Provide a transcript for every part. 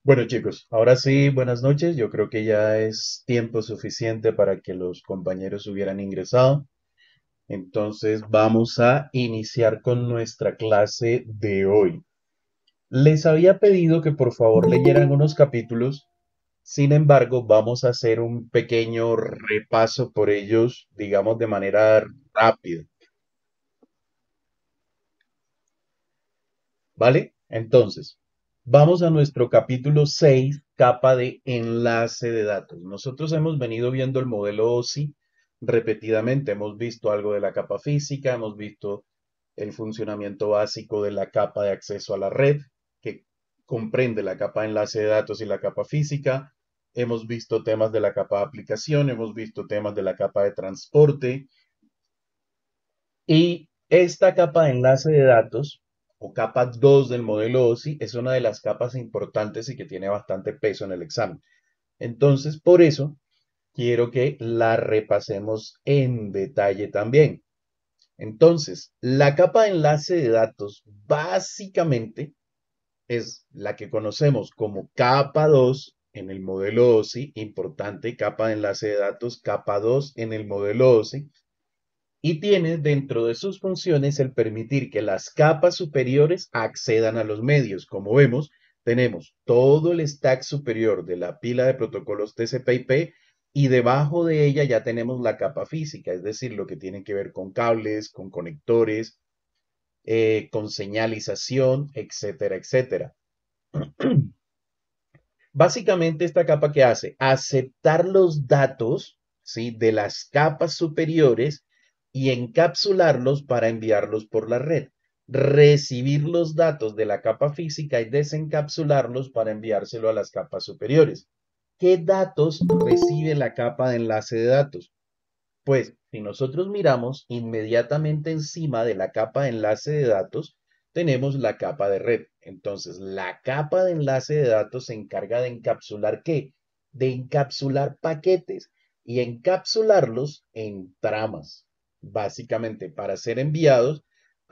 Bueno chicos, ahora sí, buenas noches. Yo creo que ya es tiempo suficiente para que los compañeros hubieran ingresado. Entonces vamos a iniciar con nuestra clase de hoy. Les había pedido que por favor leyeran unos capítulos. Sin embargo, vamos a hacer un pequeño repaso por ellos, digamos de manera rápida. ¿Vale? Entonces, vamos a nuestro capítulo 6, capa de enlace de datos. Nosotros hemos venido viendo el modelo OSI repetidamente. Hemos visto algo de la capa física, hemos visto el funcionamiento básico de la capa de acceso a la red, que comprende la capa de enlace de datos y la capa física. Hemos visto temas de la capa de aplicación, hemos visto temas de la capa de transporte, y esta capa de enlace de datos, o capa 2 del modelo OSI, es una de las capas importantes y que tiene bastante peso en el examen. Entonces, por eso, quiero que la repasemos en detalle también. Entonces, la capa de enlace de datos básicamente es la que conocemos como capa 2 en el modelo OSI, importante, capa de enlace de datos, capa 2 en el modelo OSI, y tiene dentro de sus funciones el permitir que las capas superiores accedan a los medios. Como vemos, tenemos todo el stack superior de la pila de protocolos TCP/IP y debajo de ella ya tenemos la capa física, es decir, lo que tiene que ver con cables, con conectores, con señalización, etcétera, etcétera. Básicamente, esta capa que hace, aceptar los datos, ¿sí?, de las capas superiores y encapsularlos para enviarlos por la red. Recibir los datos de la capa física y desencapsularlos para enviárselo a las capas superiores. ¿Qué datos recibe la capa de enlace de datos? Pues si nosotros miramos inmediatamente encima de la capa de enlace de datos, tenemos la capa de red. Entonces, la capa de enlace de datos se encarga de encapsular ¿qué? De encapsular paquetes y encapsularlos en tramas, básicamente para ser enviados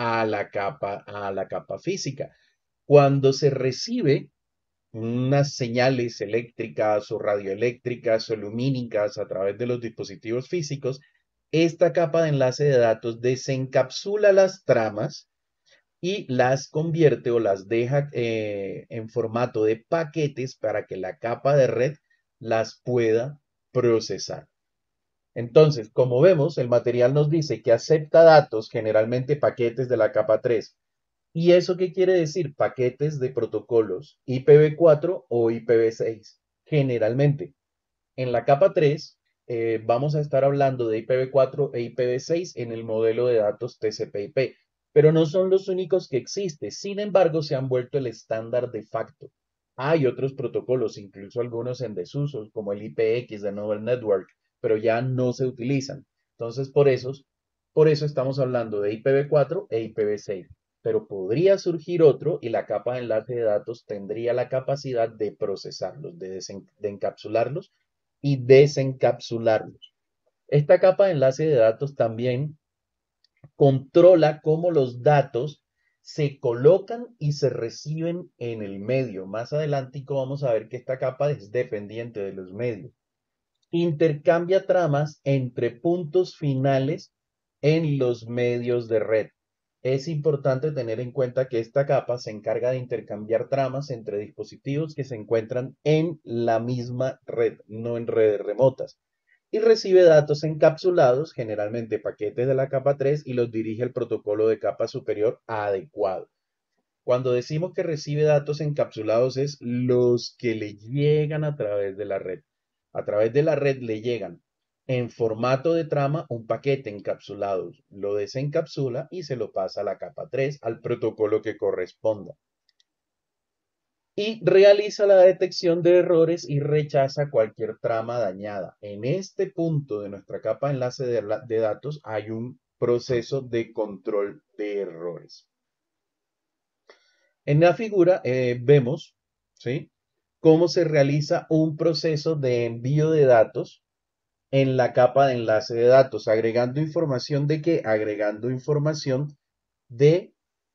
a la capa física. Cuando se recibe unas señales eléctricas o radioeléctricas o lumínicas a través de los dispositivos físicos, esta capa de enlace de datos desencapsula las tramas y las convierte o las deja en formato de paquetes para que la capa de red las pueda procesar. Entonces, como vemos, el material nos dice que acepta datos, generalmente paquetes de la capa 3. ¿Y eso qué quiere decir? Paquetes de protocolos IPv4 o IPv6. Generalmente, en la capa 3 vamos a estar hablando de IPv4 e IPv6 en el modelo de datos TCP/IP, pero no son los únicos que existen. Sin embargo, se han vuelto el estándar de facto. Hay otros protocolos, incluso algunos en desuso, como el IPX de Novel Network, pero ya no se utilizan. Entonces, por eso estamos hablando de IPv4 e IPv6. Pero podría surgir otro y la capa de enlace de datos tendría la capacidad de procesarlos, de encapsularlos y desencapsularlos. Esta capa de enlace de datos también controla cómo los datos se colocan y se reciben en el medio. Más adelante vamos a ver que esta capa es dependiente de los medios. Intercambia tramas entre puntos finales en los medios de red. Es importante tener en cuenta que esta capa se encarga de intercambiar tramas entre dispositivos que se encuentran en la misma red, no en redes remotas, y recibe datos encapsulados, generalmente paquetes de la capa 3, y los dirige al protocolo de capa superior adecuado. Cuando decimos que recibe datos encapsulados es los que le llegan a través de la red. A través de la red le llegan en formato de trama un paquete encapsulado, lo desencapsula y se lo pasa a la capa 3 al protocolo que corresponda. Y realiza la detección de errores y rechaza cualquier trama dañada. En este punto de nuestra capa de enlace de datos hay un proceso de control de errores. En la figura vemos, ¿sí?, cómo se realiza un proceso de envío de datos en la capa de enlace de datos, agregando información de qué, agregando información de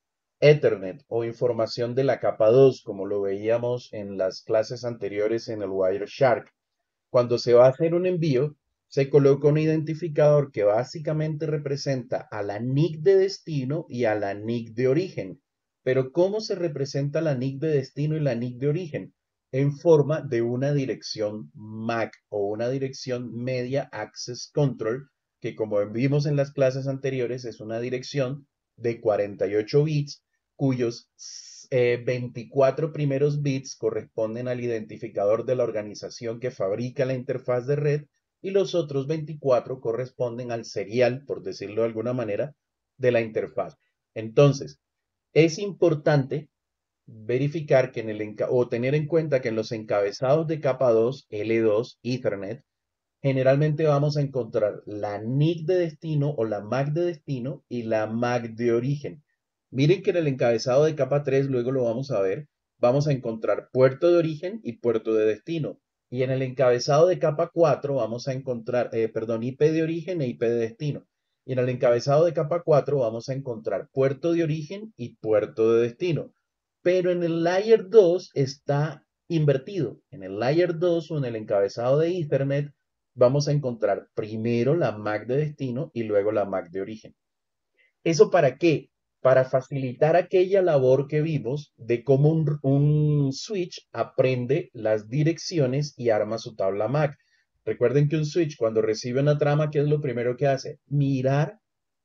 Ethernet o información de la capa 2, como lo veíamos en las clases anteriores en el Wireshark. Cuando se va a hacer un envío, se coloca un identificador que básicamente representa a la NIC de destino y a la NIC de origen. Pero ¿cómo se representa la NIC de destino y la NIC de origen? En forma de una dirección MAC o una dirección Media Access Control, que como vimos en las clases anteriores es una dirección de 48 bits cuyos 24 primeros bits corresponden al identificador de la organización que fabrica la interfaz de red y los otros 24 corresponden al serial, por decirlo de alguna manera, de la interfaz. Entonces, es importante verificar que o tener en cuenta que en los encabezados de capa 2, L2, Ethernet, generalmente vamos a encontrar la NIC de destino o la MAC de destino y la MAC de origen. Miren que en el encabezado de capa 3, luego lo vamos a ver, vamos a encontrar puerto de origen y puerto de destino. Y en el encabezado de capa 4 vamos a encontrar, perdón, IP de origen e IP de destino. Y en el encabezado de capa 4 vamos a encontrar puerto de origen y puerto de destino. Pero en el layer 2 está invertido. En el layer 2 o en el encabezado de Ethernet vamos a encontrar primero la MAC de destino y luego la MAC de origen. ¿Eso para qué? Para facilitar aquella labor que vimos de cómo un switch aprende las direcciones y arma su tabla MAC. Recuerden que un switch cuando recibe una trama, ¿qué es lo primero que hace? Mirar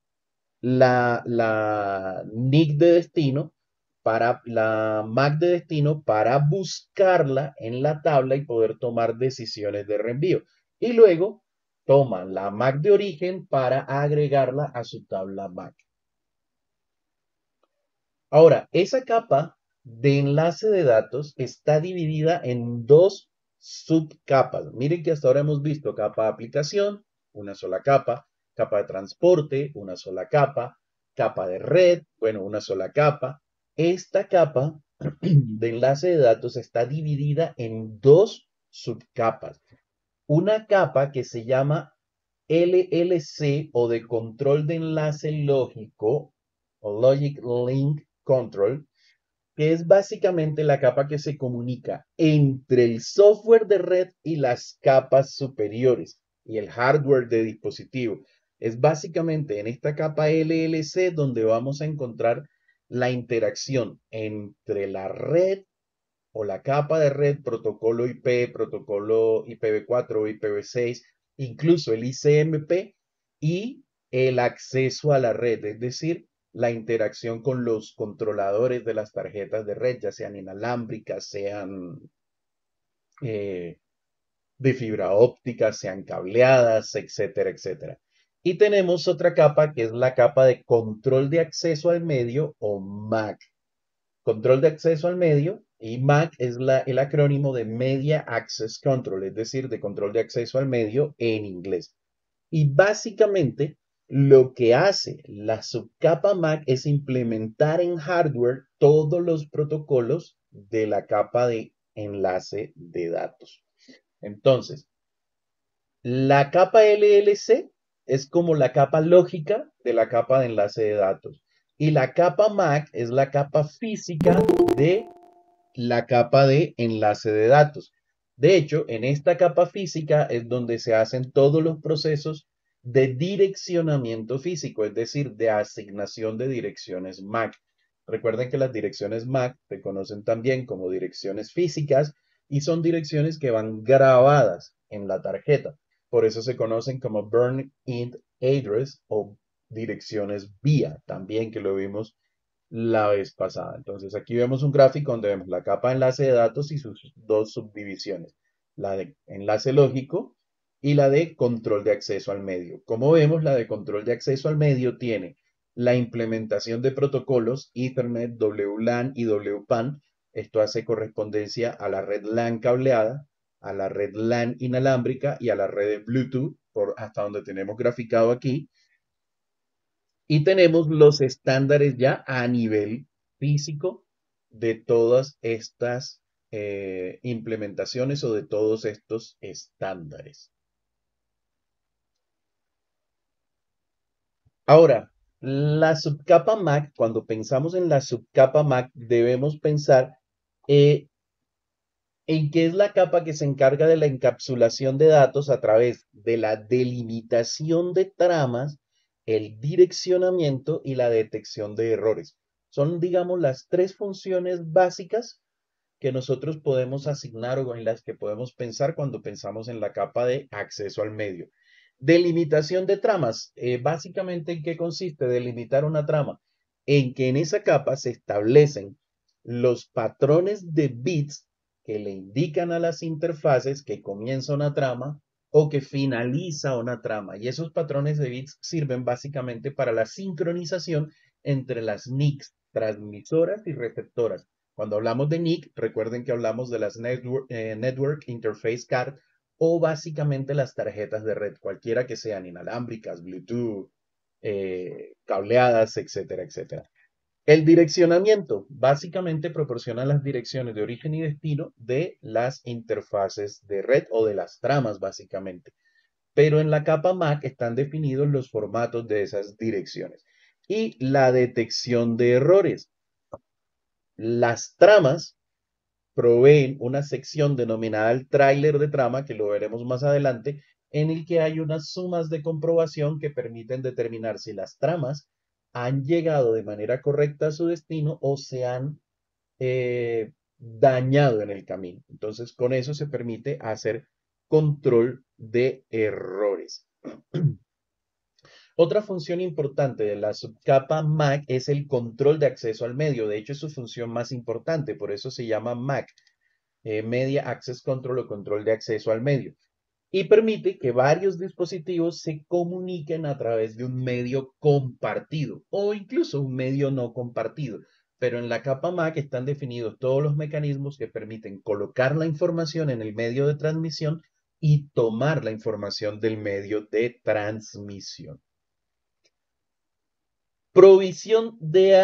la NIC de destino para la MAC de destino para buscarla en la tabla y poder tomar decisiones de reenvío. Y luego toma la MAC de origen para agregarla a su tabla MAC. Ahora, esa capa de enlace de datos está dividida en dos subcapas. Miren que hasta ahora hemos visto capa de aplicación, una sola capa de transporte, una sola capa de red, bueno, una sola capa. Esta capa de enlace de datos está dividida en dos subcapas. Una capa que se llama LLC o de control de enlace lógico o Logic Link Control, que es básicamente la capa que se comunica entre el software de red y las capas superiores y el hardware de dispositivo. Es básicamente en esta capa LLC donde vamos a encontrar la interacción entre la red o la capa de red, protocolo IP, protocolo IPv4 o IPv6, incluso el ICMP y el acceso a la red, es decir, la interacción con los controladores de las tarjetas de red, ya sean inalámbricas, sean eh, de fibra óptica, sean cableadas, etcétera, etcétera. Y tenemos otra capa que es la capa de control de acceso al medio o MAC. Control de acceso al medio y MAC es el acrónimo de Media Access Control, es decir, de control de acceso al medio en inglés. Y básicamente lo que hace la subcapa MAC es implementar en hardware todos los protocolos de la capa de enlace de datos. Entonces, la capa LLC es como la capa lógica de la capa de enlace de datos. Y la capa MAC es la capa física de la capa de enlace de datos. De hecho, en esta capa física es donde se hacen todos los procesos de direccionamiento físico, es decir, de asignación de direcciones MAC. Recuerden que las direcciones MAC se conocen también como direcciones físicas y son direcciones que van grabadas en la tarjeta. Por eso se conocen como burn-in address o direcciones vía, también que lo vimos la vez pasada. Entonces aquí vemos un gráfico donde vemos la capa de enlace de datos y sus dos subdivisiones, la de enlace lógico y la de control de acceso al medio. Como vemos, la de control de acceso al medio tiene la implementación de protocolos Ethernet, WLAN y WPAN. Esto hace correspondencia a la red LAN cableada, a la red LAN inalámbrica y a la red de Bluetooth, hasta donde tenemos graficado aquí. Y tenemos los estándares ya a nivel físico de todas estas implementaciones o de todos estos estándares. Ahora, La subcapa MAC, cuando pensamos en la subcapa MAC, debemos pensar eh, en que es la capa que se encarga de la encapsulación de datos a través de la delimitación de tramas, el direccionamiento y la detección de errores. Son, digamos, las tres funciones básicas que nosotros podemos asignar o en las que podemos pensar cuando pensamos en la capa de acceso al medio. Delimitación de tramas. Básicamente, ¿en qué consiste delimitar una trama? En que en esa capa se establecen los patrones de bits que le indican a las interfaces que comienza una trama o que finaliza una trama. Y esos patrones de bits sirven básicamente para la sincronización entre las NICs, transmisoras y receptoras. Cuando hablamos de NIC, recuerden que hablamos de las Network Interface Card o básicamente las tarjetas de red, cualquiera que sean inalámbricas, Bluetooth, cableadas, etcétera, etcétera. El direccionamiento básicamente proporciona las direcciones de origen y destino de las interfaces de red o de las tramas básicamente. Pero en la capa MAC están definidos los formatos de esas direcciones. Y la detección de errores. Las tramas proveen una sección denominada el tráiler de trama, que lo veremos más adelante, en el que hay unas sumas de comprobación que permiten determinar si las tramas han llegado de manera correcta a su destino o se han dañado en el camino. Entonces, con eso se permite hacer control de errores. Otra función importante de la subcapa MAC es el control de acceso al medio. De hecho, es su función más importante, por eso se llama MAC, Media Access Control o control de acceso al medio. Y permite que varios dispositivos se comuniquen a través de un medio compartido o incluso un medio no compartido. Pero en la capa MAC están definidos todos los mecanismos que permiten colocar la información en el medio de transmisión y tomar la información del medio de transmisión. Provisión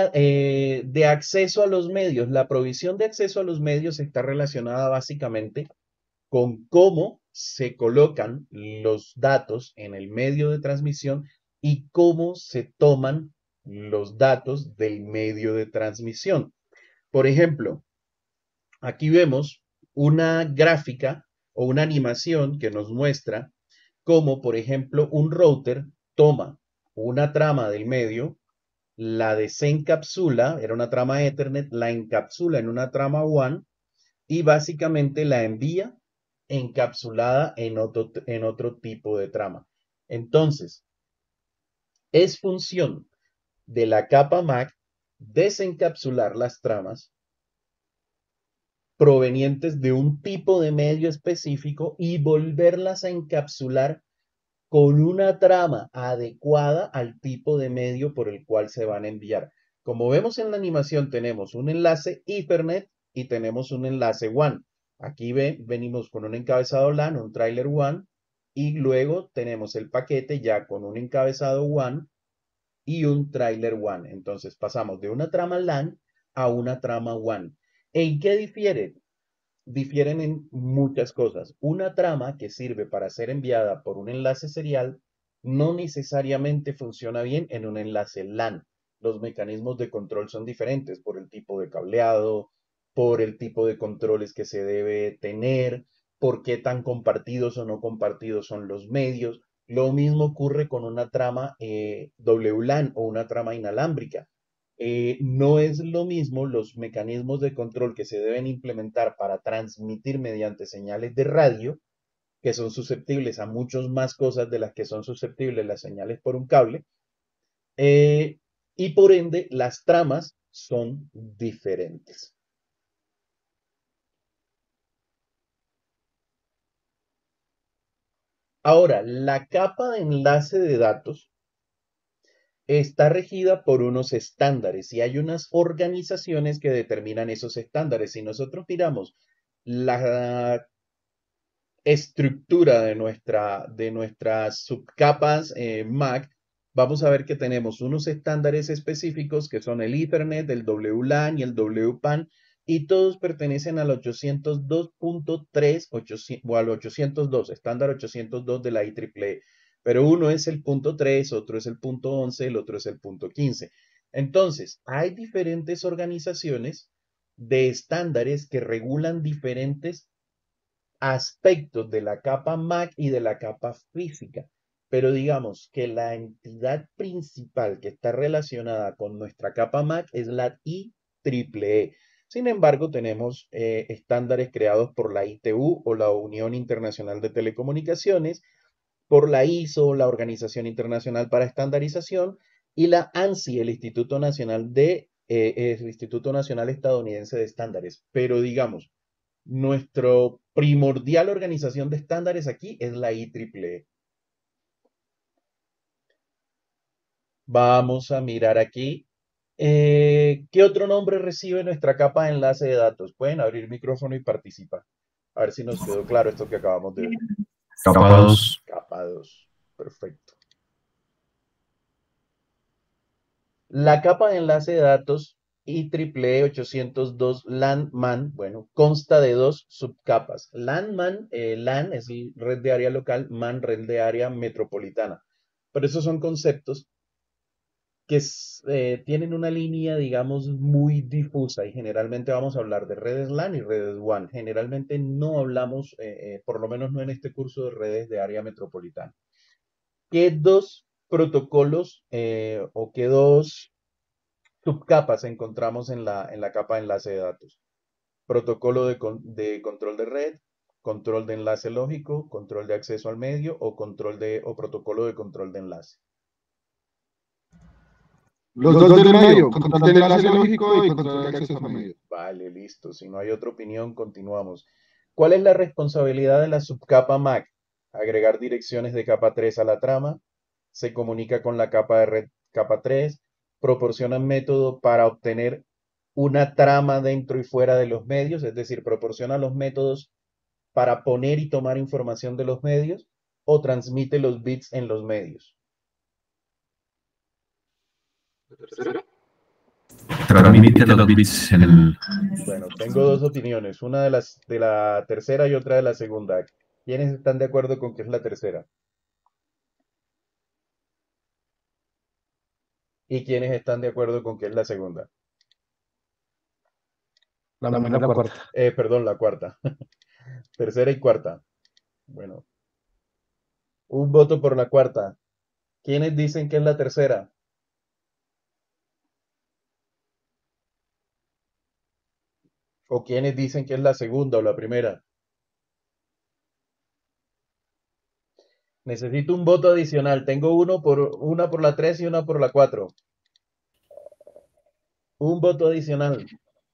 de acceso a los medios. La provisión de acceso a los medios está relacionada básicamente con cómo se colocan los datos en el medio de transmisión y cómo se toman los datos del medio de transmisión. Por ejemplo, aquí vemos una gráfica o una animación que nos muestra cómo, por ejemplo, un router toma una trama del medio, la desencapsula, era una trama Ethernet, la encapsula en una trama WAN y básicamente la envía encapsulada en otro tipo de trama. Entonces, es función de la capa MAC desencapsular las tramas provenientes de un tipo de medio específico y volverlas a encapsular con una trama adecuada al tipo de medio por el cual se van a enviar. Como vemos en la animación, tenemos un enlace Ethernet y tenemos un enlace WAN. Aquí venimos con un encabezado LAN, un trailer WAN, y luego tenemos el paquete ya con un encabezado WAN y un trailer WAN. Entonces pasamos de una trama LAN a una trama WAN. ¿En qué difiere? Difieren en muchas cosas. Una trama que sirve para ser enviada por un enlace serial no necesariamente funciona bien en un enlace LAN. Los mecanismos de control son diferentes por el tipo de cableado, por el tipo de controles que se debe tener, por qué tan compartidos o no compartidos son los medios. Lo mismo ocurre con una trama WLAN o una trama inalámbrica. No es lo mismo los mecanismos de control que se deben implementar para transmitir mediante señales de radio, que son susceptibles a muchas más cosas de las que son susceptibles las señales por un cable, eh, y por ende las tramas son diferentes. Ahora, la capa de enlace de datos está regida por unos estándares y hay unas organizaciones que determinan esos estándares. Si nosotros miramos la estructura de nuestras subcapas MAC, vamos a ver que tenemos unos estándares específicos que son el Ethernet, el WLAN y el WPAN, y todos pertenecen al 802.3 o al 802, estándar 802 de la IEEE. pero uno es el punto 3, otro es el punto 11, el otro es el punto 15. Entonces, hay diferentes organizaciones de estándares que regulan diferentes aspectos de la capa MAC y de la capa física. Pero digamos que la entidad principal que está relacionada con nuestra capa MAC es la IEEE. Sin embargo, tenemos estándares creados por la ITU o la Unión Internacional de Telecomunicaciones, por la ISO, la Organización Internacional para Estandarización, y la ANSI, el Instituto Nacional Estadounidense de Estándares. Pero digamos, nuestro primordial organización de estándares aquí es la IEEE. Vamos a mirar aquí. ¿Qué otro nombre recibe nuestra capa de enlace de datos? Pueden abrir micrófono y participar. A ver si nos quedó claro esto que acabamos de ver. Capa 2. Capa 2. Perfecto. La capa de enlace de datos IEEE 802 LAN-MAN, bueno, consta de dos subcapas. LAN-MAN, LAN es red de área local, MAN red de área metropolitana. Pero esos son conceptos que tienen una línea, digamos, muy difusa y generalmente vamos a hablar de redes LAN y redes WAN. Generalmente no hablamos, por lo menos no en este curso, de redes de área metropolitana. ¿Qué dos protocolos o qué dos subcapas encontramos en la capa de enlace de datos? Protocolo de control de red, control de enlace lógico, control de acceso al medio o protocolo de control de enlace. Los dos del medio, control de enlace lógico y control de acceso a medio. Vale, listo. Si no hay otra opinión, continuamos. ¿Cuál es la responsabilidad de la subcapa MAC? Agregar direcciones de capa 3 a la trama. Se comunica con la capa de red capa 3. Proporciona un método para obtener una trama dentro y fuera de los medios, es decir, proporciona los métodos para poner y tomar información de los medios o transmite los bits en los medios. Transmite los bits en el... Bueno, tengo dos opiniones, una de la tercera y otra de la segunda. ¿Quiénes están de acuerdo con que es la tercera? ¿Y quiénes están de acuerdo con que es la segunda? La cuarta. Perdón, la cuarta. Tercera y cuarta. Bueno, un voto por la cuarta. ¿Quiénes dicen que es la tercera? ¿O quiénes dicen que es la segunda o la primera? Necesito un voto adicional. Tengo una por la 3 y una por la 4. Un voto adicional.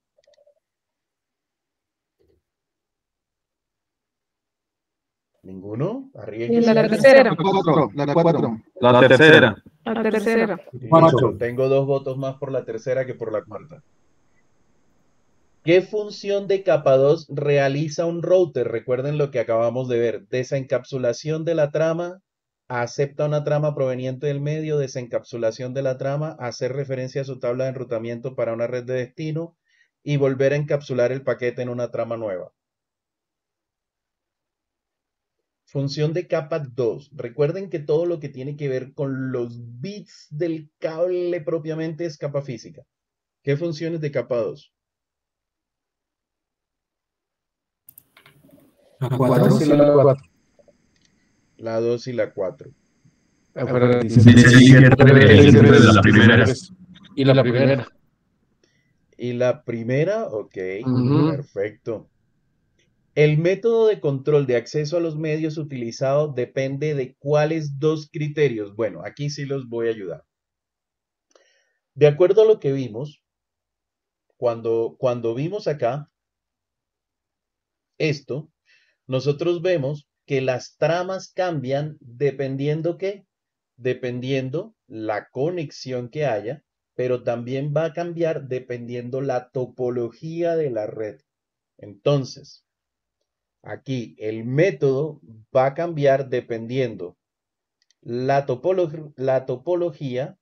¿Ninguno? La tercera. La 4. La tercera. La tercera. Listo, tengo dos votos más por la tercera que por la cuarta. ¿Qué función de capa 2 realiza un router? Recuerden lo que acabamos de ver. Desencapsulación de la trama, acepta una trama proveniente del medio, desencapsulación de la trama, hacer referencia a su tabla de enrutamiento para una red de destino y volver a encapsular el paquete en una trama nueva. Función de capa 2. Recuerden que todo lo que tiene que ver con los bits del cable propiamente es capa física. ¿Qué funciones de capa 2? La 4. Sí, la cuatro. La 2 y la 4. Pero Dice la primera. Y la primera. ¿Y la primera? Ok, Ujú. perfecto. El método de control de acceso a los medios utilizado depende de cuáles dos criterios. Bueno, aquí sí los voy a ayudar. De acuerdo a lo que vimos, cuando vimos acá esto, nosotros vemos que las tramas cambian dependiendo qué, dependiendo la conexión que haya, pero también va a cambiar dependiendo la topología de la red. Entonces, aquí el método va a cambiar dependiendo la topología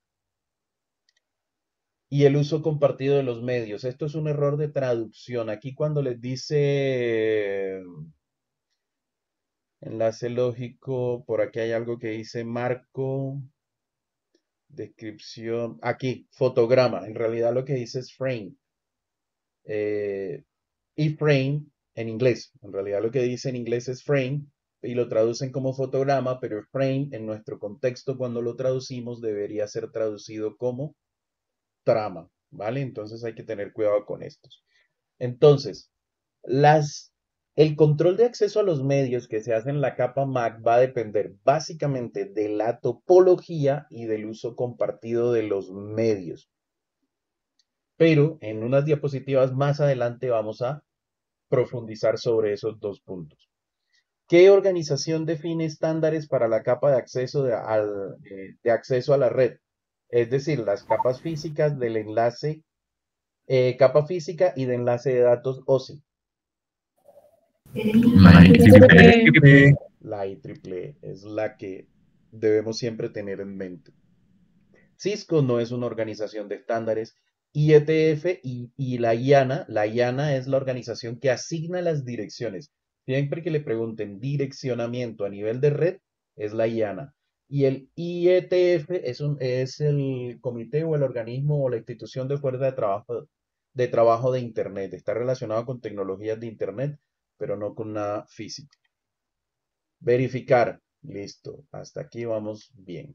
y el uso compartido de los medios. Esto es un error de traducción. Aquí cuando les dice Enlace lógico, por aquí hay algo que dice marco, descripción, aquí, fotograma, en realidad lo que dice es frame, y frame en inglés, en realidad lo que dice en inglés es frame y lo traducen como fotograma, pero frame en nuestro contexto cuando lo traducimos debería ser traducido como trama, ¿vale? Entonces hay que tener cuidado con estos. Entonces, las, el control de acceso a los medios que se hace en la capa MAC va a depender básicamente de la topología y del uso compartido de los medios. Pero en unas diapositivas más adelante vamos a profundizar sobre esos dos puntos. ¿Qué organización define estándares para la capa de acceso de acceso a la red? Es decir, las capas físicas del enlace, capa física y de enlace de datos OSI. La IEEE. La IEEE es la que debemos siempre tener en mente. Cisco no es una organización de estándares. IETF y la IANA es la organización que asigna las direcciones. Siempre que le pregunten direccionamiento a nivel de red, es la IANA. Y el IETF es el comité o el organismo o la institución de fuerza de trabajo de Internet. Está relacionado con tecnologías de Internet, pero no con nada físico. Verificar. Listo. Hasta aquí vamos bien.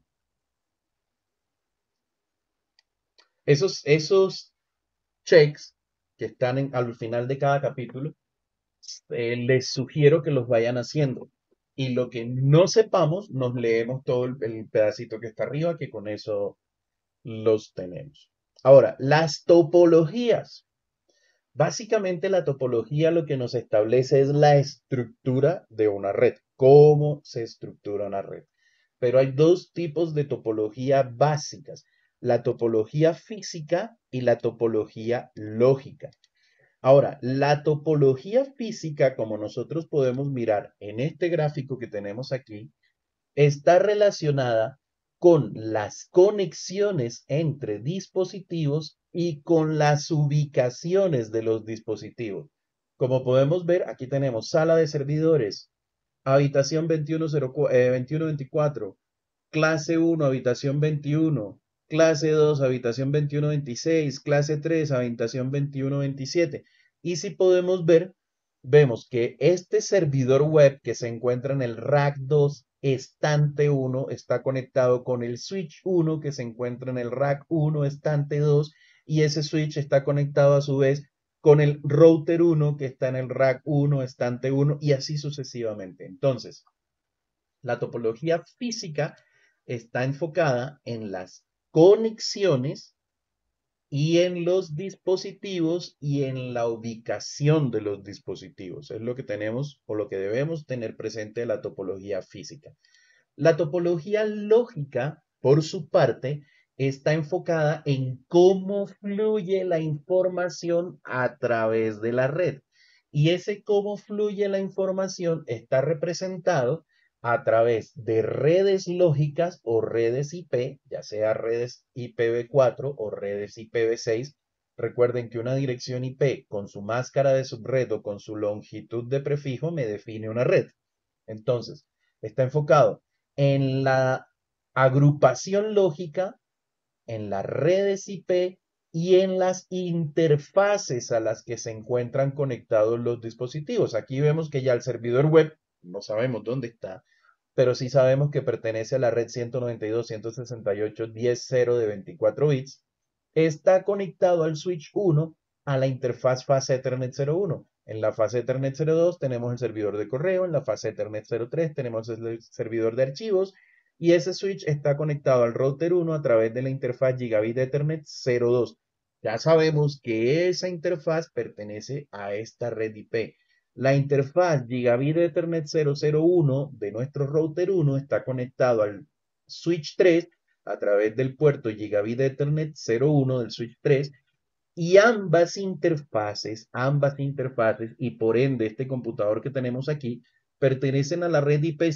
Esos checks que están al final de cada capítulo, les sugiero que los vayan haciendo. Y lo que no sepamos, nos leemos todo el pedacito que está arriba, que con eso los tenemos. Ahora, las topologías. Básicamente la topología lo que nos establece es la estructura de una red, cómo se estructura una red. Pero hay dos tipos de topología básicas, la topología física y la topología lógica. Ahora, la topología física, como nosotros podemos mirar en este gráfico que tenemos aquí, está relacionada con las conexiones entre dispositivos y con las ubicaciones de los dispositivos. Como podemos ver, aquí tenemos sala de servidores, habitación 2124, clase 1, habitación 21, clase 2, habitación 2126, clase 3, habitación 2127. Y si podemos ver, vemos que este servidor web que se encuentra en el rack 2, estante 1, está conectado con el switch 1 que se encuentra en el rack 1, estante 2, y ese switch está conectado a su vez con el router 1 que está en el rack 1, estante 1, y así sucesivamente. Entonces, la topología física está enfocada en las conexiones y en los dispositivos y en la ubicación de los dispositivos. Es lo que tenemos o lo que debemos tener presente de la topología física. La topología lógica, por su parte, está enfocada en cómo fluye la información a través de la red. Y ese cómo fluye la información está representado a través de redes lógicas o redes IP, ya sea redes IPv4 o redes IPv6. Recuerden que una dirección IP con su máscara de subred o con su longitud de prefijo me define una red. Entonces, está enfocado en la agrupación lógica, en las redes IP y en las interfaces a las que se encuentran conectados los dispositivos. Aquí vemos que ya el servidor web, no sabemos dónde está, pero sí sabemos que pertenece a la red 192.168.10.0 de 24 bits. Está conectado al switch 1 a la interfaz fase Ethernet 01. En la fase Ethernet 02 tenemos el servidor de correo, en la fase Ethernet 03 tenemos el servidor de archivos y ese switch está conectado al router 1 a través de la interfaz Gigabit Ethernet 02. Ya sabemos que esa interfaz pertenece a esta red IP. La interfaz Gigabit Ethernet 001 de nuestro router 1 está conectado al switch 3 a través del puerto Gigabit Ethernet 01 del switch 3 y ambas interfaces y por ende este computador que tenemos aquí pertenecen a la red IP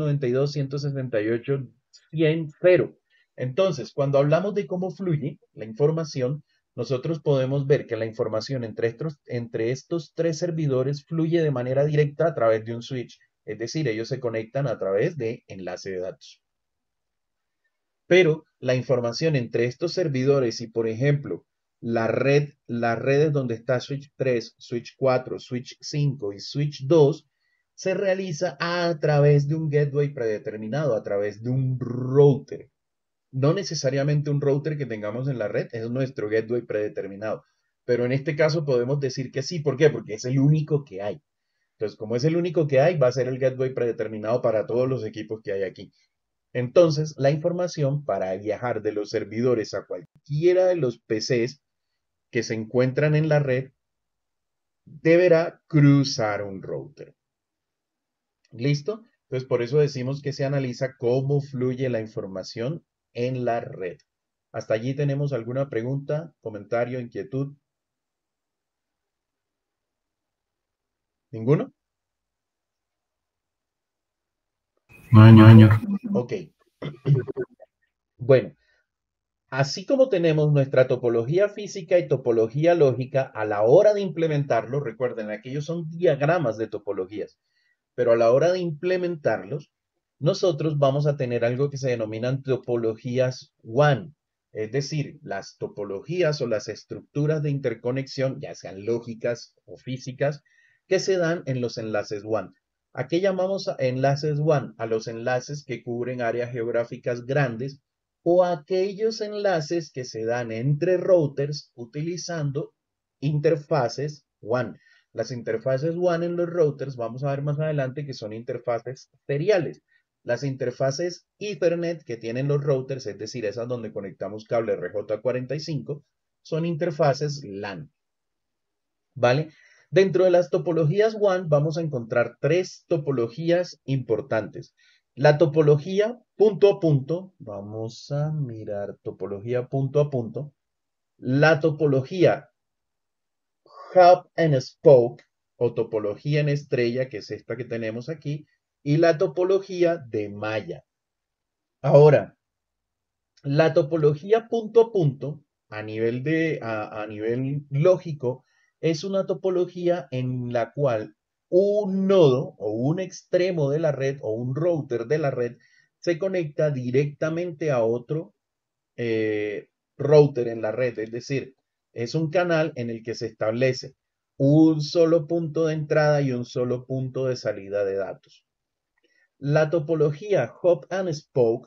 192.168.100. Entonces, cuando hablamos de cómo fluye la información, nosotros podemos ver que la información entre estos tres servidores fluye de manera directa a través de un switch. Es decir, ellos se conectan a través de enlace de datos. Pero la información entre estos servidores y, por ejemplo, las redes donde está Switch 3, Switch 4, Switch 5 y Switch 2, se realiza a través de un gateway predeterminado, a través de un router. No necesariamente un router que tengamos en la red, es nuestro gateway predeterminado. Pero en este caso podemos decir que sí. ¿Por qué? Porque es el único que hay. Entonces, como es el único que hay, va a ser el gateway predeterminado para todos los equipos que hay aquí. Entonces, la información para viajar de los servidores a cualquiera de los PCs que se encuentran en la red deberá cruzar un router. ¿Listo? Entonces, por eso decimos que se analiza cómo fluye la información en la red. ¿Hasta allí tenemos alguna pregunta, comentario, inquietud? ¿Ninguno? Año. Ok. Bueno, así como tenemos nuestra topología física y topología lógica a la hora de implementarlo, recuerden, aquellos son diagramas de topologías, pero a la hora de implementarlos, nosotros vamos a tener algo que se denominan topologías WAN, es decir, las topologías o las estructuras de interconexión, ya sean lógicas o físicas, que se dan en los enlaces WAN. ¿A qué llamamos enlaces WAN? A los enlaces que cubren áreas geográficas grandes o aquellos enlaces que se dan entre routers utilizando interfaces WAN. Las interfaces WAN en los routers, vamos a ver más adelante que son interfaces seriales. Las interfaces Ethernet que tienen los routers, es decir, esas donde conectamos cable RJ45, son interfaces LAN. ¿Vale? Dentro de las topologías WAN vamos a encontrar tres topologías importantes. La topología punto a punto, vamos a mirar topología punto a punto. La topología Hub and Spoke o topología en estrella, que es esta que tenemos aquí, y la topología de malla. Ahora, la topología punto a punto, a nivel lógico, es una topología en la cual un nodo o un extremo de la red o un router de la red se conecta directamente a otro router en la red. Es decir, es un canal en el que se establece un solo punto de entrada y un solo punto de salida de datos. La topología Hub and Spoke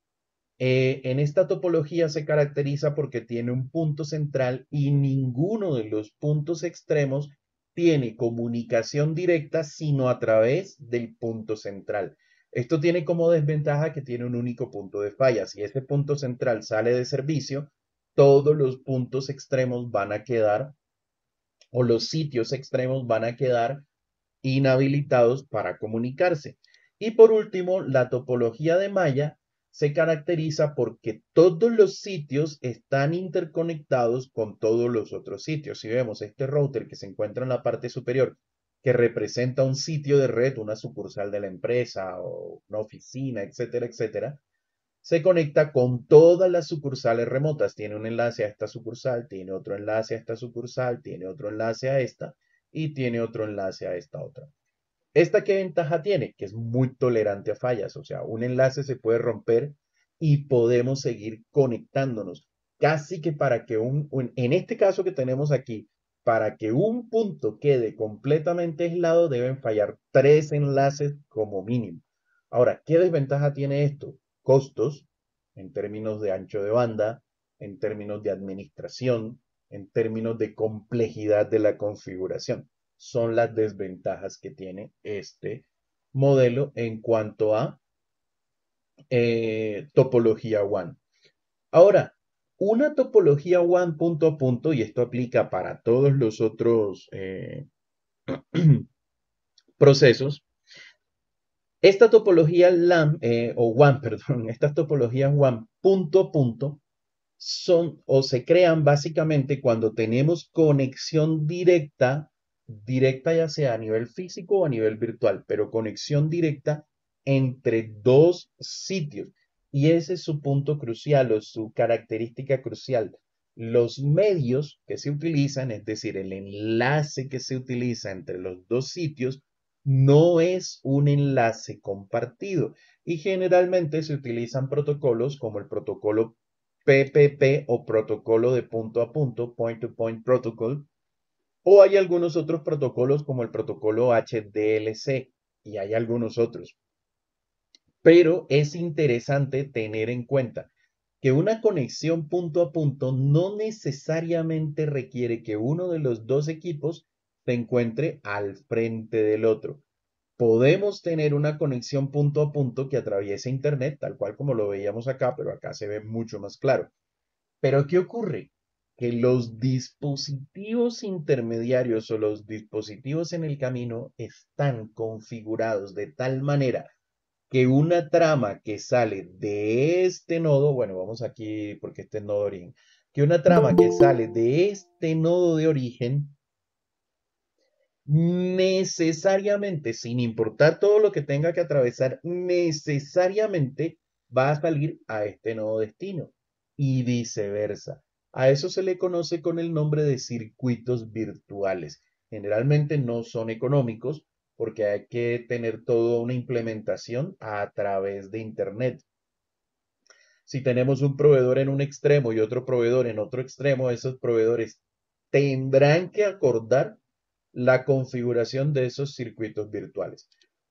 en esta topología se caracteriza porque tiene un punto central y ninguno de los puntos extremos tiene comunicación directa sino a través del punto central. Esto tiene como desventaja que tiene un único punto de falla. Si este punto central sale de servicio, todos los puntos extremos van a quedar, o los sitios extremos van a quedar inhabilitados para comunicarse. Y por último, la topología de malla se caracteriza porque todos los sitios están interconectados con todos los otros sitios. Si vemos este router que se encuentra en la parte superior, que representa un sitio de red, una sucursal de la empresa o una oficina, etcétera, etcétera, se conecta con todas las sucursales remotas. Tiene un enlace a esta sucursal, tiene otro enlace a esta sucursal, tiene otro enlace a esta y tiene otro enlace a esta otra. ¿Esta qué ventaja tiene? Que es muy tolerante a fallas, o sea, un enlace se puede romper y podemos seguir conectándonos. Casi que para que en este caso que tenemos aquí, para que un punto quede completamente aislado, deben fallar 3 enlaces como mínimo. Ahora, ¿qué desventaja tiene esto? Costos en términos de ancho de banda, en términos de administración, en términos de complejidad de la configuración. Son las desventajas que tiene este modelo en cuanto a topología WAN. Ahora, una topología WAN punto a punto, y esto aplica para todos los otros procesos, esta topología LAN o WAN, perdón, estas topologías WAN punto a punto son o se crean básicamente cuando tenemos conexión directa ya sea a nivel físico o a nivel virtual, pero conexión directa entre dos sitios. Y ese es su punto crucial o su característica crucial. Los medios que se utilizan, es decir, el enlace que se utiliza entre los dos sitios, no es un enlace compartido y generalmente se utilizan protocolos como el protocolo PPP o protocolo de punto a punto, point-to-point protocol, o hay algunos otros protocolos como el protocolo HDLC y hay algunos otros. Pero es interesante tener en cuenta que una conexión punto a punto no necesariamente requiere que uno de los dos equipos se encuentre al frente del otro. Podemos tener una conexión punto a punto que atraviese Internet, tal cual como lo veíamos acá, pero acá se ve mucho más claro. Pero ¿qué ocurre? Que los dispositivos intermediarios o los dispositivos en el camino están configurados de tal manera que una trama que sale de este nodo, bueno, vamos aquí porque este es nodo de origen, que una trama que sale de este nodo de origen necesariamente, sin importar todo lo que tenga que atravesar, necesariamente va a salir a este nodo destino y viceversa. A eso se le conoce con el nombre de circuitos virtuales. Generalmente no son económicos porque hay que tener toda una implementación a través de Internet. Si tenemos un proveedor en un extremo y otro proveedor en otro extremo, esos proveedores tendrán que acordar la configuración de esos circuitos virtuales.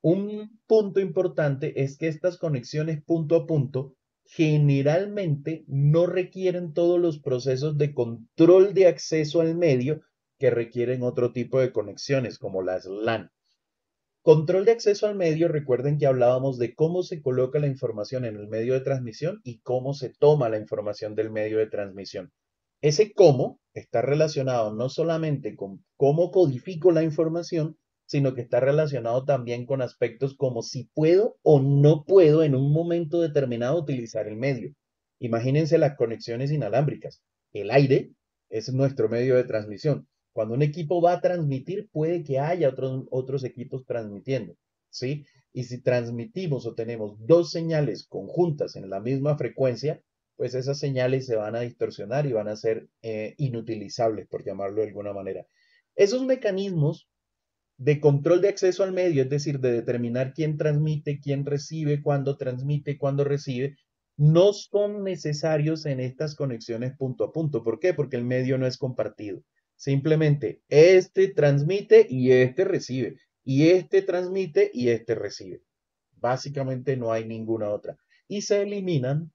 Un punto importante es que estas conexiones punto a punto generalmente no requieren todos los procesos de control de acceso al medio que requieren otro tipo de conexiones, como las LAN. Control de acceso al medio, recuerden que hablábamos de cómo se coloca la información en el medio de transmisión y cómo se toma la información del medio de transmisión. Ese cómo está relacionado no solamente con cómo codifico la información, sino que está relacionado también con aspectos como si puedo o no puedo en un momento determinado utilizar el medio. Imagínense las conexiones inalámbricas. El aire es nuestro medio de transmisión. Cuando un equipo va a transmitir, puede que haya otros equipos transmitiendo, ¿sí? Y si transmitimos o tenemos dos señales conjuntas en la misma frecuencia, pues esas señales se van a distorsionar y van a ser inutilizables, por llamarlo de alguna manera. Esos mecanismos de control de acceso al medio, es decir, de determinar quién transmite, quién recibe, cuándo recibe, no son necesarios en estas conexiones punto a punto. ¿Por qué? Porque el medio no es compartido. Simplemente este transmite y este recibe. Y este transmite y este recibe. Básicamente no hay ninguna otra. Y se eliminan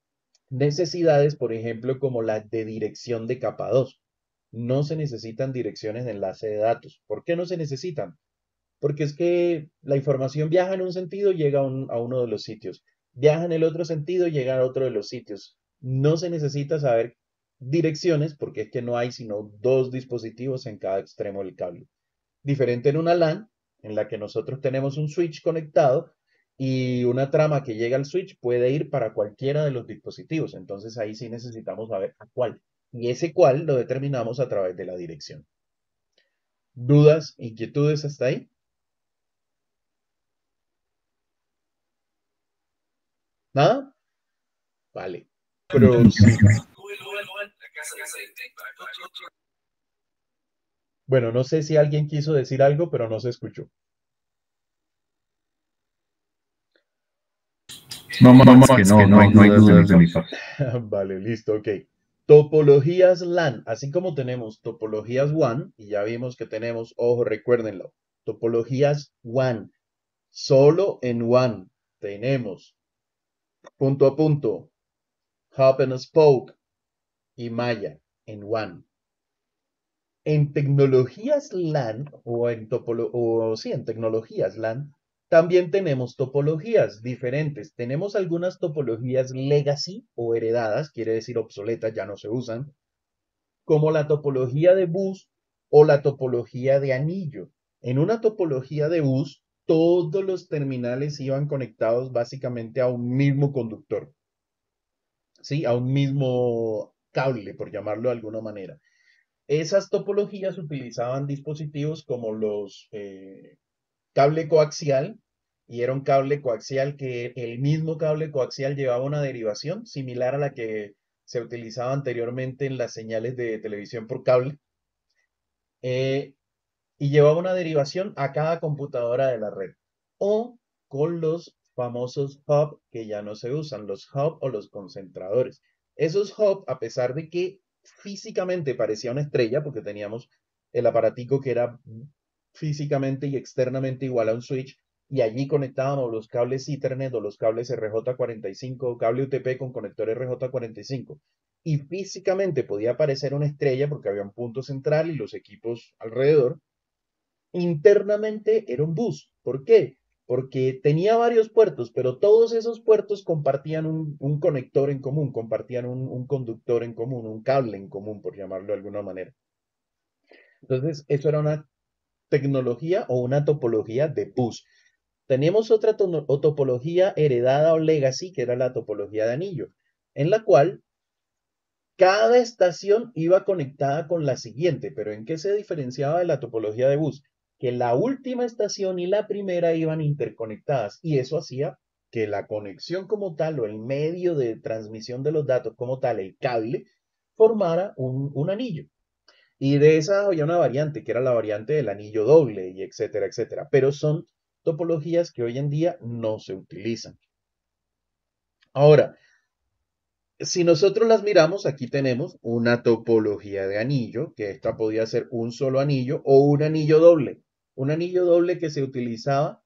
necesidades, por ejemplo, como la de dirección de capa 2. No se necesitan direcciones de enlace de datos. ¿Por qué no se necesitan? Porque es que la información viaja en un sentido, llega a uno de los sitios. Viaja en el otro sentido, llega a otro de los sitios. No se necesita saber direcciones porque es que no hay sino dos dispositivos en cada extremo del cable. Diferente en una LAN, en la que nosotros tenemos un switch conectado y una trama que llega al switch puede ir para cualquiera de los dispositivos. Entonces ahí sí necesitamos saber a cuál. Y ese cuál lo determinamos a través de la dirección. ¿Dudas, inquietudes hasta ahí? ¿Nada? Vale. Prosigo. Bueno, no sé si alguien quiso decir algo, pero no se escuchó. No más que no hay dudas de mi parte. Vale, listo, ok. Topologías LAN, así como tenemos topologías WAN, y ya vimos que tenemos, ojo, recuérdenlo, topologías WAN, solo en WAN tenemos punto a punto, hub and spoke y malla en WAN. En tecnologías LAN en tecnologías LAN también tenemos topologías diferentes. Tenemos algunas topologías legacy o heredadas, quiere decir obsoletas, ya no se usan, como la topología de bus o la topología de anillo. En una topología de bus, todos los terminales iban conectados básicamente a un mismo conductor, ¿sí? A un mismo cable, por llamarlo de alguna manera. Esas topologías utilizaban dispositivos como los cable coaxial, y era un cable coaxial que el mismo cable coaxial llevaba una derivación similar a la que se utilizaba anteriormente en las señales de televisión por cable. y llevaba una derivación a cada computadora de la red. O con los famosos hub que ya no se usan, los hub o los concentradores. Esos hub, a pesar de que físicamente parecía una estrella, porque teníamos el aparatico que era físicamente y externamente igual a un switch, y allí conectábamos los cables Ethernet o los cables RJ45 o cable UTP con conector RJ45. Y físicamente podía parecer una estrella porque había un punto central y los equipos alrededor. Internamente era un bus. ¿Por qué? Porque tenía varios puertos, pero todos esos puertos compartían un conector en común, compartían un conductor en común, un cable en común, por llamarlo de alguna manera. Entonces, eso era una tecnología o una topología de bus. Teníamos otra topología heredada o legacy, que era la topología de anillo, en la cual cada estación iba conectada con la siguiente, pero ¿en qué se diferenciaba de la topología de bus? Que la última estación y la primera iban interconectadas y eso hacía que la conexión como tal o el medio de transmisión de los datos como tal, el cable, formara un anillo. Y de esa había una variante, que era la variante del anillo doble y etcétera, etcétera. Pero son topologías que hoy en día no se utilizan. Ahora, si nosotros las miramos, aquí tenemos una topología de anillo, que esta podía ser un solo anillo o un anillo doble. Un anillo doble que se utilizaba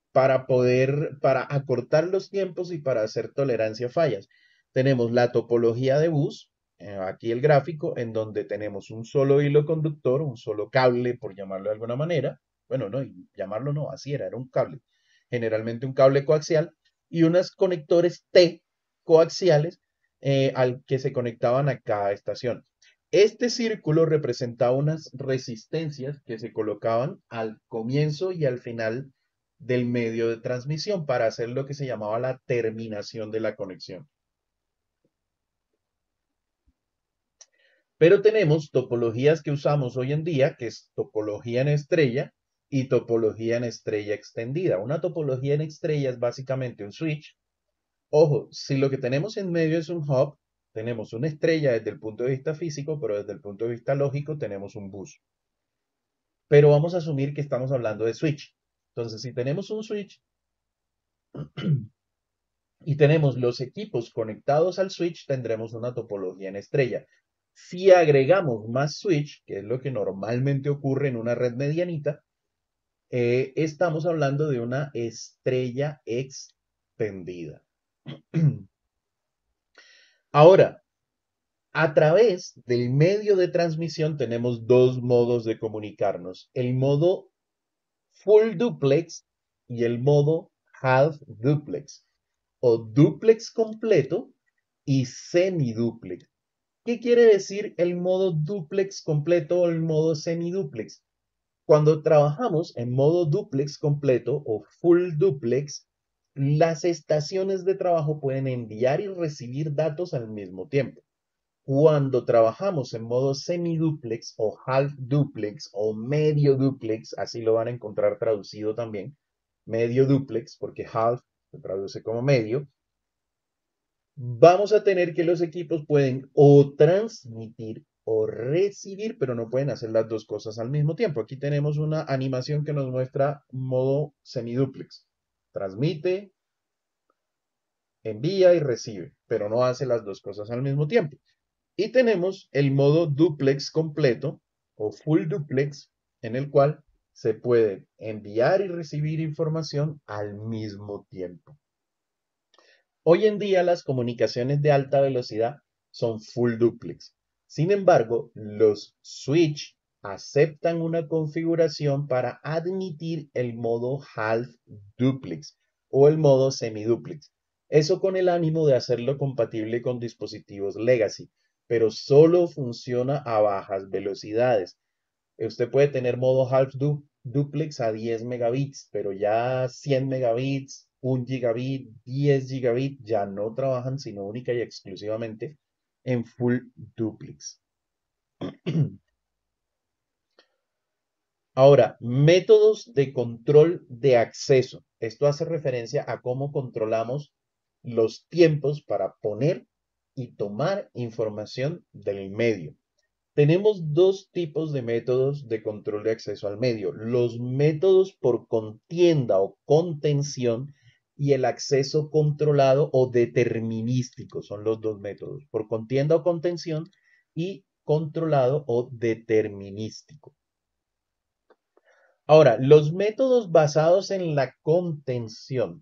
para acortar los tiempos y para hacer tolerancia a fallas. Tenemos la topología de bus, aquí el gráfico, en donde tenemos un solo hilo conductor, un solo cable, por llamarlo de alguna manera. Bueno, no, llamarlo no, así era un cable. Generalmente un cable coaxial y unos conectores T coaxiales al que se conectaban a cada estación. Este círculo representaba unas resistencias que se colocaban al comienzo y al final del medio de transmisión para hacer lo que se llamaba la terminación de la conexión. Pero tenemos topologías que usamos hoy en día, que es topología en estrella y topología en estrella extendida. Una topología en estrella es básicamente un switch. Ojo, si lo que tenemos en medio es un hub, tenemos una estrella desde el punto de vista físico, pero desde el punto de vista lógico tenemos un bus. Pero vamos a asumir que estamos hablando de switch. Entonces, si tenemos un switch y tenemos los equipos conectados al switch, tendremos una topología en estrella. Si agregamos más switch, que es lo que normalmente ocurre en una red medianita, estamos hablando de una estrella extendida. Ahora, a través del medio de transmisión tenemos dos modos de comunicarnos, el modo full duplex y el modo half duplex, o duplex completo y semiduplex. ¿Qué quiere decir el modo duplex completo o el modo semiduplex? Cuando trabajamos en modo duplex completo o full duplex, las estaciones de trabajo pueden enviar y recibir datos al mismo tiempo. Cuando trabajamos en modo semiduplex o half duplex o medio duplex, así lo van a encontrar traducido también, medio duplex, porque half se traduce como medio, vamos a tener que los equipos pueden o transmitir o recibir, pero no pueden hacer las dos cosas al mismo tiempo. Aquí tenemos una animación que nos muestra modo semiduplex. Transmite, envía y recibe, pero no hace las dos cosas al mismo tiempo. Y tenemos el modo duplex completo o full duplex, en el cual se puede enviar y recibir información al mismo tiempo. Hoy en día las comunicaciones de alta velocidad son full duplex. Sin embargo, los switch aceptan una configuración para admitir el modo half duplex o el modo semiduplex. Eso con el ánimo de hacerlo compatible con dispositivos legacy, pero solo funciona a bajas velocidades. Usted puede tener modo half duplex a 10 megabits, pero ya 100 megabits, 1 gigabit, 10 gigabit ya no trabajan sino única y exclusivamente en full duplex. Ahora, métodos de control de acceso. Esto hace referencia a cómo controlamos los tiempos para poner y tomar información del medio. Tenemos dos tipos de métodos de control de acceso al medio. Los métodos por contienda o contención y el acceso controlado o determinístico. Son los dos métodos. Por contienda o contención y controlado o determinístico. Ahora, los métodos basados en la contención.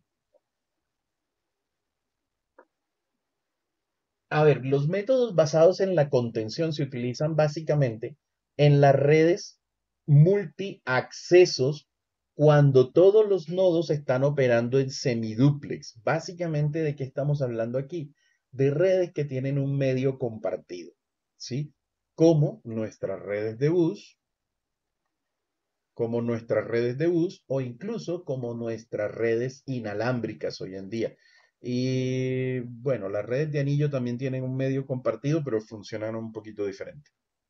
A ver, los métodos basados en la contención se utilizan básicamente en las redes multiaccesos cuando todos los nodos están operando en semidúplex. Básicamente, ¿de qué estamos hablando aquí? De redes que tienen un medio compartido, ¿sí? Como nuestras redes de bus, o incluso como nuestras redes inalámbricas hoy en día. Y bueno, las redes de anillo también tienen un medio compartido, pero funcionan un poquito diferente.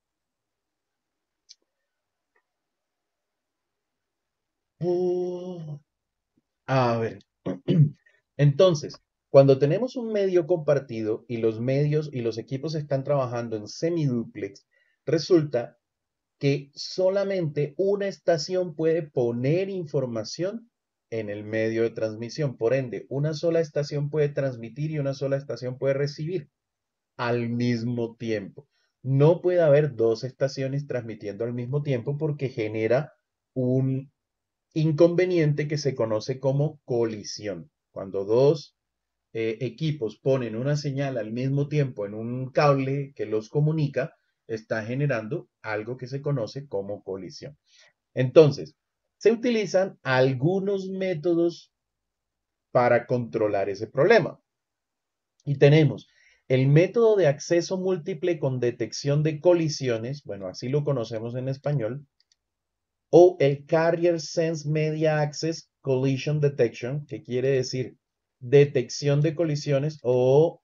A ver, entonces, cuando tenemos un medio compartido y los medios y los equipos están trabajando en semidúplex, resulta que solamente una estación puede poner información en el medio de transmisión. Por ende, una sola estación puede transmitir y una sola estación puede recibir al mismo tiempo. No puede haber dos estaciones transmitiendo al mismo tiempo porque genera un inconveniente que se conoce como colisión. Cuando dos equipos ponen una señal al mismo tiempo en un cable que los comunica, está generando algo que se conoce como colisión. Entonces, se utilizan algunos métodos para controlar ese problema. Y tenemos el método de acceso múltiple con detección de colisiones, bueno, así lo conocemos en español, o el Carrier Sense Media Access Collision Detection, que quiere decir detección de colisiones o,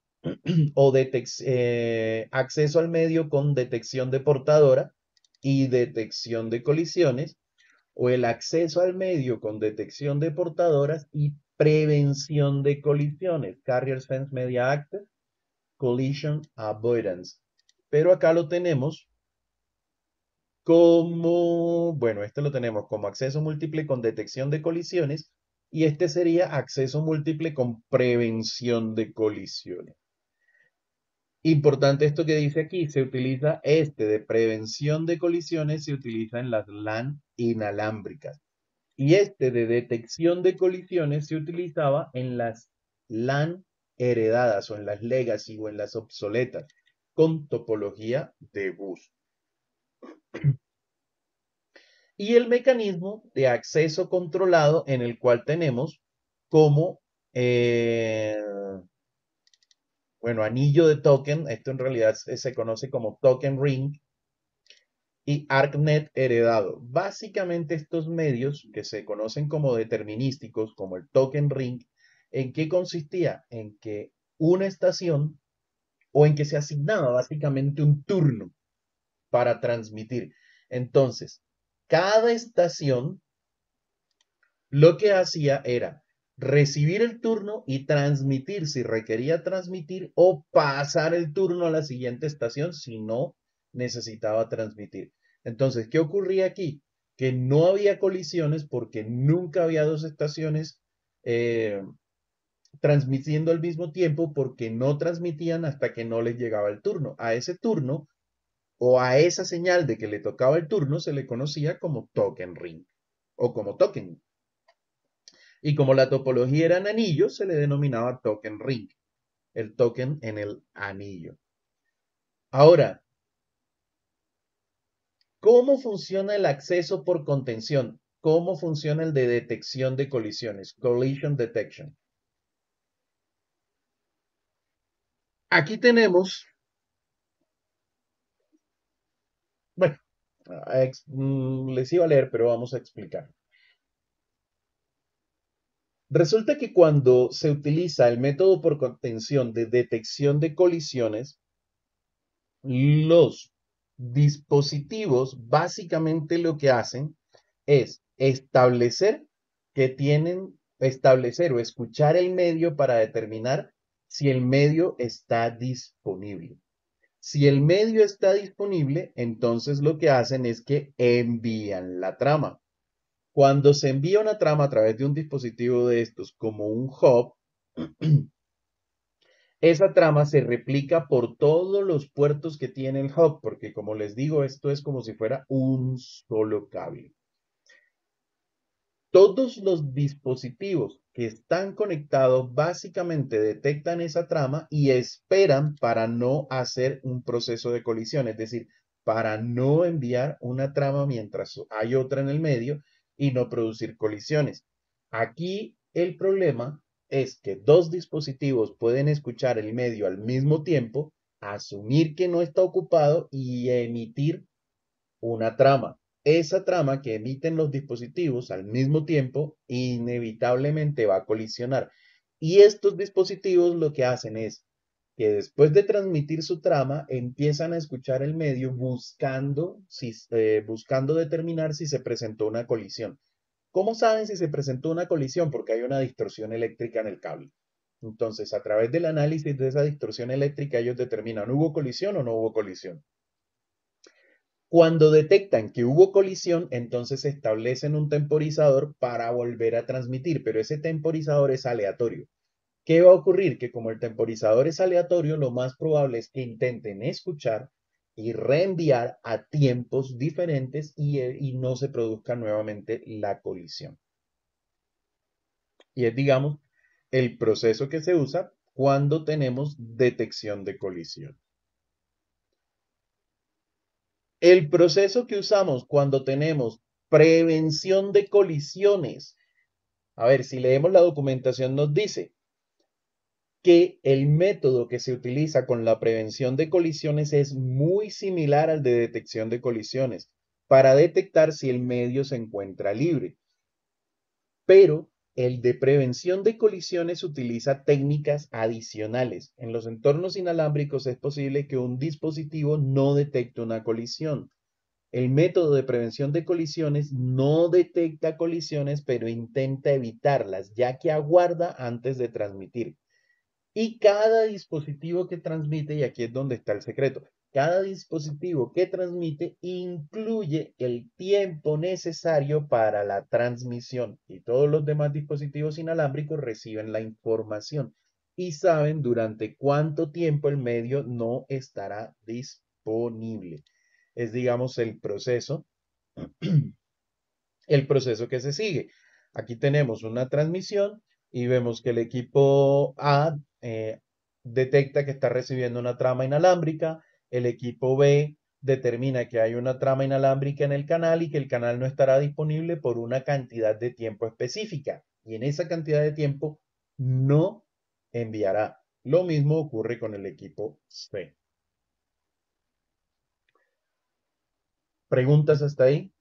acceso al medio con detección de portadora y detección de colisiones, o el acceso al medio con detección de portadoras y prevención de colisiones, Carrier Sense Media Access Collision Avoidance. Pero acá lo tenemos como, bueno, este lo tenemos como acceso múltiple con detección de colisiones y este sería acceso múltiple con prevención de colisiones. Importante esto que dice aquí, se utiliza este de prevención de colisiones, se utiliza en las LAN inalámbricas. Y este de detección de colisiones se utilizaba en las LAN heredadas o en las legacy o en las obsoletas con topología de bus. Y el mecanismo de acceso controlado en el cual tenemos como, bueno, anillo de token, esto en realidad se conoce como token ring, y ARCnet heredado. Básicamente estos medios que se conocen como determinísticos, como el token ring, ¿en qué consistía? En que una estación o en que se asignaba básicamente un turno para transmitir. Entonces, cada estación lo que hacía era recibir el turno y transmitir si requería transmitir o pasar el turno a la siguiente estación si no necesitaba transmitir. Entonces, ¿qué ocurría aquí? Que no había colisiones porque nunca había dos estaciones eh, transmitiendo al mismo tiempo porque no transmitían hasta que no les llegaba el turno. A ese turno o a esa señal de que le tocaba el turno se le conocía como token ring o como token. Y como la topología era en anillo, se le denominaba token ring, el token en el anillo. Ahora, ¿cómo funciona el acceso por contención? ¿Cómo funciona el de detección de colisiones? Collision detection. Aquí tenemos, bueno, les iba a leer, pero vamos a explicar. Resulta que cuando se utiliza el método por contención de detección de colisiones, los dispositivos básicamente lo que hacen es establecer o escuchar el medio para determinar si el medio está disponible. Si el medio está disponible, entonces lo que hacen es que envían la trama. Cuando se envía una trama a través de un dispositivo de estos como un hub, esa trama se replica por todos los puertos que tiene el hub, porque como les digo, esto es como si fuera un solo cable. Todos los dispositivos que están conectados básicamente detectan esa trama y esperan para no hacer un proceso de colisión, es decir, para no enviar una trama mientras hay otra en el medio y no producir colisiones. Aquí el problema es que dos dispositivos pueden escuchar el medio al mismo tiempo, asumir que no está ocupado y emitir una trama. Esa trama que emiten los dispositivos al mismo tiempo inevitablemente va a colisionar. Y estos dispositivos lo que hacen es que después de transmitir su trama empiezan a escuchar el medio buscando determinar si se presentó una colisión. ¿Cómo saben si se presentó una colisión? Porque hay una distorsión eléctrica en el cable. Entonces, a través del análisis de esa distorsión eléctrica, ellos determinan, ¿hubo colisión o no hubo colisión? Cuando detectan que hubo colisión, entonces establecen un temporizador para volver a transmitir, pero ese temporizador es aleatorio. ¿Qué va a ocurrir? Que como el temporizador es aleatorio, lo más probable es que intenten escuchar y reenviar a tiempos diferentes y no se produzca nuevamente la colisión. Y es, digamos, el proceso que se usa cuando tenemos detección de colisión. El proceso que usamos cuando tenemos prevención de colisiones. A ver, si leemos la documentación nos dice que el método que se utiliza con la prevención de colisiones es muy similar al de detección de colisiones para detectar si el medio se encuentra libre. Pero el de prevención de colisiones utiliza técnicas adicionales. En los entornos inalámbricos es posible que un dispositivo no detecte una colisión. El método de prevención de colisiones no detecta colisiones, pero intenta evitarlas, ya que aguarda antes de transmitir. Y cada dispositivo que transmite, y aquí es donde está el secreto, cada dispositivo que transmite incluye el tiempo necesario para la transmisión y todos los demás dispositivos inalámbricos reciben la información y saben durante cuánto tiempo el medio no estará disponible. Es, digamos, el proceso que se sigue. Aquí tenemos una transmisión y vemos que el equipo A detecta que está recibiendo una trama inalámbrica, el equipo B determina que hay una trama inalámbrica en el canal y que el canal no estará disponible por una cantidad de tiempo específica. Y en esa cantidad de tiempo no enviará. Lo mismo ocurre con el equipo C. ¿Preguntas hasta ahí?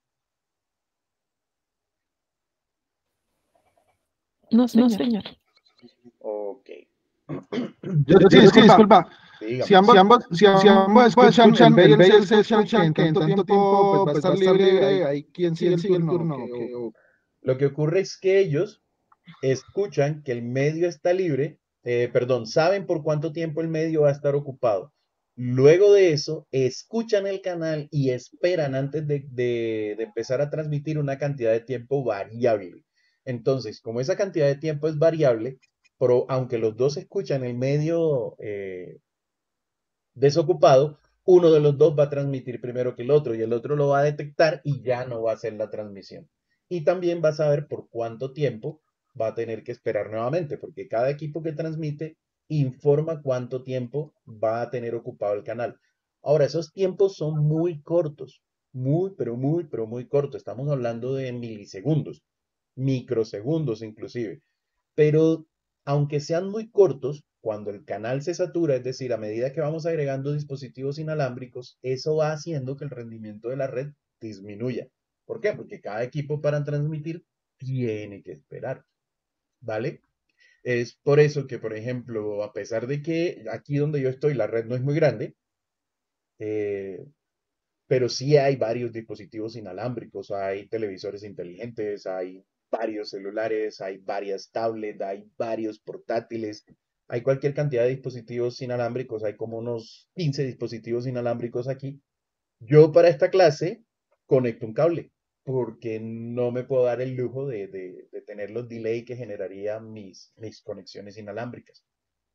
No, No, señor. señor. Ok. Sí, disculpa. Sí, Si dígame. ambos escuchan, el B y el C escuchan que en tanto tiempo pues, va a estar libre, ahí quién sigue el turno. Lo que ocurre es que ellos escuchan que el medio está libre, perdón, saben por cuánto tiempo el medio va a estar ocupado. Luego de eso, escuchan el canal y esperan antes de empezar a transmitir una cantidad de tiempo variable. Entonces, como esa cantidad de tiempo es variable, pero aunque los dos escuchan el medio desocupado, uno de los dos va a transmitir primero que el otro y el otro lo va a detectar y ya no va a hacer la transmisión. Y también va a saber por cuánto tiempo va a tener que esperar nuevamente, porque cada equipo que transmite informa cuánto tiempo va a tener ocupado el canal. Ahora, esos tiempos son muy cortos, pero muy cortos. Estamos hablando de milisegundos, microsegundos inclusive. Pero aunque sean muy cortos, cuando el canal se satura, es decir, a medida que vamos agregando dispositivos inalámbricos, eso va haciendo que el rendimiento de la red disminuya. ¿Por qué? Porque cada equipo para transmitir tiene que esperar, ¿vale? Es por eso que, por ejemplo, a pesar de que aquí donde yo estoy la red no es muy grande, eh, pero sí hay varios dispositivos inalámbricos, hay televisores inteligentes, hay varios celulares, hay varias tablets, hay varios portátiles, hay cualquier cantidad de dispositivos inalámbricos, hay como unos 15 dispositivos inalámbricos aquí. Yo para esta clase conecto un cable, porque no me puedo dar el lujo de tener los delay que generarían mis conexiones inalámbricas.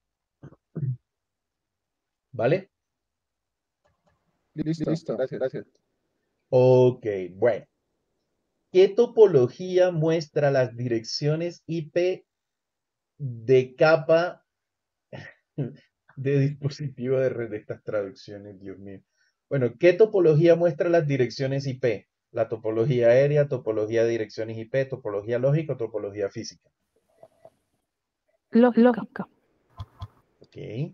¿Vale? Listo, gracias. Ok, bueno. ¿Qué topología muestra las direcciones IP de capa de dispositivo de red? De estas traducciones, Dios mío. Bueno, ¿qué topología muestra las direcciones IP? La topología aérea, topología de direcciones IP, topología lógica o topología física. Lógica. Ok.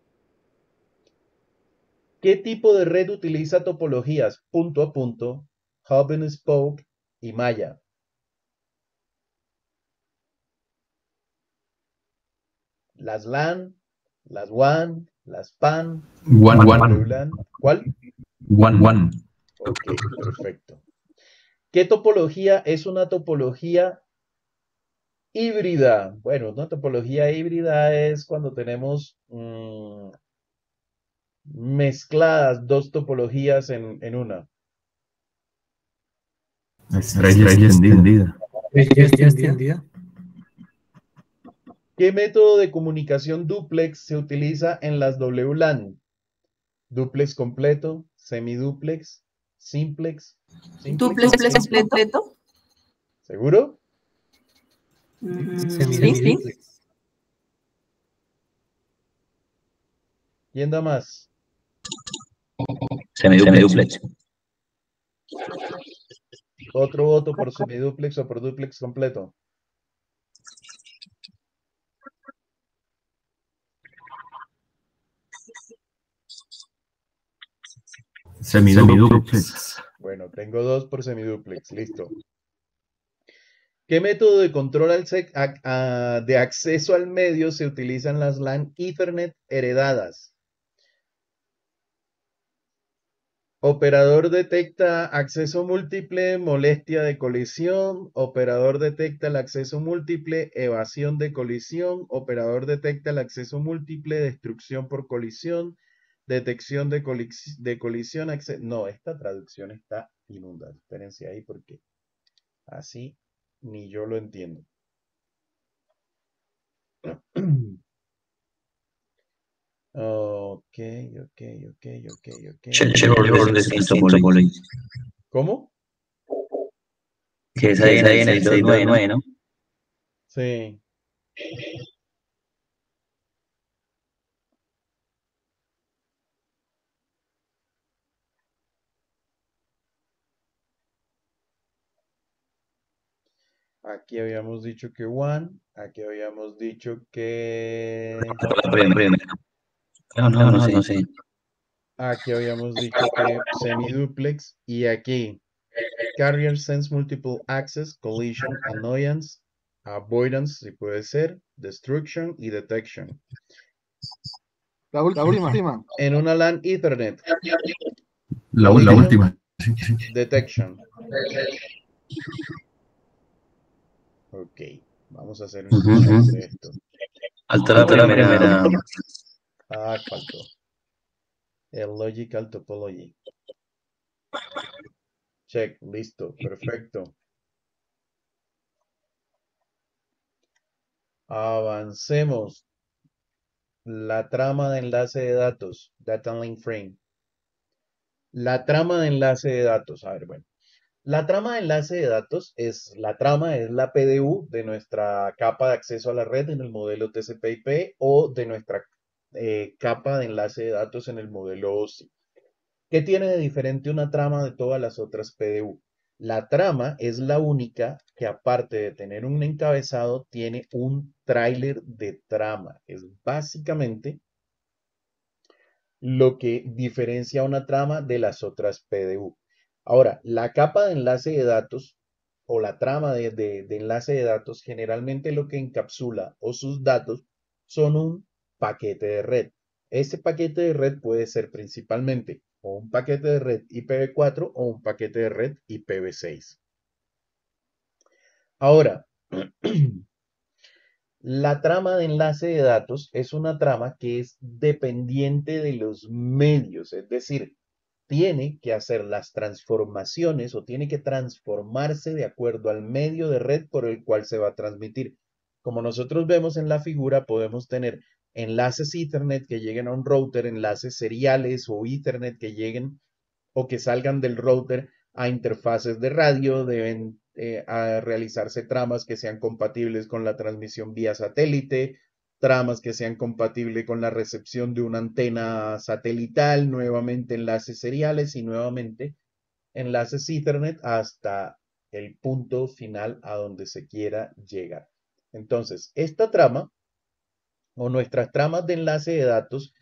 ¿Qué tipo de red utiliza topologías punto a punto, hub and spoke y malla? Las LAN, las WAN, las PAN, One, WLAN. ¿Cuál? one. Ok, perfecto. ¿Qué topología es una topología híbrida? Bueno, una topología híbrida es cuando tenemos mezcladas dos topologías en una. Estrella extendida. ¿Ya extendida? ¿Qué método de comunicación dúplex se utiliza en las WLAN? Dúplex completo, semidúplex, simplex. ¿Duplex completo? ¿Seguro? Sí. ¿Quién da más? Semiduplex. Otro voto por semidúplex o por dúplex completo. Semiduplex. Bueno, tengo dos por semidúplex. Listo. ¿Qué método de control de acceso al medio se utiliza en las LAN Ethernet heredadas? Operador detecta acceso múltiple, molestia de colisión. Operador detecta el acceso múltiple, evasión de colisión. Operador detecta el acceso múltiple, destrucción por colisión. Detección de colisión. No, esta traducción está inundada. Espérense ahí porque así ni yo lo entiendo. Ok. ¿Cómo? Que esa viene en el 629, ¿no? Sí. Aquí habíamos dicho que one. Aquí habíamos dicho que... Por la primera. No sé. Aquí habíamos dicho que semiduplex. Y aquí, carrier sense multiple access, collision, annoyance, avoidance, si puede ser, destruction y detection. La última. En una LAN Ethernet, La última. Sí. detection. Ok, vamos a hacer un check de esto. Alta la primera. Ah, faltó. El logical topology. Check, listo, perfecto. Avancemos. La trama de enlace de datos, Data Link Frame. La trama de enlace de datos, a ver, bueno. La trama de enlace de datos es la PDU de nuestra capa de acceso a la red en el modelo TCP/IP o de nuestra capa de enlace de datos en el modelo OSI. ¿Qué tiene de diferente una trama de todas las otras PDU? La trama es la única que, aparte de tener un encabezado, tiene un tráiler de trama. Es básicamente lo que diferencia una trama de las otras PDU. Ahora, la capa de enlace de datos o la trama de enlace de datos generalmente lo que encapsula o sus datos son un paquete de red. Ese paquete de red puede ser principalmente o un paquete de red IPv4 o un paquete de red IPv6. Ahora, La trama de enlace de datos es una trama que es dependiente de los medios, es decir, tiene que hacer las transformaciones o tiene que transformarse de acuerdo al medio de red por el cual se va a transmitir. Como nosotros vemos en la figura, podemos tener enlaces Ethernet que lleguen a un router, enlaces seriales o Ethernet que lleguen o que salgan del router a interfaces de radio, deben a realizarse tramas que sean compatibles con la transmisión vía satélite, tramas que sean compatibles con la recepción de una antena satelital, nuevamente enlaces seriales y nuevamente enlaces Ethernet hasta el punto final a donde se quiera llegar. Entonces, esta trama o nuestras tramas de enlace de datos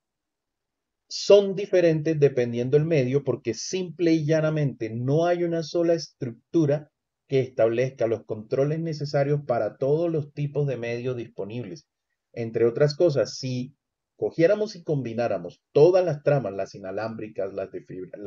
son diferentes dependiendo del medio porque simple y llanamente no hay una sola estructura que establezca los controles necesarios para todos los tipos de medios disponibles. Entre otras cosas, si cogiéramos y combináramos todas las tramas, las inalámbricas, las de fibra,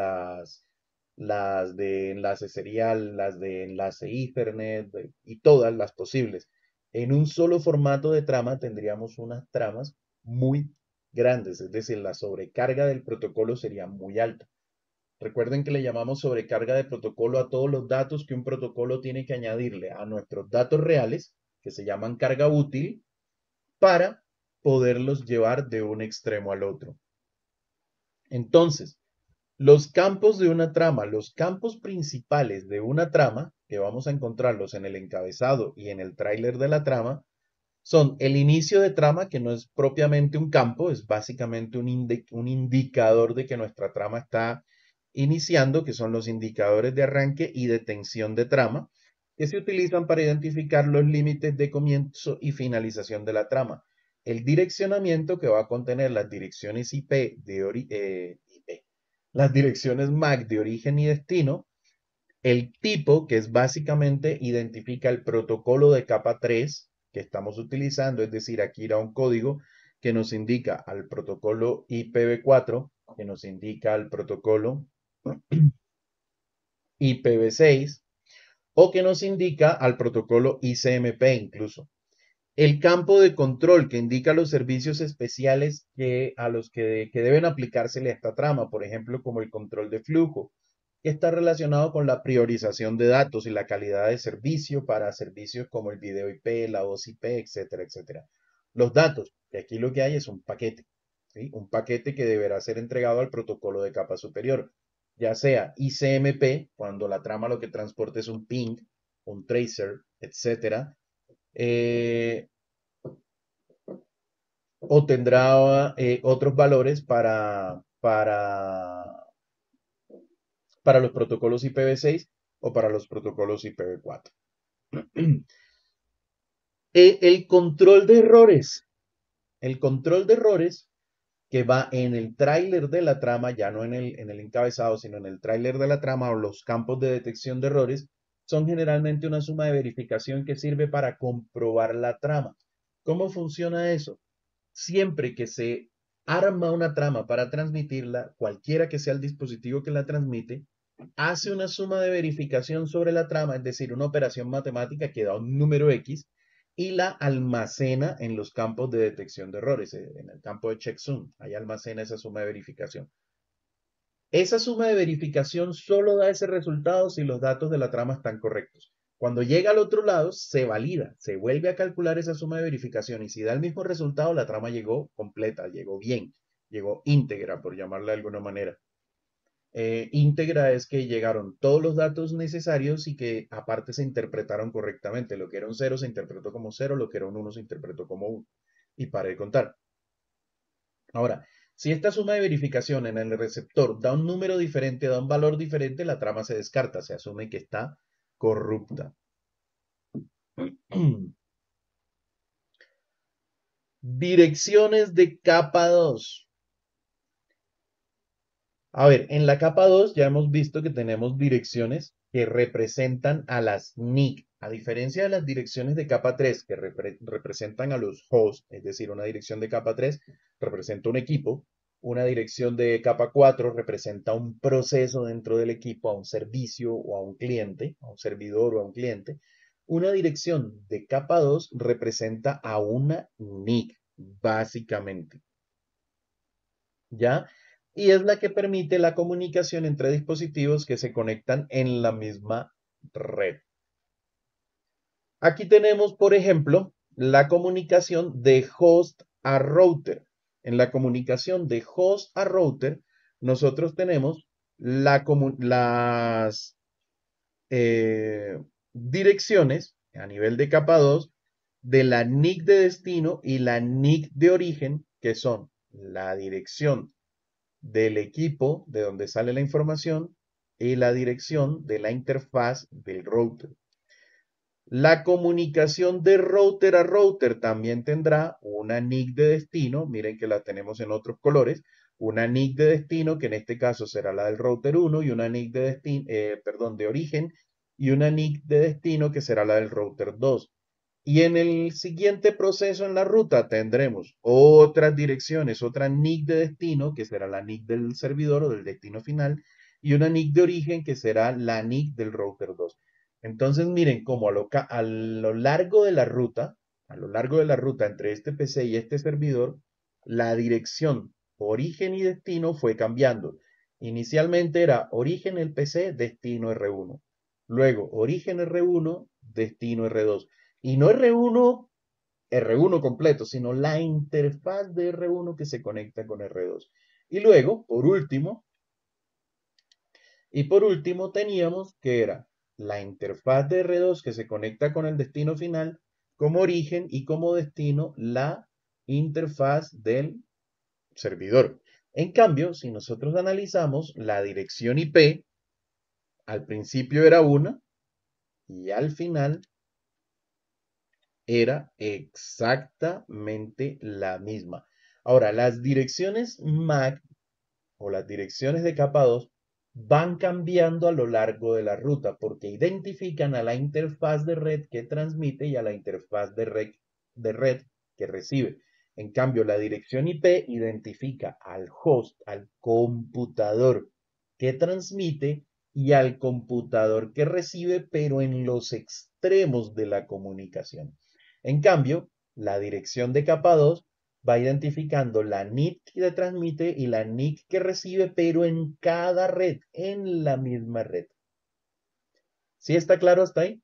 las de enlace serial, las de enlace Ethernet y todas las posibles, en un solo formato de trama tendríamos unas tramas muy grandes, es decir, la sobrecarga del protocolo sería muy alta. Recuerden que le llamamos sobrecarga de protocolo a todos los datos que un protocolo tiene que añadirle a nuestros datos reales, que se llaman carga útil, para poderlos llevar de un extremo al otro. Entonces, los campos de una trama, los campos principales de una trama, que vamos a encontrarlos en el encabezado y en el tráiler de la trama, son el inicio de trama, que no es propiamente un campo, es básicamente un indicador de que nuestra trama está iniciando, que son los indicadores de arranque y de tensión de trama, que se utilizan para identificar los límites de comienzo y finalización de la trama. El direccionamiento, que va a contener las direcciones IP las direcciones MAC de origen y destino. El tipo, que es básicamente identifica el protocolo de capa 3 que estamos utilizando, es decir, aquí irá un código que nos indica al protocolo IPv4, que nos indica al protocolo IPv6, o que nos indica al protocolo ICMP incluso. El campo de control, que indica los servicios especiales a los que deben aplicársele a esta trama, por ejemplo, como el control de flujo, que está relacionado con la priorización de datos y la calidad de servicio para servicios como el video IP, la voz IP, etcétera, etcétera. Los datos, que aquí lo que hay es un paquete, ¿sí? Un paquete que deberá ser entregado al protocolo de capa superior, ya sea ICMP, cuando la trama lo que transporta es un ping, un tracer, etcétera, o tendrá otros valores para los protocolos IPv6 o para los protocolos IPv4. El control de errores. El control de errores que va en el tráiler de la trama, ya no en el encabezado, sino en el tráiler de la trama o los campos de detección de errores, son generalmente una suma de verificación que sirve para comprobar la trama. ¿Cómo funciona eso? Siempre que se arma una trama para transmitirla, cualquiera que sea el dispositivo que la transmite, hace una suma de verificación sobre la trama, es decir, una operación matemática que da un número X y la almacena en los campos de detección de errores, en el campo de checksum, ahí almacena esa suma de verificación. Esa suma de verificación solo da ese resultado si los datos de la trama están correctos. Cuando llega al otro lado, se valida, se vuelve a calcular esa suma de verificación y si da el mismo resultado, la trama llegó completa, llegó bien, llegó íntegra, por llamarla de alguna manera. Íntegra es que llegaron todos los datos necesarios y que aparte se interpretaron correctamente. Lo que era un 0 se interpretó como 0, lo que era un 1 se interpretó como 1. Y para de contar. Ahora, si esta suma de verificación en el receptor da un número diferente, da un valor diferente, la trama se descarta, se asume que está corrupta. Direcciones de capa 2. A ver, en la capa 2 ya hemos visto que tenemos direcciones que representan a las NIC, a diferencia de las direcciones de capa 3 que representan a los hosts, es decir, una dirección de capa 3 representa un equipo, una dirección de capa 4 representa un proceso dentro del equipo, a un servicio o a un cliente, a un servidor o a un cliente. una dirección de capa 2 representa a una NIC, básicamente. ¿Ya? Y es la que permite la comunicación entre dispositivos que se conectan en la misma red. Aquí tenemos, por ejemplo, la comunicación de host a router. En la comunicación de host a router, nosotros tenemos las direcciones a nivel de capa 2 de la NIC de destino y la NIC de origen, que son la dirección del equipo de donde sale la información y la dirección de la interfaz del router. La comunicación de router a router también tendrá una NIC de destino, miren que la tenemos en otros colores, una NIC de destino que en este caso será la del router 1 y una NIC de destino, de origen y una NIC de destino que será la del router 2. Y en el siguiente proceso en la ruta tendremos otras direcciones, otra NIC de destino que será la NIC del servidor o del destino final y una NIC de origen que será la NIC del router 2. Entonces miren cómo a lo largo de la ruta, entre este PC y este servidor, la dirección origen y destino fue cambiando. Inicialmente era origen el PC, destino R1. Luego origen R1, destino R2. Y no R1 completo, sino la interfaz de R1 que se conecta con R2. Y luego, por último, teníamos que era la interfaz de R2 que se conecta con el destino final como origen y como destino la interfaz del servidor. En cambio, si nosotros analizamos la dirección IP, al principio era una y al final era exactamente la misma. Ahora, las direcciones MAC o las direcciones de capa 2 van cambiando a lo largo de la ruta porque identifican a la interfaz de red que transmite y a la interfaz de red que recibe. En cambio, la dirección IP identifica al host, al computador que transmite y al computador que recibe, pero en los extremos de la comunicación. En cambio, la dirección de capa 2 va identificando la NIC que transmite y la NIC que recibe, pero en cada red, en la misma red. ¿Sí está claro hasta ahí?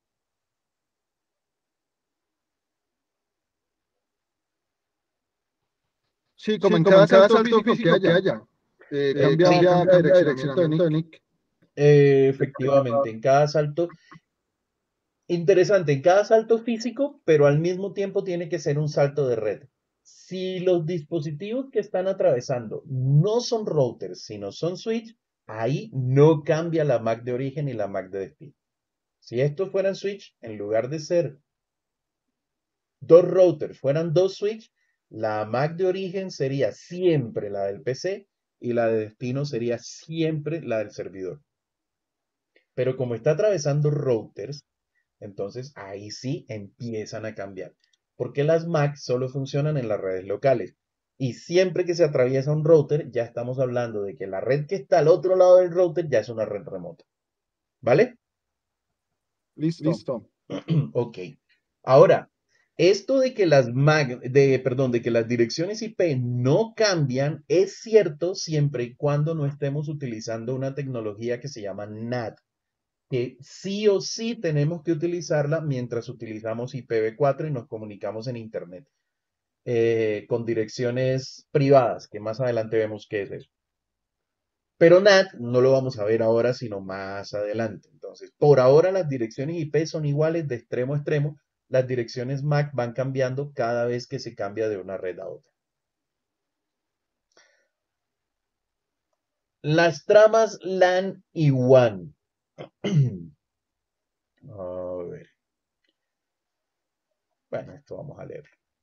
Sí, como en cada salto físico que haya, cambia el direccionamiento de NIC. Efectivamente, en cada salto. Interesante, en cada salto físico, pero al mismo tiempo tiene que ser un salto de red. Si los dispositivos que están atravesando no son routers, sino son switch, ahí no cambia la MAC de origen y la MAC de destino. Si estos fueran switch, en lugar de ser dos routers, fueran dos switch, la MAC de origen sería siempre la del PC y la de destino sería siempre la del servidor. Pero como está atravesando routers, entonces ahí sí empiezan a cambiar. Porque las MAC solo funcionan en las redes locales. Y siempre que se atraviesa un router, ya estamos hablando de que la red que está al otro lado del router ya es una red remota. ¿Vale? Listo. Ok. Ahora, esto de que las de que las direcciones IP no cambian es cierto siempre y cuando no estemos utilizando una tecnología que se llama NAT, que sí o sí tenemos que utilizarla mientras utilizamos IPv4 y nos comunicamos en Internet con direcciones privadas, que más adelante vemos qué es eso. Pero NAT no lo vamos a ver ahora, sino más adelante. Entonces, por ahora las direcciones IP son iguales de extremo a extremo. Las direcciones MAC van cambiando cada vez que se cambia de una red a otra. Las tramas LAN y WAN. A ver. Bueno, esto vamos a leer.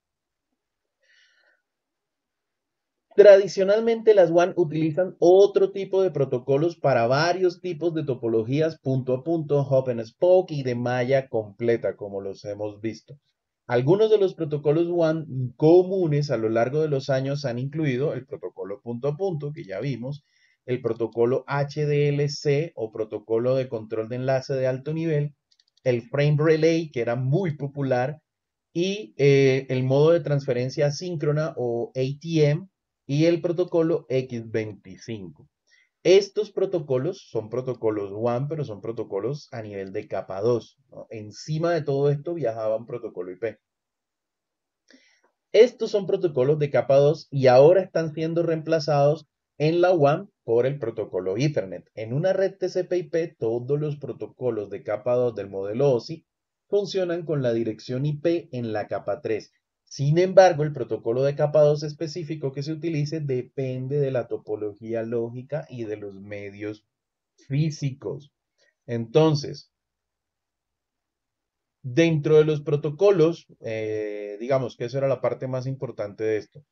Tradicionalmente las WAN utilizan otro tipo de protocolos para varios tipos de topologías punto a punto, hub and spoke y de malla completa, como los hemos visto. Algunos de los protocolos WAN comunes a lo largo de los años han incluido el protocolo punto a punto, que ya vimos, el protocolo HDLC o protocolo de control de enlace de alto nivel, el frame relay, que era muy popular, y el modo de transferencia asíncrona o ATM y el protocolo X25. Estos protocolos son protocolos WAN, pero son protocolos a nivel de capa 2, ¿no? Encima de todo esto viajaba un protocolo IP. Estos son protocolos de capa 2 y ahora están siendo reemplazados en la WAN por el protocolo Ethernet. En una red TCP/IP, todos los protocolos de capa 2 del modelo OSI funcionan con la dirección IP en la capa 3. Sin embargo, el protocolo de capa 2 específico que se utilice depende de la topología lógica y de los medios físicos. Entonces, dentro de los protocolos, digamos que eso era la parte más importante de esto.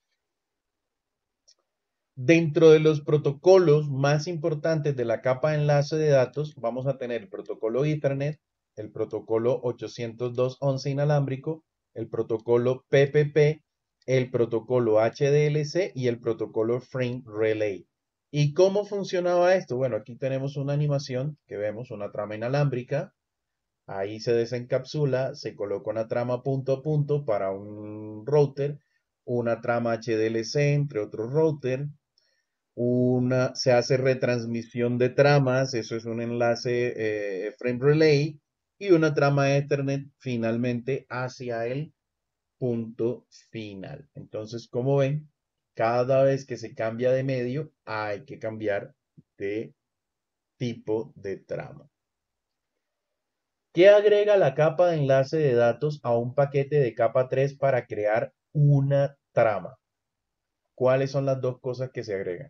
Dentro de los protocolos más importantes de la capa de enlace de datos, vamos a tener el protocolo Ethernet, el protocolo 802.11 inalámbrico, el protocolo PPP, el protocolo HDLC y el protocolo Frame Relay. ¿Y cómo funcionaba esto? Bueno, aquí tenemos una animación que vemos, una trama inalámbrica. Ahí se desencapsula, se coloca una trama punto a punto para un router, una trama HDLC entre otros routers, se hace retransmisión de tramas, eso es un enlace Frame Relay, y una trama Ethernet finalmente hacia el punto final. Entonces, como ven, cada vez que se cambia de medio, hay que cambiar de tipo de trama. ¿Qué agrega la capa de enlace de datos a un paquete de capa 3 para crear una trama? ¿Cuáles son las dos cosas que se agregan?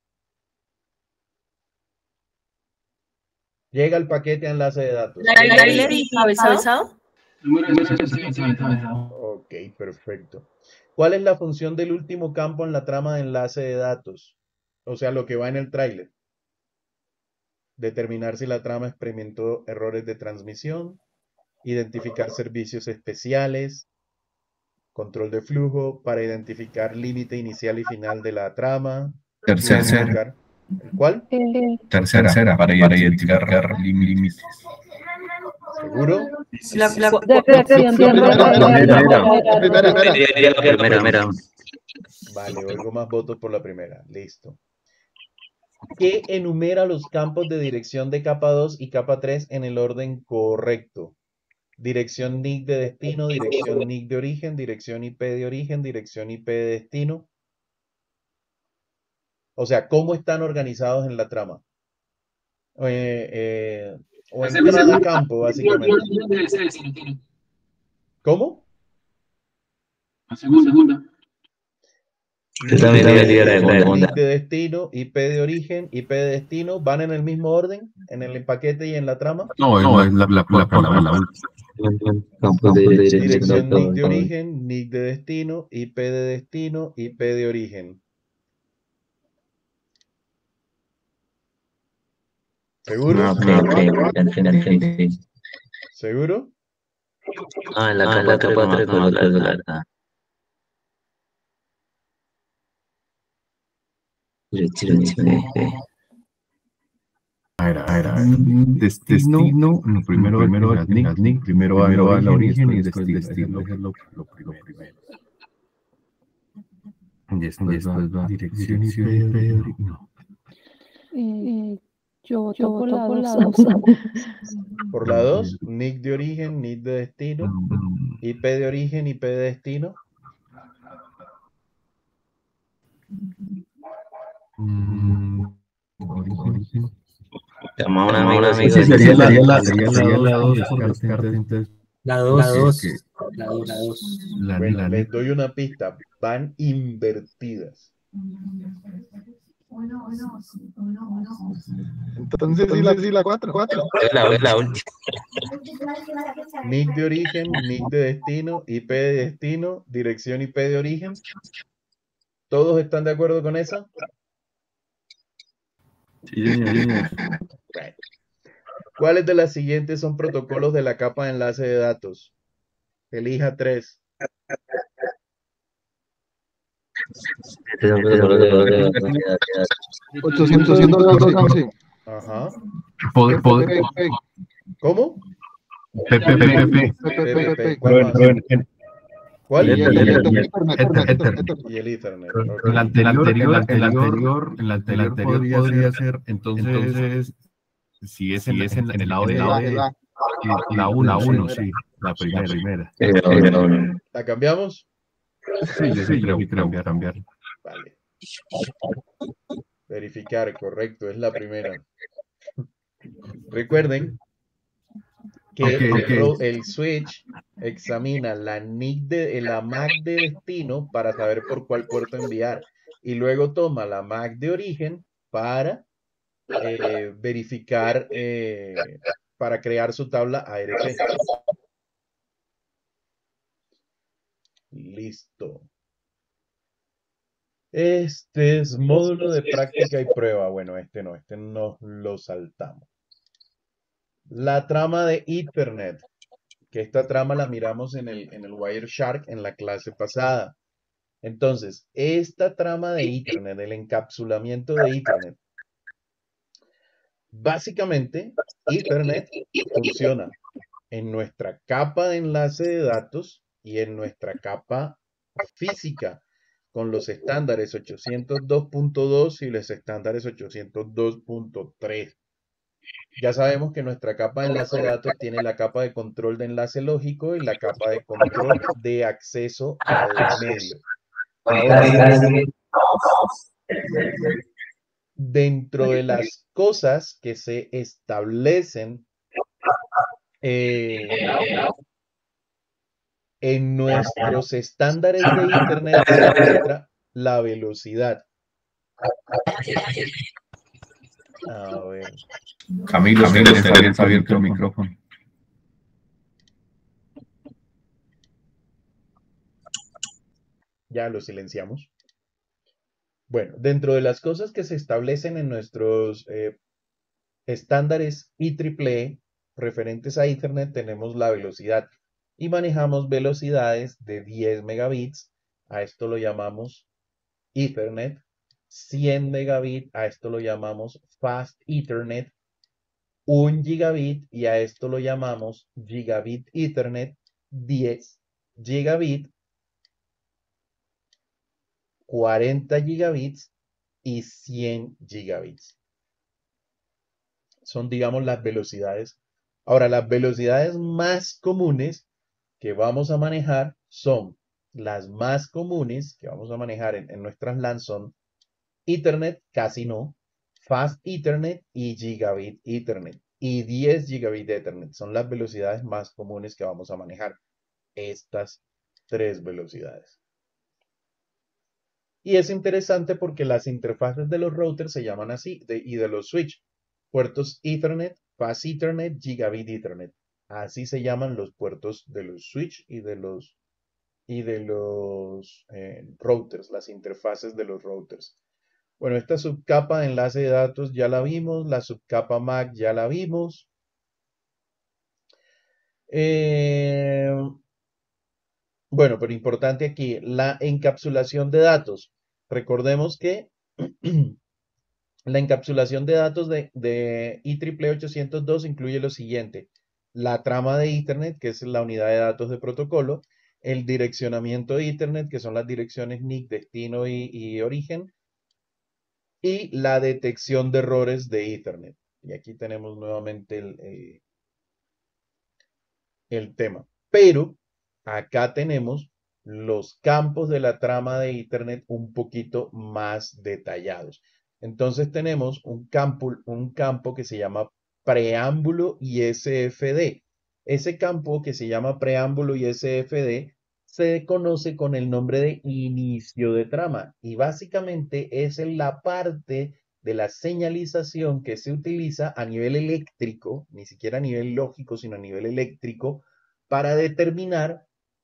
Llega el paquete de enlace de datos. ¿Trailer y cabezado? Ok, perfecto. ¿Cuál es la función del último campo en la trama de enlace de datos? O sea, lo que va en el tráiler. Determinar si la trama experimentó errores de transmisión, identificar servicios especiales, control de flujo para identificar límite inicial y final de la trama. Tercera. ¿Cuál? Tercera, para identificar límites. ¿Seguro? Primera. Vale, oigo más votos por la primera. Listo. ¿Qué enumera los campos de dirección de capa 2 y capa 3 en el orden correcto? Dirección NIC de destino, dirección NIC de origen, dirección IP de origen, dirección IP de destino. O sea, ¿cómo están organizados en la trama? O en cada campo, básicamente. ¿Cómo? Segunda. Yo también NIC de destino, IP de origen, IP de destino, ¿van en el mismo orden? ¿En el paquete y en la trama? No, es la última. Dirección NIC de origen, NIC de destino, IP de destino, IP de origen. ¿Seguro? ¿Seguro? En la capa 3 no me acuerdo, la verdad. Destino, primero el NIC, primero va el origen y después destino. Lo primero. Y después va dirección IP. Yo voto por la 2. Por la 2, NIC de origen, NIC de destino, IP de origen, IP de destino. Origen. Llama a un amigo. Sí, sería la 2 por descarte, entonces. La 2. Bueno, les doy una pista. Van invertidas. Entonces sí, la 4. Es la última. NIC de origen, NIC de destino, IP de destino, dirección IP de origen. ¿Todos están de acuerdo con esa? Sí, señor. Bueno. ¿Cuáles de las siguientes son protocolos de la capa de enlace de datos? Elija 3. 802.11. Ajá. Poder. ¿Cómo? PPP. ¿Cuál más? ¿Cuál? Y el Ethernet. Y el Ethernet. Ok. El anterior podría ser, entonces, si es en el lado de la 1, sí, la primera. ¿La cambiamos? Sí, yo sí creo cambiar. Vale. Verificar, correcto, es la primera. Recuerden que el switch examina la MAC de destino para saber por cuál puerto enviar y luego toma la MAC de origen para verificar, para crear su tabla ARP. Listo. Este es módulo de práctica y prueba. Bueno, este no lo saltamos. La trama de Ethernet, que esta trama la miramos en el Wireshark en la clase pasada. Entonces, esta trama de Ethernet, el encapsulamiento de Ethernet, básicamente, Ethernet funciona en nuestra capa de enlace de datos y en nuestra capa física, con los estándares 802.2 y los estándares 802.3. Ya sabemos que nuestra capa de enlace de datos tiene la capa de control de enlace lógico y la capa de control de acceso al medio. Ahora, dentro de las cosas que se establecen en nuestros estándares de Internet se encuentra la velocidad. A ver. Camilo, está abierto el micrófono. Ya lo silenciamos. Bueno, dentro de las cosas que se establecen en nuestros estándares IEEE referentes a Ethernet tenemos la velocidad y manejamos velocidades de 10 megabits, a esto lo llamamos Ethernet, 100 megabits, a esto lo llamamos Fast Ethernet, 1 gigabit y a esto lo llamamos Gigabit Ethernet, 10 gigabit, 40 gigabits y 100 gigabits. Son, digamos, las velocidades. Ahora, las velocidades más comunes que vamos a manejar son las más comunes que vamos a manejar en nuestras LAN son Ethernet, casi no, Fast Ethernet y Gigabit Ethernet. Y 10 Gigabit Ethernet son las velocidades más comunes que vamos a manejar. Estas tres velocidades. Y es interesante porque las interfaces de los routers se llaman así, y de los switch. Puertos Ethernet, Fast Ethernet, Gigabit Ethernet. Así se llaman los puertos de los switch y de los routers, las interfaces de los routers. Bueno, esta subcapa de enlace de datos ya la vimos, la subcapa MAC ya la vimos. Bueno, pero importante aquí, la encapsulación de datos. Recordemos que la encapsulación de datos de IEEE 802 incluye lo siguiente: la trama de Ethernet, que es la unidad de datos de protocolo, el direccionamiento de Ethernet, que son las direcciones NIC, destino y origen, y la detección de errores de Ethernet. Y aquí tenemos nuevamente el tema. Pero acá tenemos los campos de la trama de Ethernet un poquito más detallados. Entonces tenemos un campo que se llama preámbulo y SFD. Ese campo que se llama preámbulo y SFD se conoce con el nombre de inicio de trama y básicamente es la parte de la señalización que se utiliza a nivel eléctrico, ni siquiera a nivel lógico, sino a nivel eléctrico, para determinar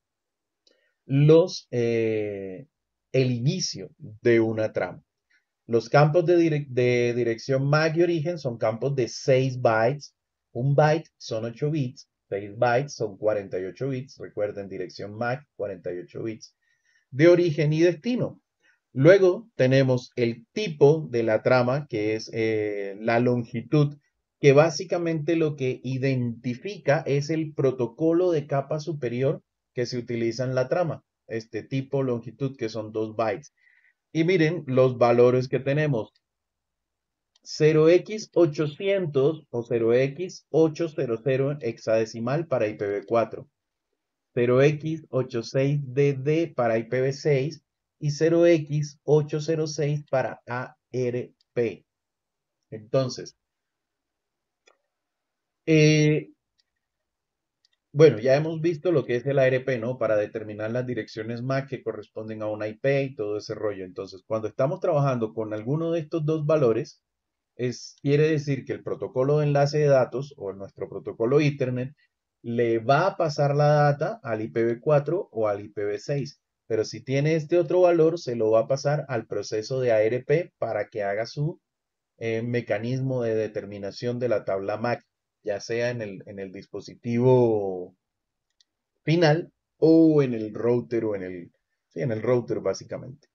el inicio de una trama. Los campos de dirección MAC y origen son campos de 6 bytes. Un byte son 8 bits, 6 bytes son 48 bits. Recuerden, dirección MAC, 48 bits. De origen y destino. Luego tenemos el tipo de la trama, que es la longitud, que básicamente lo que identifica es el protocolo de capa superior que se utiliza en la trama, este tipo longitud que son 2 bytes. Y miren los valores que tenemos. 0x800 o 0x800 en hexadecimal para IPv4, 0x86DD para IPv6 y 0x806 para ARP. Entonces, bueno, ya hemos visto lo que es el ARP, ¿no? Para determinar las direcciones MAC que corresponden a una IP y todo ese rollo. Entonces, cuando estamos trabajando con alguno de estos dos valores, quiere decir que el protocolo de enlace de datos o nuestro protocolo Ethernet le va a pasar la data al IPv4 o al IPv6. Pero si tiene este otro valor, se lo va a pasar al proceso de ARP para que haga su mecanismo de determinación de la tabla MAC, ya sea en el dispositivo final o en el router sí, en el router básicamente.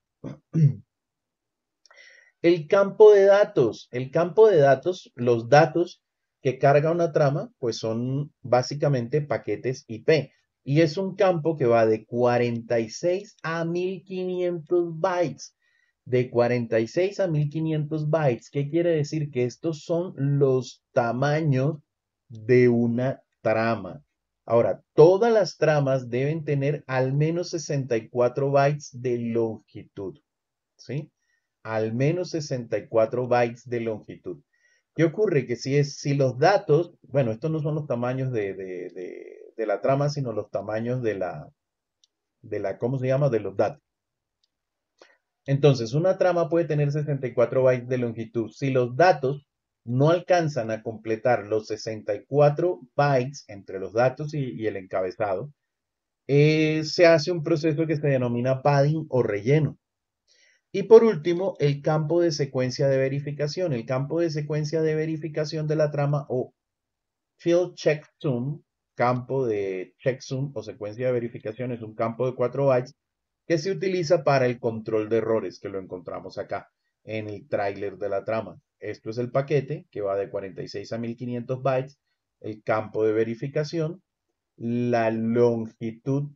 El campo de datos. El campo de datos, los datos que carga una trama, pues son básicamente paquetes IP. Y es un campo que va de 46 a 1500 bytes. De 46 a 1500 bytes. ¿Qué quiere decir? Que estos son los tamaños de una trama. Ahora, todas las tramas deben tener al menos 64 bytes de longitud. ¿Sí? Al menos 64 bytes de longitud. ¿Qué ocurre? Que si los datos, bueno, estos no son los tamaños de la trama, sino los tamaños ¿cómo se llama? De los datos. Entonces, una trama puede tener 64 bytes de longitud. Si los datos no alcanzan a completar los 64 bytes entre los datos y el encabezado, se hace un proceso que se denomina padding o relleno. Y por último, el campo de secuencia de verificación. El campo de secuencia de verificación de la trama o field checksum, campo de checksum o secuencia de verificación, es un campo de 4 bytes que se utiliza para el control de errores, que lo encontramos acá en el tráiler de la trama. Esto es el paquete que va de 46 a 1500 bytes, el campo de verificación, la longitud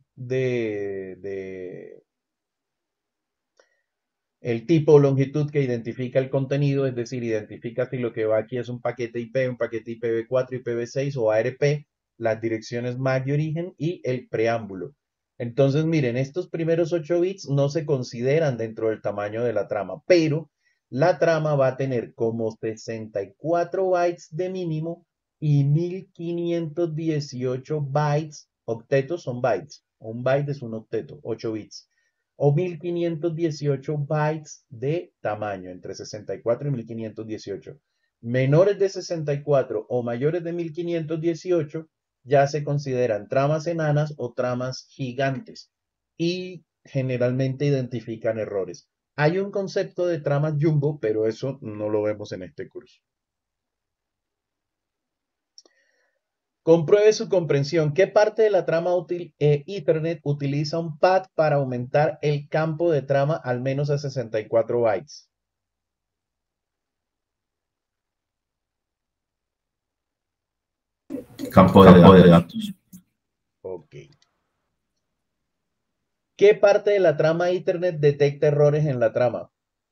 el tipo o longitud que identifica el contenido, es decir, identifica si lo que va aquí es un paquete IP, un paquete IPv4, IPv6 o ARP, las direcciones MAC de origen y el preámbulo. Entonces, miren, estos primeros 8 bits no se consideran dentro del tamaño de la trama, pero la trama va a tener como 64 bytes de mínimo y 1518 bytes, octetos son bytes, un byte es un octeto, 8 bits o 1518 bytes de tamaño, entre 64 y 1518. Menores de 64 o mayores de 1518 ya se consideran tramas enanas o tramas gigantes y generalmente identifican errores. Hay un concepto de tramas jumbo, pero eso no lo vemos en este curso. Compruebe su comprensión. ¿Qué parte de la trama Ethernet utiliza un pad para aumentar el campo de trama al menos a 64 bytes? Campo de datos. Ok. ¿Qué parte de la trama Ethernet detecta errores en la trama?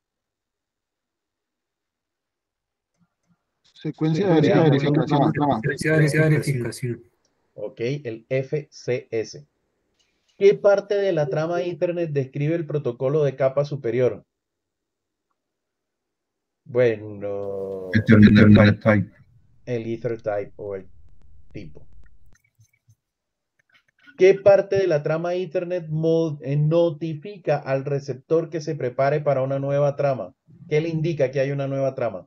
Secuencia de verificación. Verificación. Ok, el FCS. ¿Qué parte de la trama Ethernet describe el protocolo de capa superior? Bueno, el EtherType o el tipo. ¿Qué parte de la trama Ethernet notifica al receptor que se prepare para una nueva trama? ¿Qué le indica que hay una nueva trama?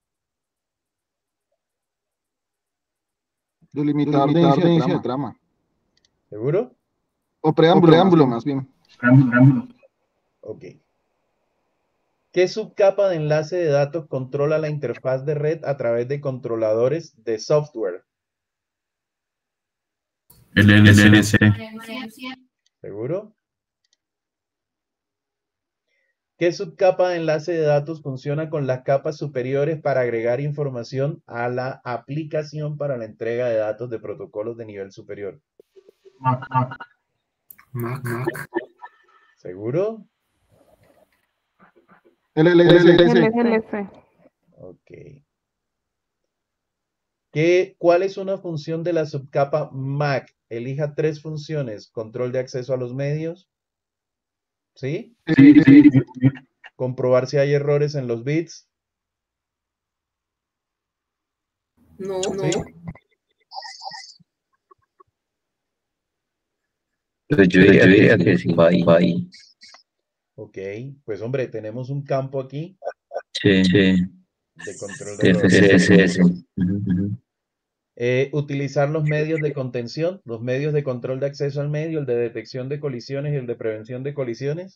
Delimitador de inicio de trama. ¿Seguro? O preámbulo más bien. Ok. ¿Qué subcapa de enlace de datos controla la interfaz de red a través de controladores de software? El LLC. ¿Seguro? ¿Qué subcapa de enlace de datos funciona con las capas superiores para agregar información a la aplicación para la entrega de datos de protocolos de nivel superior? Mac. ¿Seguro? LLS. LF. Ok. ¿Cuál es una función de la subcapa MAC? Elija 3 funciones. Control de acceso a los medios. ¿Sí? Sí. Comprobar si hay errores en los bits. No. ¿Sí? Pues yo diría que sí, va ahí. Ok. Pues hombre, tenemos un campo aquí Sí. de control de errores. FCSS. Ujú. Utilizar los medios de contención, los medios de control de acceso al medio, el de detección de colisiones y el de prevención de colisiones.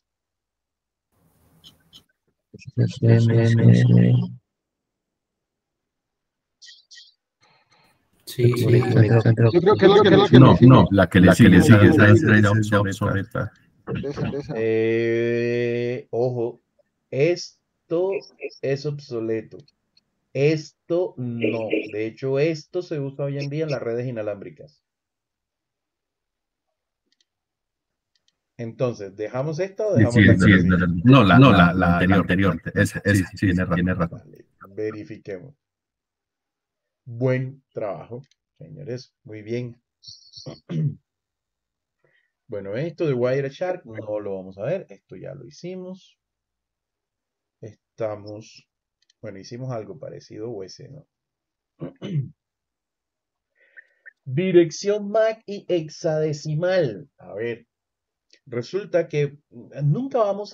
Sí. Yo creo que es la que le sigue. No, la que le sigue, esa es ya obsoleta. obsoleta. Esa. Ojo, esto es obsoleto. Esto no. De hecho, esto se usa hoy en día en las redes inalámbricas. Entonces, ¿dejamos esta o dejamos Sí, la sí, que le es sigue? verdad. No, la anterior. Sí, tiene razón. Vale, verifiquemos. Buen trabajo, señores. Muy bien. Bueno, esto de Wireshark no lo vamos a ver. Esto ya lo hicimos. Bueno, hicimos algo parecido o ese, ¿no? Dirección MAC y hexadecimal. A ver, resulta que nunca vamos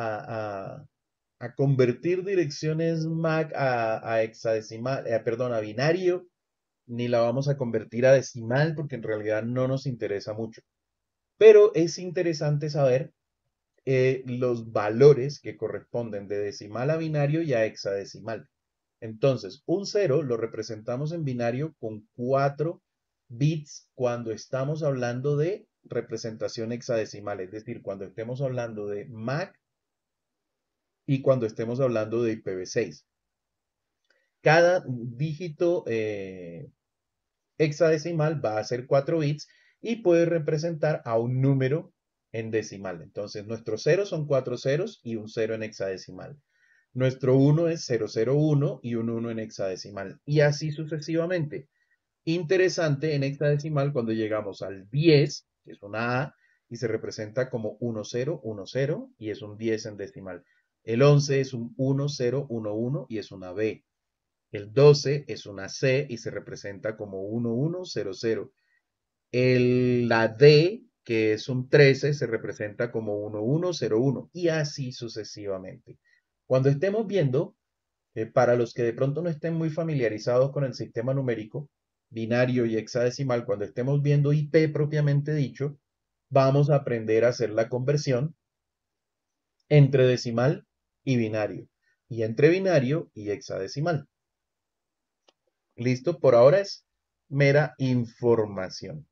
a convertir direcciones MAC a hexadecimal, perdón, a binario, ni la vamos a convertir a decimal porque en realidad no nos interesa mucho. Pero es interesante saber los valores que corresponden de decimal a binario y a hexadecimal. Entonces, un 0 lo representamos en binario con 4 bits cuando estamos hablando de representación hexadecimal, es decir, cuando estemos hablando de MAC y cuando estemos hablando de IPv6. Cada dígito hexadecimal va a ser 4 bits y puede representar a un número en decimal. Entonces, nuestros ceros son 4 ceros y un 0 en hexadecimal. Nuestro 1 es 001 y un 1 en hexadecimal. Y así sucesivamente. Interesante en hexadecimal cuando llegamos al 10, que es una A, y se representa como 1010 y es un 10 en decimal. El 11 es un 1011 y es una B. El 12 es una C y se representa como 1100. La D, que es un 13, se representa como 1101 y así sucesivamente. Cuando estemos viendo, para los que de pronto no estén muy familiarizados con el sistema numérico, binario y hexadecimal, cuando estemos viendo IP propiamente dicho, vamos a aprender a hacer la conversión entre decimal y binario, y entre binario y hexadecimal. Listo, por ahora es mera información.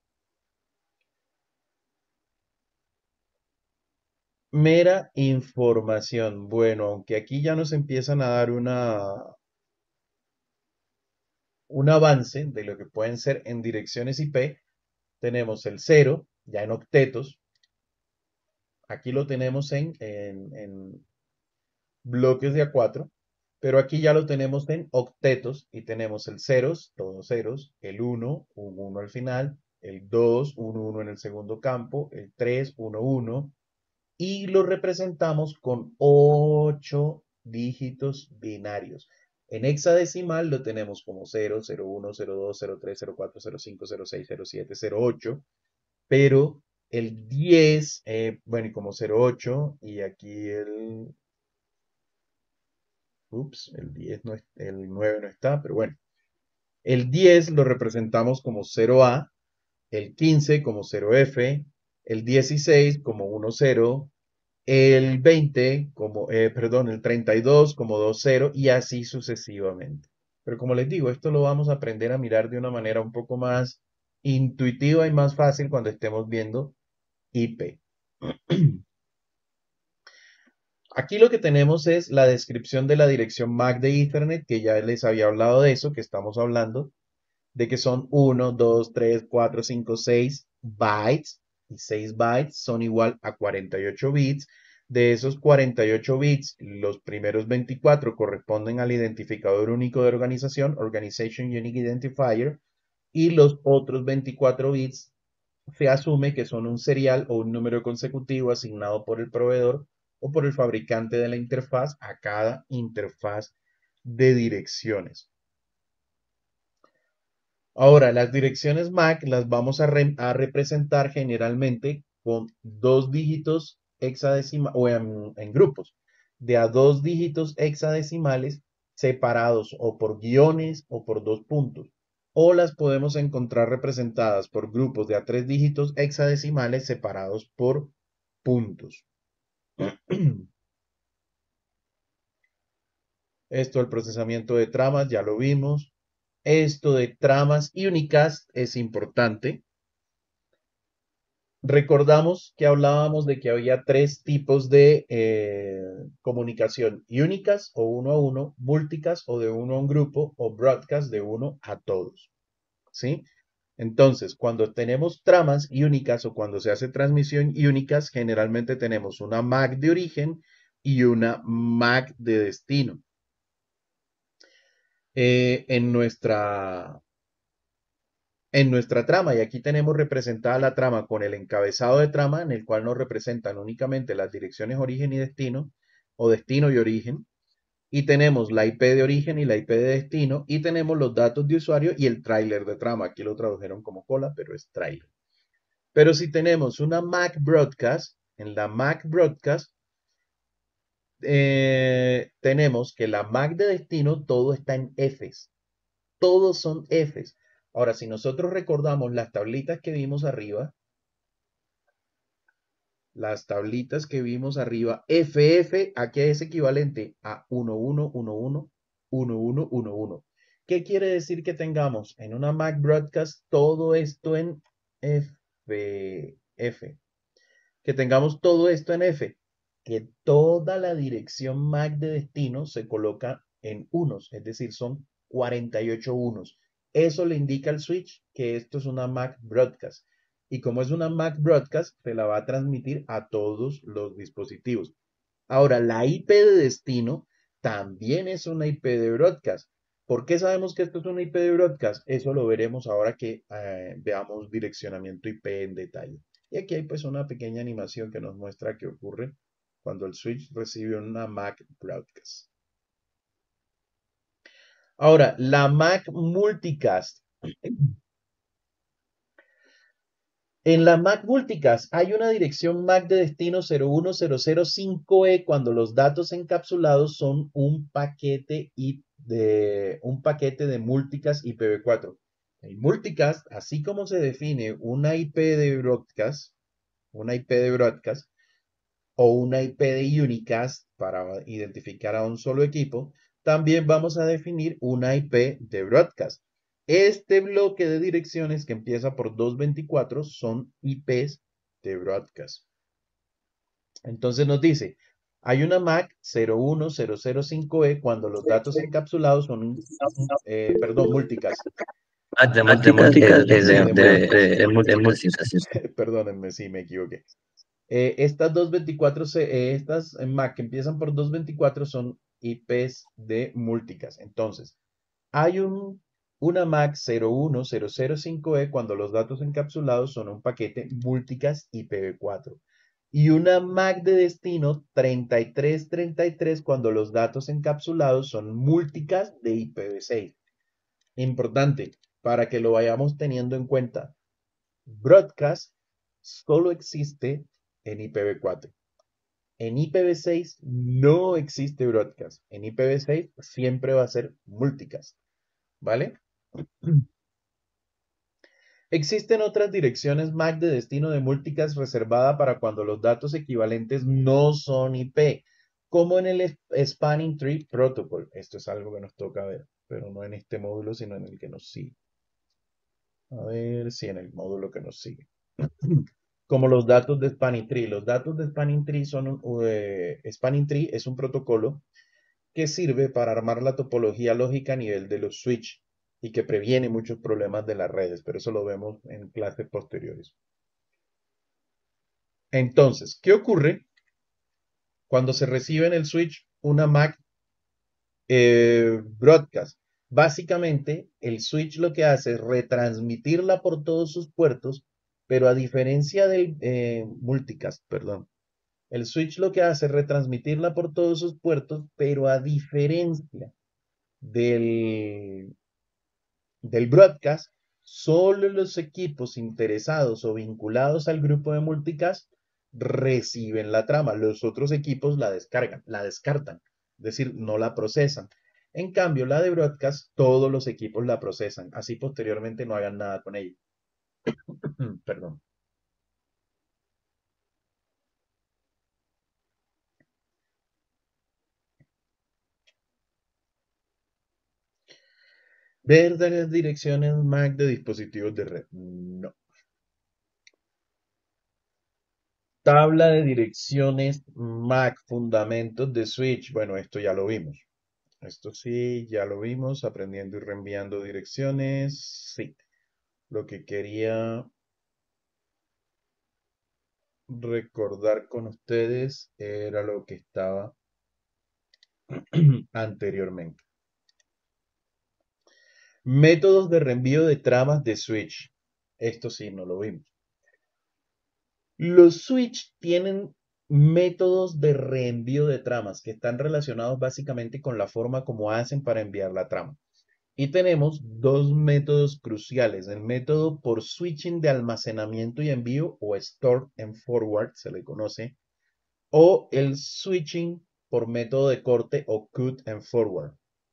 Mera información. Bueno, aunque aquí ya nos empiezan a dar un avance de lo que pueden ser en direcciones IP, tenemos el 0, ya en octetos. Aquí lo tenemos en bloques de A4, pero aquí ya lo tenemos en octetos y tenemos el ceros, todos ceros, el 1, un 1 al final, el 2, un 1 en el segundo campo, el 3, 1, 1, y lo representamos con 8 dígitos binarios. En hexadecimal lo tenemos como 0, 0, 1, 0, 2, 0, 3, 0, 4, 0, 5, 0, 6, 0, 7, 0, 8, pero el 10, bueno, y como 0,8, y aquí el 10 no es, el 9 no está, pero bueno. El 10 lo representamos como 0A, el 15 como 0F, el 16 como 10, el 20 como, perdón, el 32 como 20 y así sucesivamente. Pero como les digo, esto lo vamos a aprender a mirar de una manera un poco más intuitiva y más fácil cuando estemos viendo IP. Aquí lo que tenemos es la descripción de la dirección MAC de Ethernet, que ya les había hablado de eso, que estamos hablando, de que son 1, 2, 3, 4, 5, 6 bytes, y 6 bytes son igual a 48 bits. De esos 48 bits, los primeros 24 corresponden al identificador único de organización, Organization Unique Identifier, y los otros 24 bits se asume que son un serial o un número consecutivo asignado por el proveedor o por el fabricante de la interfaz a cada interfaz de direcciones. Ahora, las direcciones MAC las vamos a representar generalmente con dos dígitos hexadecimales o en grupos de a dos dígitos hexadecimales separados o por guiones o por dos puntos. O las podemos encontrar representadas por grupos de a tres dígitos hexadecimales separados por puntos. Esto, el procesamiento de tramas, ya lo vimos. Esto de tramas y unicast es importante. Recordamos que hablábamos de que había tres tipos de comunicación: unicast o uno a uno, multicast o de uno a un grupo, o broadcast de uno a todos. ¿Sí? Entonces, cuando tenemos tramas unicast o cuando se hace transmisión unicast, generalmente tenemos una MAC de origen y una MAC de destino. En nuestra trama, y aquí tenemos representada la trama con el encabezado de trama, en el cual nos representan únicamente las direcciones origen y destino, o destino y origen, y tenemos la IP de origen y la IP de destino, y tenemos los datos de usuario y el tráiler de trama. Aquí lo tradujeron como cola, pero es tráiler. Pero si tenemos una MAC Broadcast, en la MAC Broadcast tenemos que la MAC de destino todo está en Fs. Todos son Fs. Ahora, si nosotros recordamos las tablitas que vimos arriba, FF, aquí es equivalente a 1111, 1111. ¿Qué quiere decir que tengamos en una MAC Broadcast todo esto en F? Que tengamos todo esto en F, que toda la dirección MAC de destino se coloca en unos, es decir, son 48 unos. Eso le indica al switch que esto es una MAC Broadcast. Y como es una MAC Broadcast, se la va a transmitir a todos los dispositivos. Ahora, la IP de destino también es una IP de broadcast. ¿Por qué sabemos que esto es una IP de broadcast? Eso lo veremos ahora que veamos direccionamiento IP en detalle. Y aquí hay pues una pequeña animación que nos muestra qué ocurre cuando el switch recibe una MAC broadcast. Ahora, la MAC multicast. En la MAC multicast hay una dirección MAC de destino 01005E cuando los datos encapsulados son un paquete de multicast IPv4. El multicast, así como se define una IP de broadcast, o una IP de unicast para identificar a un solo equipo, también vamos a definir una IP de broadcast. Este bloque de direcciones que empieza por 224 son IPs de broadcast. Entonces nos dice, hay una MAC 01005E cuando los datos encapsulados son, multicast. De multicast es de multicast. Perdónenme si me equivoqué. Estas estas MAC que empiezan por 224 son IPs de multicast. Entonces, hay una MAC 01005E cuando los datos encapsulados son un paquete multicast IPv4. Y una MAC de destino 3333 cuando los datos encapsulados son multicast de IPv6. Importante, para que lo vayamos teniendo en cuenta. Broadcast solo existe en IPv4. En IPv6 no existe broadcast. En IPv6 siempre va a ser multicast. ¿Vale? Existen otras direcciones MAC de destino de multicast reservada para cuando los datos equivalentes no son IP, como en el Spanning Tree Protocol. Esto es algo que nos toca ver, pero no en este módulo, sino en el que nos sigue. A ver si en el módulo que nos sigue. como los datos de Spanning Tree. Los datos de Spanning Tree Spanning Tree es un protocolo que sirve para armar la topología lógica a nivel de los switch y que previene muchos problemas de las redes, pero eso lo vemos en clases posteriores. Entonces, ¿qué ocurre cuando se recibe en el switch una MAC broadcast? Básicamente, el switch lo que hace es retransmitirla por todos sus puertos, pero a diferencia del multicast, perdón. El switch lo que hace es retransmitirla por todos sus puertos, pero a diferencia del broadcast, solo los equipos interesados o vinculados al grupo de multicast reciben la trama. Los otros equipos la descargan, la descartan, es decir, no la procesan. En cambio, la de broadcast, todos los equipos la procesan, así posteriormente no hagan nada con ella. Perdón. Ver las direcciones MAC de dispositivos de red. No. Tabla de direcciones MAC, fundamentos de switch. Bueno, esto ya lo vimos. Esto sí, ya lo vimos, aprendiendo y reenviando direcciones. Sí. Lo que quería recordar con ustedes era lo que estaba anteriormente. Métodos de reenvío de tramas de switch. Esto sí, no lo vimos. Los switch tienen métodos de reenvío de tramas que están relacionados básicamente con la forma como hacen para enviar la trama. Y tenemos dos métodos cruciales. El método por switching de almacenamiento y envío, o store and forward, se le conoce, o el switching por método de corte, o cut and forward.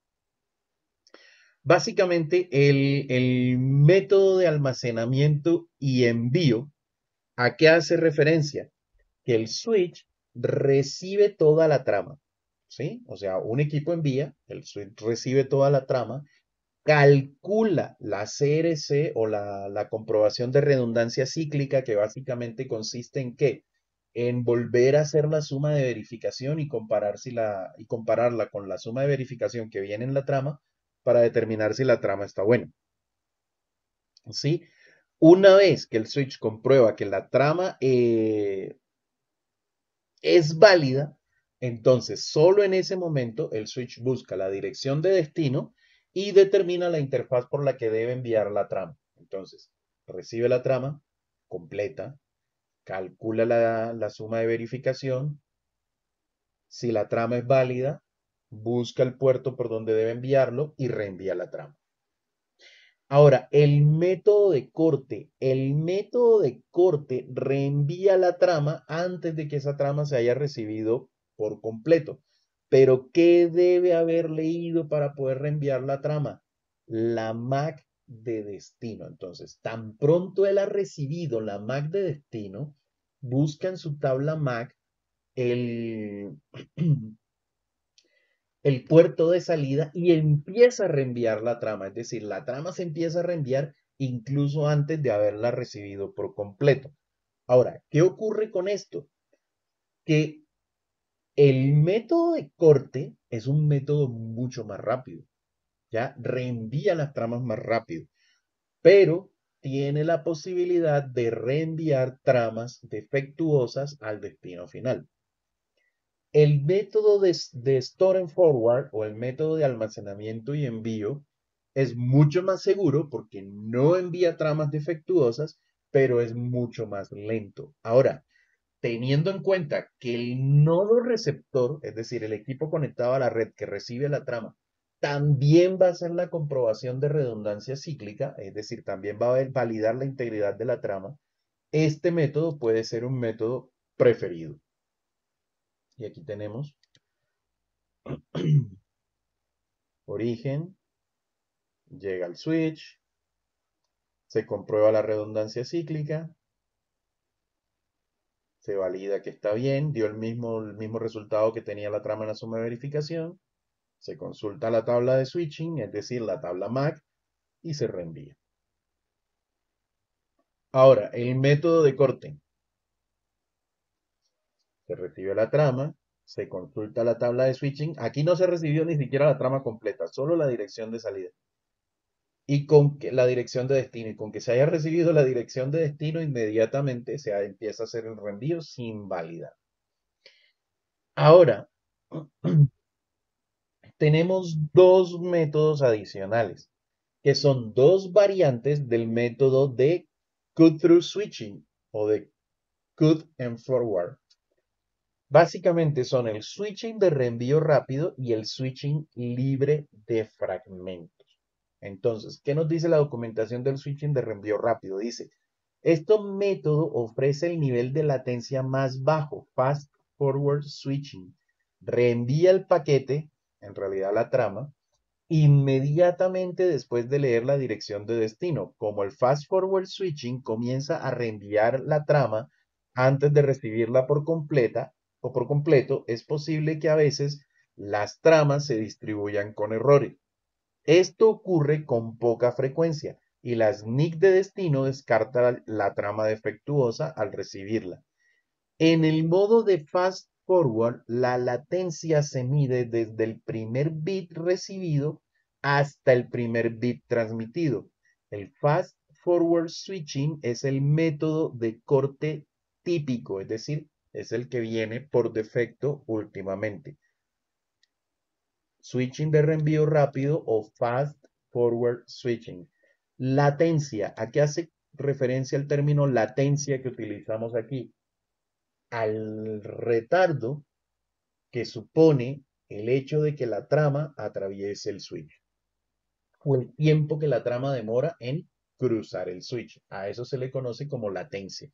Básicamente, el método de almacenamiento y envío, ¿a qué hace referencia? Que el switch recibe toda la trama, ¿sí? O sea, un equipo envía, el switch recibe toda la trama, calcula la CRC o la comprobación de redundancia cíclica, que básicamente consiste en qué? En volver a hacer la suma de verificación y compararla con la suma de verificación que viene en la trama para determinar si la trama está buena. ¿Sí? Una vez que el switch comprueba que la trama es válida, entonces solo en ese momento el switch busca la dirección de destino y determina la interfaz por la que debe enviar la trama. Entonces, recibe la trama completa, calcula la suma de verificación, si la trama es válida, busca el puerto por donde debe enviarlo y reenvía la trama. Ahora, el método de corte reenvía la trama antes de que esa trama se haya recibido por completo. Pero, ¿qué debe haber leído para poder reenviar la trama? La MAC de destino. Entonces, tan pronto él ha recibido la MAC de destino, busca en su tabla MAC el, el puerto de salida y empieza a reenviar la trama. Es decir, la trama se empieza a reenviar incluso antes de haberla recibido por completo. Ahora, ¿qué ocurre con esto? Que el método de corte es un método mucho más rápido. Ya reenvía las tramas más rápido, pero tiene la posibilidad de reenviar tramas defectuosas al destino final. El método de store and forward o el método de almacenamiento y envío es mucho más seguro porque no envía tramas defectuosas, pero es mucho más lento. Ahora, teniendo en cuenta que el nodo receptor, es decir, el equipo conectado a la red que recibe la trama, también va a hacer la comprobación de redundancia cíclica, es decir, también va a validar la integridad de la trama, este método puede ser un método preferido. Y aquí tenemos origen, llega al switch, se comprueba la redundancia cíclica, se valida que está bien, dio el mismo resultado que tenía la trama en la suma de verificación, se consulta la tabla de switching, es decir, la tabla MAC, y se reenvía. Ahora, el método de corte. Se recibe la trama, se consulta la tabla de switching. Aquí no se recibió ni siquiera la trama completa, solo la dirección de salida. Y con que la dirección de destino. Y con que se haya recibido la dirección de destino, inmediatamente se empieza a hacer el reenvío sin validar. Ahora, tenemos dos métodos adicionales, que son dos variantes del método de cut-through switching o de cut and forward. Básicamente son el switching de reenvío rápido y el switching libre de fragmentos. Entonces, ¿qué nos dice la documentación del switching de reenvío rápido? Dice, este método ofrece el nivel de latencia más bajo, fast forward switching. Reenvía el paquete, en realidad la trama, inmediatamente después de leer la dirección de destino. Como el fast forward switching comienza a reenviar la trama antes de recibirla por completa o por completo, es posible que a veces las tramas se distribuyan con errores. Esto ocurre con poca frecuencia y la SNIC de destino descarta la trama defectuosa al recibirla. En el modo de fast forward, la latencia se mide desde el primer bit recibido hasta el primer bit transmitido. El fast forward switching es el método de corte típico, es decir, es el que viene por defecto últimamente. Switching de reenvío rápido o fast forward switching. Latencia. ¿A qué hace referencia el término latencia que utilizamos aquí? Al retardo que supone el hecho de que la trama atraviese el switch o el tiempo que la trama demora en cruzar el switch. A eso se le conoce como latencia.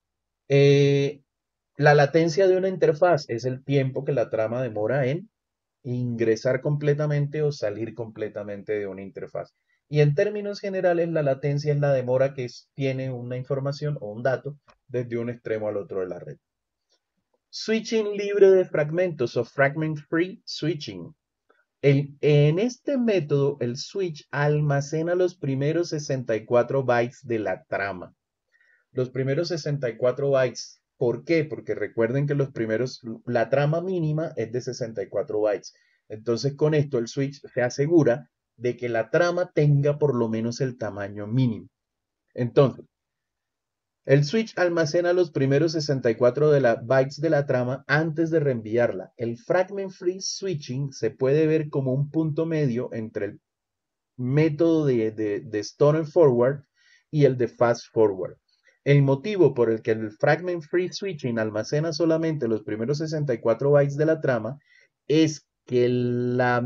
La latencia de una interfaz es el tiempo que la trama demora en ingresar completamente o salir completamente de una interfaz. Y en términos generales, la latencia es la demora que tiene una información o un dato desde un extremo al otro de la red. Switching libre de fragmentos o fragment free switching. En este método, el switch almacena los primeros 64 bytes de la trama. Los primeros 64 bytes. ¿Por qué? Porque recuerden que la trama mínima es de 64 bytes. Entonces, con esto el switch se asegura de que la trama tenga por lo menos el tamaño mínimo. Entonces, el switch almacena los primeros 64 bytes de la trama antes de reenviarla. El fragment free switching se puede ver como un punto medio entre el método de store and forward y el de fast forward. El motivo por el que el fragment free switching almacena solamente los primeros 64 bytes de la trama es que la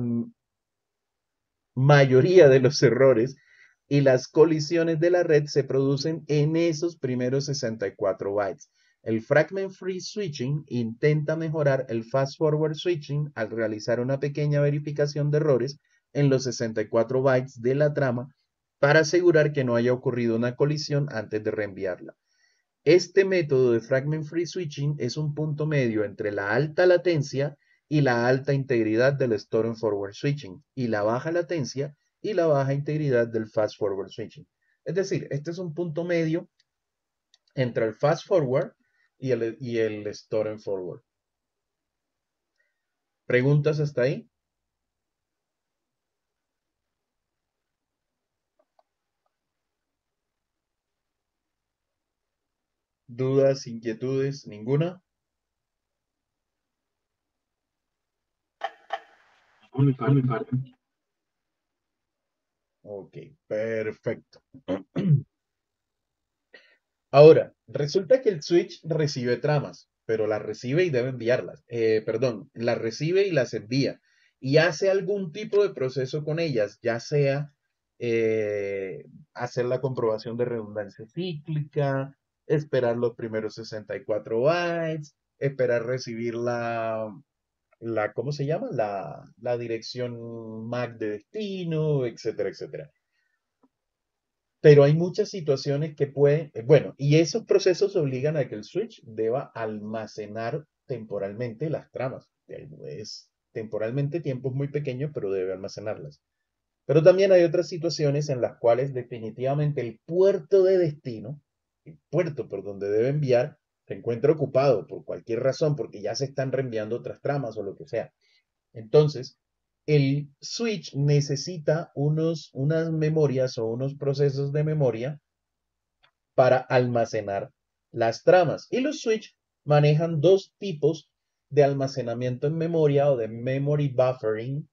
mayoría de los errores y las colisiones de la red se producen en esos primeros 64 bytes. El fragment free switching intenta mejorar el fast forward switching al realizar una pequeña verificación de errores en los 64 bytes de la trama para asegurar que no haya ocurrido una colisión antes de reenviarla. Este método de fragment free switching es un punto medio entre la alta latencia y la alta integridad del store and forward switching y la baja latencia y la baja integridad del fast forward switching. Es decir, este es un punto medio entre el fast forward y el store and forward. ¿Preguntas hasta ahí? ¿Dudas, inquietudes? ¿Ninguna? Por mi parte. Ok, perfecto. Ahora, resulta que el switch recibe tramas, pero las recibe y debe enviarlas. Perdón, las recibe y las envía. Y hace algún tipo de proceso con ellas, ya sea hacer la comprobación de redundancia cíclica, esperar los primeros 64 bytes, esperar recibir ¿cómo se llama? La dirección MAC de destino, etcétera, etcétera. Pero hay muchas situaciones que pueden, bueno, y esos procesos obligan a que el switch deba almacenar temporalmente las tramas. Es temporalmente tiempos muy pequeños, pero debe almacenarlas. Pero también hay otras situaciones en las cuales definitivamente el puerto de destino, el puerto por donde debe enviar, se encuentra ocupado por cualquier razón, porque ya se están reenviando otras tramas o lo que sea. Entonces, el switch necesita unas memorias o unos procesos de memoria para almacenar las tramas. Y los switch manejan dos tipos de almacenamiento en memoria o de memory buffering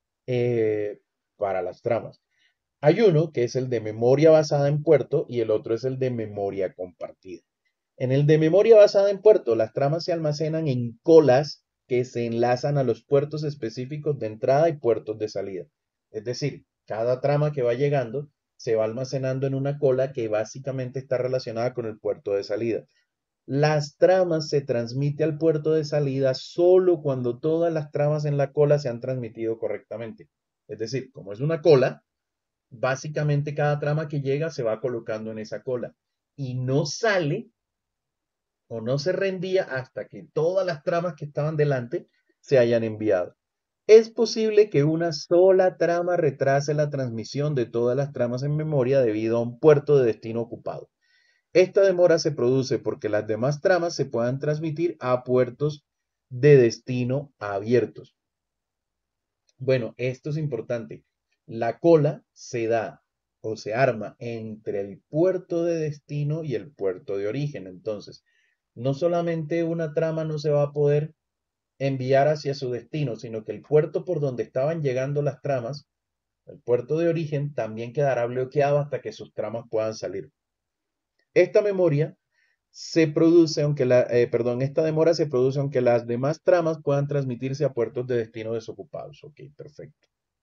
para las tramas. Hay uno que es el de memoria basada en puerto y el otro es el de memoria compartida. En el de memoria basada en puerto, las tramas se almacenan en colas que se enlazan a los puertos específicos de entrada y puertos de salida. Es decir, cada trama que va llegando se va almacenando en una cola que básicamente está relacionada con el puerto de salida. Las tramas se transmiten al puerto de salida solo cuando todas las tramas en la cola se han transmitido correctamente. Es decir, como es una cola, básicamente cada trama que llega se va colocando en esa cola y no sale o no se rendía hasta que todas las tramas que estaban delante se hayan enviado. Es posible que una sola trama retrase la transmisión de todas las tramas en memoria debido a un puerto de destino ocupado. Esta demora se produce porque las demás tramas se puedan transmitir a puertos de destino abiertos. Bueno, esto es importante. La cola se da o se arma entre el puerto de destino y el puerto de origen. Entonces, no solamente una trama no se va a poder enviar hacia su destino, sino que el puerto por donde estaban llegando las tramas, el puerto de origen, también quedará bloqueado hasta que sus tramas puedan salir. Esta memoria se produce, esta demora se produce aunque las demás tramas puedan transmitirse a puertos de destino desocupados. Ok, perfecto.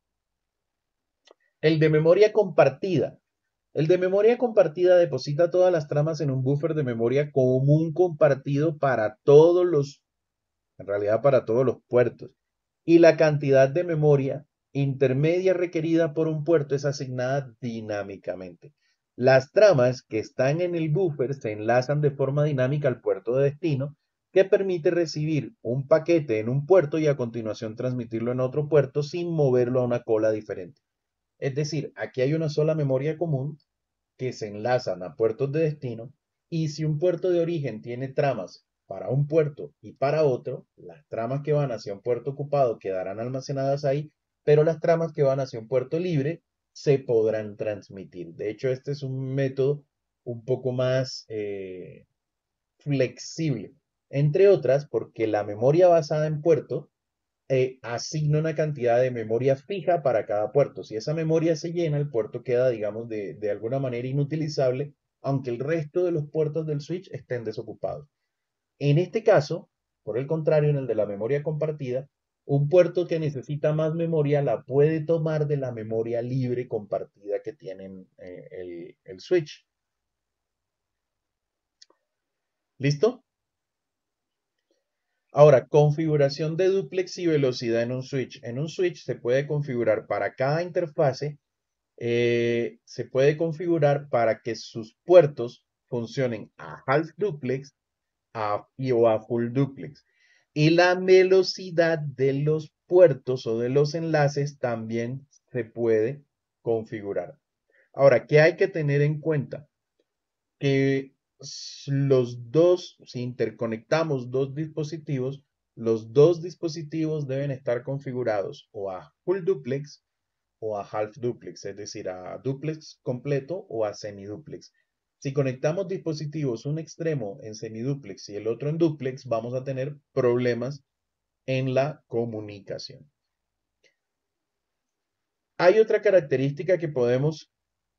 El de memoria compartida. El de memoria compartida deposita todas las tramas en un buffer de memoria común compartido para todos los, en realidad para todos los puertos. Y la cantidad de memoria intermedia requerida por un puerto es asignada dinámicamente. Las tramas que están en el buffer se enlazan de forma dinámica al puerto de destino, que permite recibir un paquete en un puerto y a continuación transmitirlo en otro puerto sin moverlo a una cola diferente. Es decir, aquí hay una sola memoria común que se enlazan a puertos de destino y si un puerto de origen tiene tramas para un puerto y para otro, las tramas que van hacia un puerto ocupado quedarán almacenadas ahí, pero las tramas que van hacia un puerto libre se podrán transmitir. De hecho, este es un método un poco más flexible, entre otras porque la memoria basada en puerto asigna una cantidad de memoria fija para cada puerto. Si esa memoria se llena, el puerto queda, digamos, de alguna manera inutilizable, aunque el resto de los puertos del switch estén desocupados. En este caso, por el contrario, en el de la memoria compartida, un puerto que necesita más memoria la puede tomar de la memoria libre compartida que tienen el switch. ¿Listo? Ahora, configuración de duplex y velocidad en un switch. En un switch se puede configurar para cada interfase, se puede configurar para que sus puertos funcionen a half duplex o a full duplex. Y la velocidad de los puertos o de los enlaces también se puede configurar. Ahora, ¿qué hay que tener en cuenta? Que los dos, si interconectamos dos dispositivos, los dos dispositivos deben estar configurados o a full duplex o a half duplex, es decir, a duplex completo o a semiduplex. Si conectamos dispositivos, un extremo en semiduplex y el otro en duplex, vamos a tener problemas en la comunicación. Hay otra característica que podemos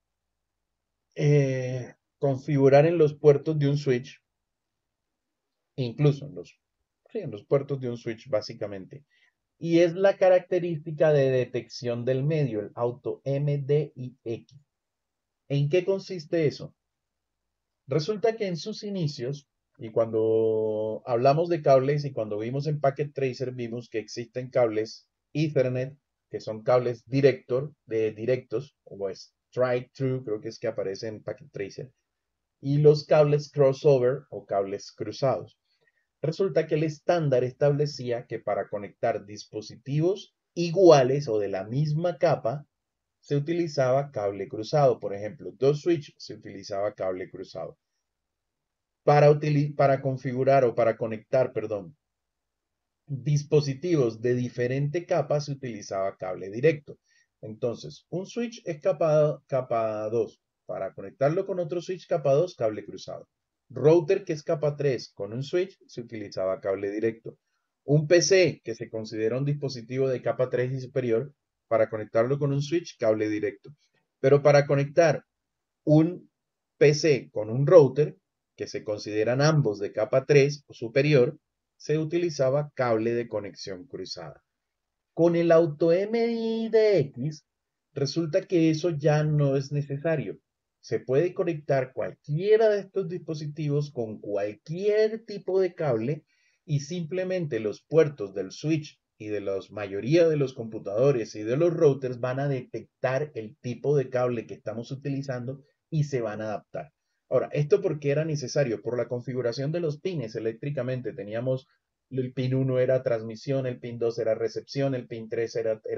configurar en los puertos de un switch, incluso en los puertos de un switch básicamente, y es la característica de detección del medio, el auto MDIX. ¿En qué consiste eso? Resulta que en sus inicios, y cuando hablamos de cables y cuando vimos en Packet Tracer, vimos que existen cables Ethernet, que son cables directos, o straight through, creo que es que aparece en Packet Tracer, y los cables crossover o cables cruzados. Resulta que el estándar establecía que para conectar dispositivos iguales o de la misma capa, se utilizaba cable cruzado. Por ejemplo, dos switches se utilizaba cable cruzado. para configurar o para conectar, perdón, dispositivos de diferente capa se utilizaba cable directo. Entonces, un switch es capa 2. Para conectarlo con otro switch capa 2, cable cruzado. Router, que es capa 3, con un switch se utilizaba cable directo. Un PC, que se considera un dispositivo de capa 3 y superior, para conectarlo con un switch, cable directo. Pero para conectar un PC con un router, que se consideran ambos de capa 3 o superior, se utilizaba cable de conexión cruzada. Con el AutoMDX, resulta que eso ya no es necesario. Se puede conectar cualquiera de estos dispositivos con cualquier tipo de cable y simplemente los puertos del switch y de la mayoría de los computadores y de los routers van a detectar el tipo de cable que estamos utilizando y se van a adaptar. Ahora, ¿esto por qué era necesario? Por la configuración de los pines eléctricamente. Teníamos, el pin 1 era transmisión, el pin 2 era recepción, el pin 3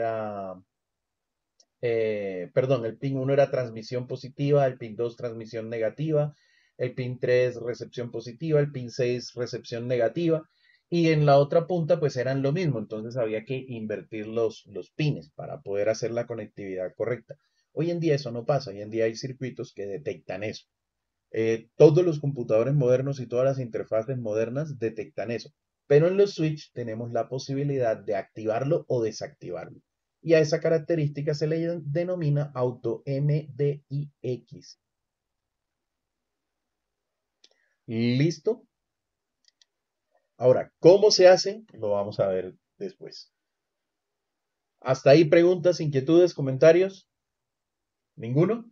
el pin 1 era transmisión positiva, el pin 2 transmisión negativa, el pin 3 recepción positiva, el pin 6 recepción negativa, y en la otra punta pues eran lo mismo, entonces había que invertir los pines para poder hacer la conectividad correcta. Hoy en día eso no pasa, hoy en día hay circuitos que detectan eso. Todos los computadores modernos y todas las interfaces modernas detectan eso, pero en los switch tenemos la posibilidad de activarlo o desactivarlo. Y a esa característica se le denomina AutoMDIX. ¿Listo? Ahora, ¿cómo se hace? Lo vamos a ver después. ¿Hasta ahí preguntas, inquietudes, comentarios? ¿Ninguno?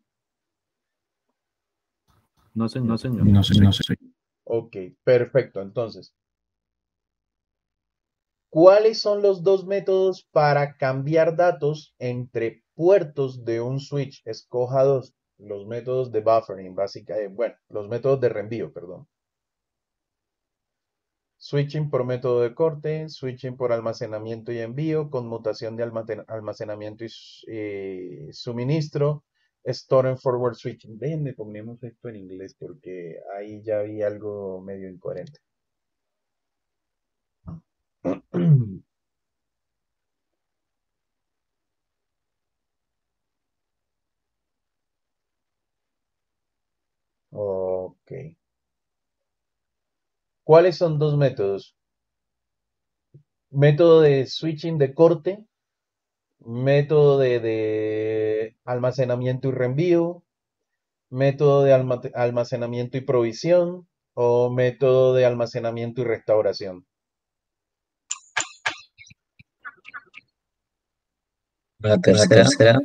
No, señor. No, señor. Ok, perfecto. Entonces, ¿cuáles son los dos métodos para cambiar datos entre puertos de un switch? Escoja dos. Los métodos de buffering, los métodos de reenvío, perdón. Switching por método de corte, switching por almacenamiento y envío, conmutación de almacenamiento y suministro, store and forward switching. Déjenme ponemos esto en inglés porque ahí ya vi algo medio incoherente. Ok. ¿Cuáles son dos métodos? Método de switching de corte, método de almacenamiento y reenvío, método de almacenamiento y provisión o método de almacenamiento y restauración. La tercera.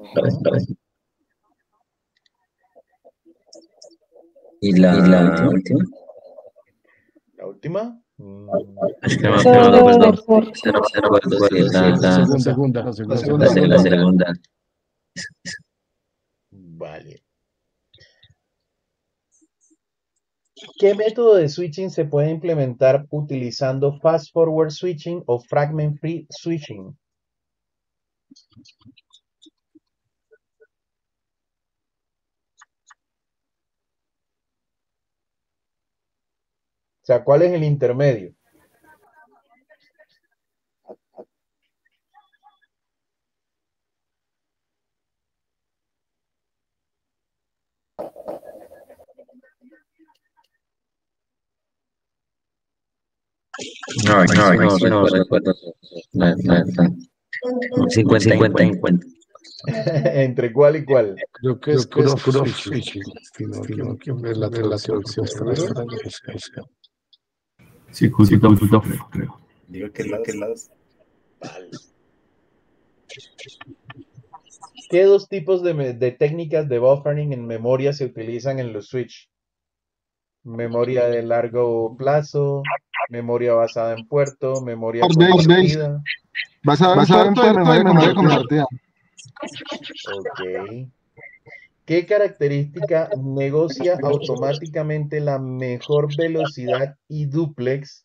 ¿Y la última? ¿La última? Es que me Solo acuerdo, de la segunda. Vale. ¿Qué método de switching se puede implementar utilizando fast forward switching o fragment free switching? O sea, ¿cuál es el intermedio? No recuerdo. 50-50. ¿Entre cuál y cuál? Creo que es cross-switching. La traducción está Sí, justo, creo. Digo que las... Vale. ¿Qué dos tipos de técnicas de buffering en memoria se utilizan en los switch? Memoria de largo plazo, memoria basada en puerto, memoria compartida. Basada en puerto y memoria compartida. Ok. ¿Qué característica negocia automáticamente la mejor velocidad y duplex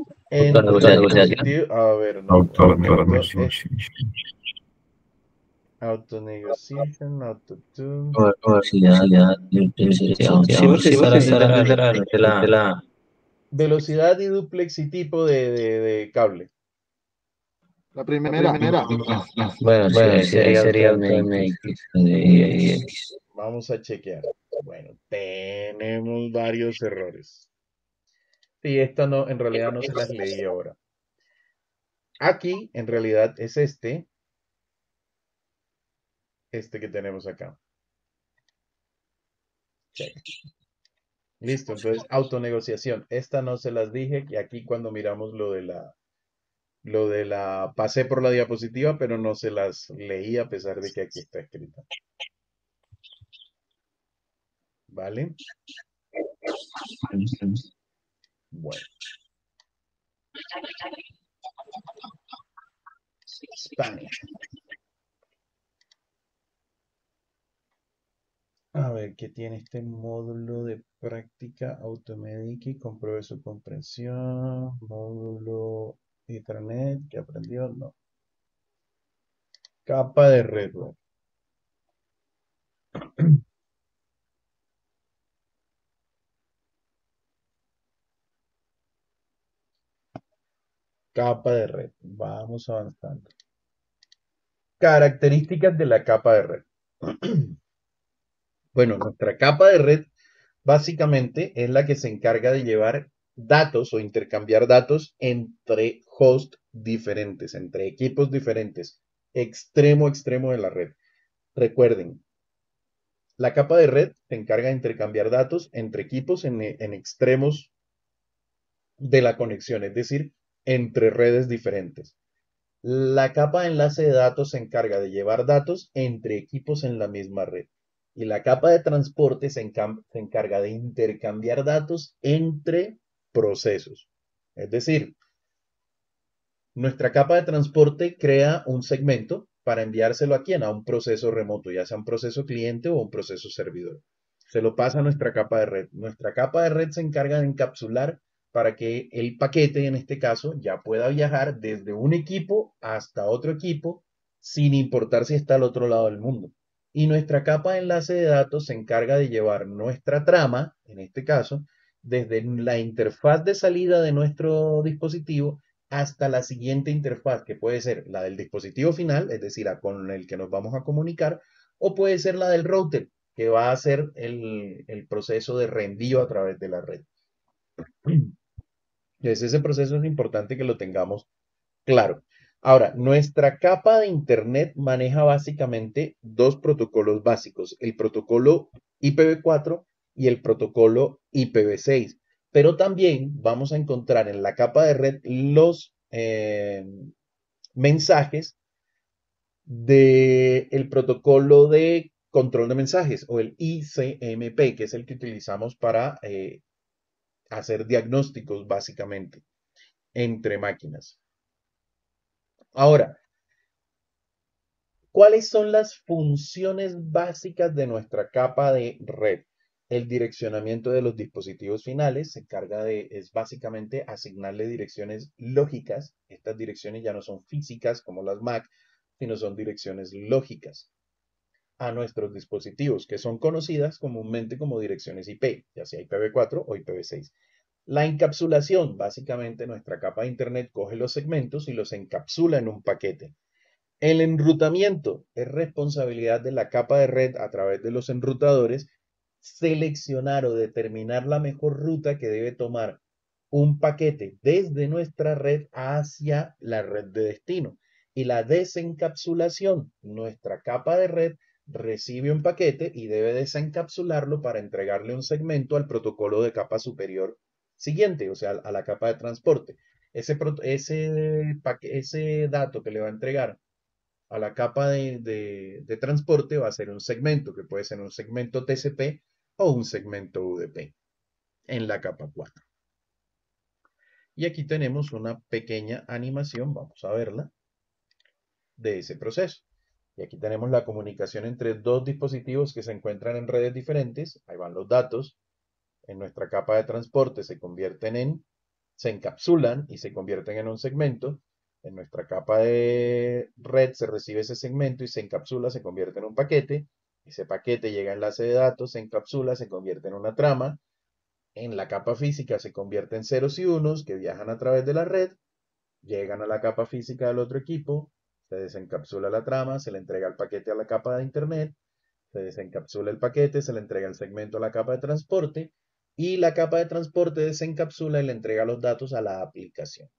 entre dispositivos? A ver, no. Auto-negotiation, auto-tune. Velocidad, duplicidad. Sí, porque estará literalmente la... Velocidad y duplex y tipo de cable. La primera. Bueno, sí, ahí sería AutoMX. Vamos a chequear. Bueno, tenemos varios errores. Sí, esta no, en realidad no se las leí ahora. Aquí, en realidad, es este que tenemos acá. Check. Listo, entonces autonegociación. Esta no se las dije y aquí cuando miramos pasé por la diapositiva, pero no se las leí a pesar de que aquí está escrita. ¿Vale? Bueno. Spanish. A ver, ¿qué tiene este módulo de práctica Automedic y compruebe su comprensión? Módulo Intranet, ¿qué aprendió? No. Capa de red. Capa de red. Vamos avanzando. Características de la capa de red. Bueno, nuestra capa de red básicamente es la que se encarga de llevar datos o intercambiar datos entre hosts diferentes, entre equipos diferentes, extremo a extremo de la red. Recuerden, la capa de red se encarga de intercambiar datos entre equipos en extremos de la conexión, es decir, entre redes diferentes. La capa de enlace de datos se encarga de llevar datos entre equipos en la misma red. Y la capa de transporte se encarga de intercambiar datos entre procesos. Es decir, nuestra capa de transporte crea un segmento para enviárselo a quién, a un proceso remoto, ya sea un proceso cliente o un proceso servidor. Se lo pasa a nuestra capa de red. Nuestra capa de red se encarga de encapsular para que el paquete, en este caso, ya pueda viajar desde un equipo hasta otro equipo, sin importar si está al otro lado del mundo. Y nuestra capa de enlace de datos se encarga de llevar nuestra trama, en este caso, desde la interfaz de salida de nuestro dispositivo hasta la siguiente interfaz, que puede ser la del dispositivo final, es decir, con el que nos vamos a comunicar, o puede ser la del router, que va a hacer el proceso de reenvío a través de la red. Entonces, ese proceso es importante que lo tengamos claro. Ahora, nuestra capa de Internet maneja básicamente dos protocolos básicos, el protocolo IPv4 y el protocolo IPv6. Pero también vamos a encontrar en la capa de red los mensajes del protocolo de control de mensajes o el ICMP, que es el que utilizamos para hacer diagnósticos básicamente entre máquinas. Ahora, ¿cuáles son las funciones básicas de nuestra capa de red? El direccionamiento de los dispositivos finales es básicamente asignarle direcciones lógicas. Estas direcciones ya no son físicas como las MAC, sino son direcciones lógicas a nuestros dispositivos, que son conocidas comúnmente como direcciones IP, ya sea IPv4 o IPv6. La encapsulación, básicamente nuestra capa de Internet coge los segmentos y los encapsula en un paquete. El enrutamiento es responsabilidad de la capa de red a través de los enrutadores seleccionar o determinar la mejor ruta que debe tomar un paquete desde nuestra red hacia la red de destino. Y la desencapsulación, nuestra capa de red recibe un paquete y debe desencapsularlo para entregarle un segmento al protocolo de capa superior siguiente, o sea, a la capa de transporte. Ese dato que le va a entregar a la capa de transporte va a ser un segmento, que puede ser un segmento TCP o un segmento UDP en la capa 4. Y aquí tenemos una pequeña animación, vamos a verla, de ese proceso. Y aquí tenemos la comunicación entre dos dispositivos que se encuentran en redes diferentes. Ahí van los datos. En nuestra capa de transporte se encapsulan y se convierten en un segmento. En nuestra capa de red se recibe ese segmento y se encapsula, se convierte en un paquete. Ese paquete llega a enlace de datos, se encapsula, se convierte en una trama. En la capa física se convierte en ceros y unos que viajan a través de la red, llegan a la capa física del otro equipo, se desencapsula la trama, se le entrega el paquete a la capa de internet, se desencapsula el paquete, se le entrega el segmento a la capa de transporte y la capa de transporte desencapsula y le entrega los datos a la aplicación.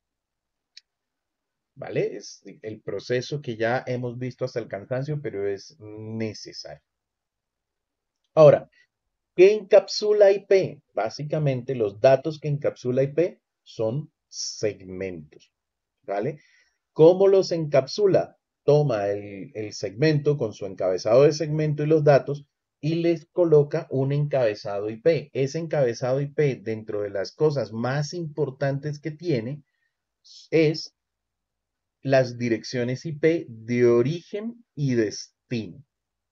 ¿Vale? Es el proceso que ya hemos visto hasta el cansancio, pero es necesario. Ahora, ¿qué encapsula IP? Básicamente, los datos que encapsula IP son segmentos. ¿Vale? ¿Cómo los encapsula? Toma el segmento con su encabezado de segmento y los datos y les coloca un encabezado IP. Ese encabezado IP, dentro de las cosas más importantes que tiene, es las direcciones IP de origen y destino.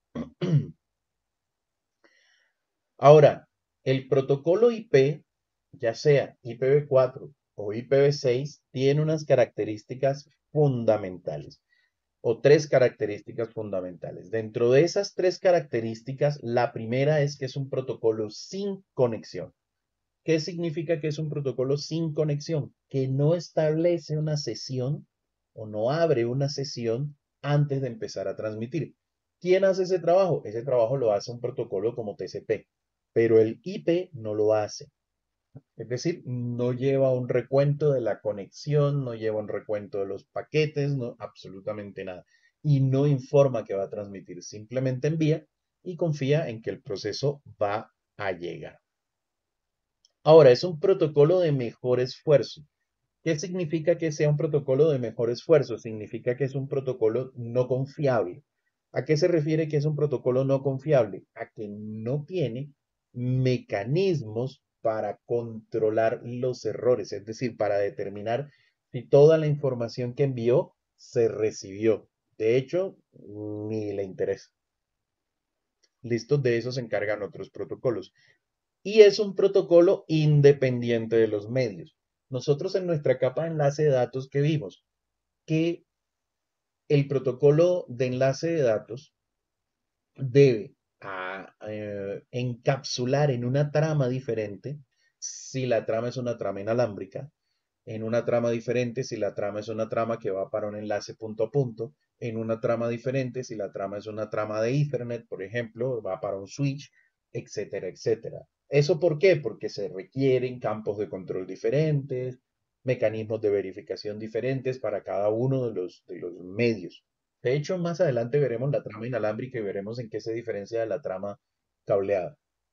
Ahora, el protocolo IP, ya sea IPv4 o IPv6, tiene unas características fundamentales o tres características fundamentales. Dentro de esas tres características, la primera es que es un protocolo sin conexión. ¿Qué significa que es un protocolo sin conexión? Que no establece una sesión o no abre una sesión antes de empezar a transmitir. ¿Quién hace ese trabajo? Ese trabajo lo hace un protocolo como TCP, pero el IP no lo hace. Es decir, no lleva un recuento de la conexión, no lleva un recuento de los paquetes, no, absolutamente nada. Y no informa que va a transmitir, simplemente envía y confía en que el proceso va a llegar. Ahora, es un protocolo de mejor esfuerzo. ¿Qué significa que sea un protocolo de mejor esfuerzo? Significa que es un protocolo no confiable. ¿A qué se refiere que es un protocolo no confiable? A que no tiene mecanismos para controlar los errores, es decir, para determinar si toda la información que envió se recibió. De hecho, ni le interesa. Listo, de eso se encargan otros protocolos. Y es un protocolo independiente de los medios. Nosotros en nuestra capa de enlace de datos que vimos, que el protocolo de enlace de datos debe encapsular en una trama diferente, si la trama es una trama inalámbrica, en una trama diferente si la trama es una trama que va para un enlace punto a punto, en una trama diferente si la trama es una trama de Ethernet, por ejemplo, va para un switch, etcétera, etcétera. ¿Eso por qué? Porque se requieren campos de control diferentes, mecanismos de verificación diferentes para cada uno de los medios. De hecho, más adelante veremos la trama inalámbrica y veremos en qué se diferencia de la trama cableada.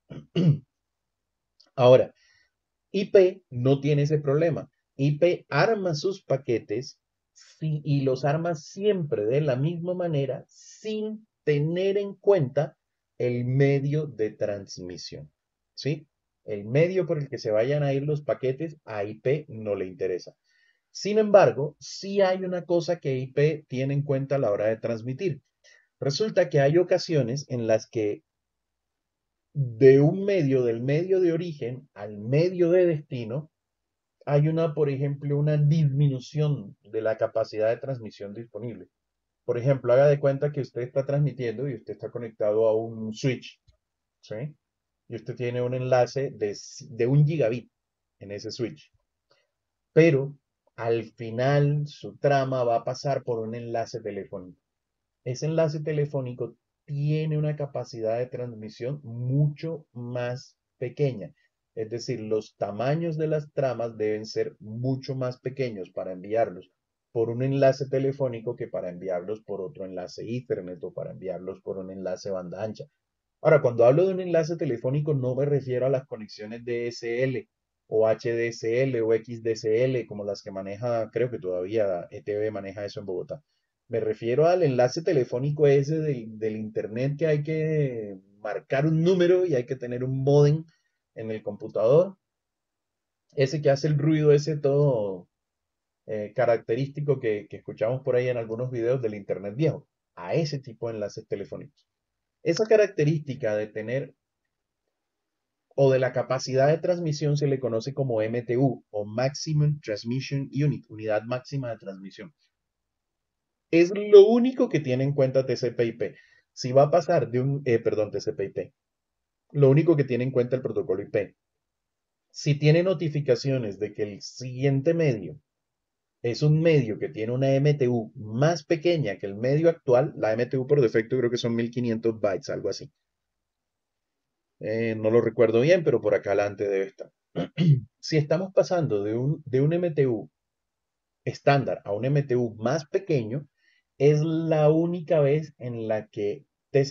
Ahora, IP no tiene ese problema. IP arma sus paquetes y los arma siempre de la misma manera sin tener en cuenta el medio de transmisión. ¿Sí? El medio por el que se vayan a ir los paquetes a IP no le interesa. Sin embargo, sí hay una cosa que IP tiene en cuenta a la hora de transmitir. Resulta que hay ocasiones en las que de un medio, del medio de origen al medio de destino, hay por ejemplo, una disminución de la capacidad de transmisión disponible. Por ejemplo, haga de cuenta que usted está transmitiendo y usted está conectado a un switch, ¿sí? Y usted tiene un enlace de 1 gigabit en ese switch. Pero al final su trama va a pasar por un enlace telefónico. Ese enlace telefónico tiene una capacidad de transmisión mucho más pequeña. Es decir, los tamaños de las tramas deben ser mucho más pequeños para enviarlos por un enlace telefónico que para enviarlos por otro enlace Ethernet o para enviarlos por un enlace banda ancha. Ahora, cuando hablo de un enlace telefónico no me refiero a las conexiones DSL o HDSL o XDSL como las que maneja, creo que todavía ETV maneja eso en Bogotá. Me refiero al enlace telefónico ese del internet que hay que marcar un número y hay que tener un módem en el computador. Ese que hace el ruido ese todo característico que escuchamos por ahí en algunos videos del internet viejo. A ese tipo de enlaces telefónicos. Esa característica de tener o de la capacidad de transmisión se le conoce como MTU o Maximum Transmission Unit, unidad máxima de transmisión. Es lo único que tiene en cuenta TCP/IP. Si va a pasar de un, perdón, TCP/IP, lo único que tiene en cuenta el protocolo IP. Si tiene notificaciones de que el siguiente medio es un medio que tiene una MTU más pequeña que el medio actual, la MTU por defecto creo que son 1500 bytes, algo así. No lo recuerdo bien, pero por acá adelante debe estar. Si estamos pasando de un MTU estándar a un MTU más pequeño, es la única vez en la que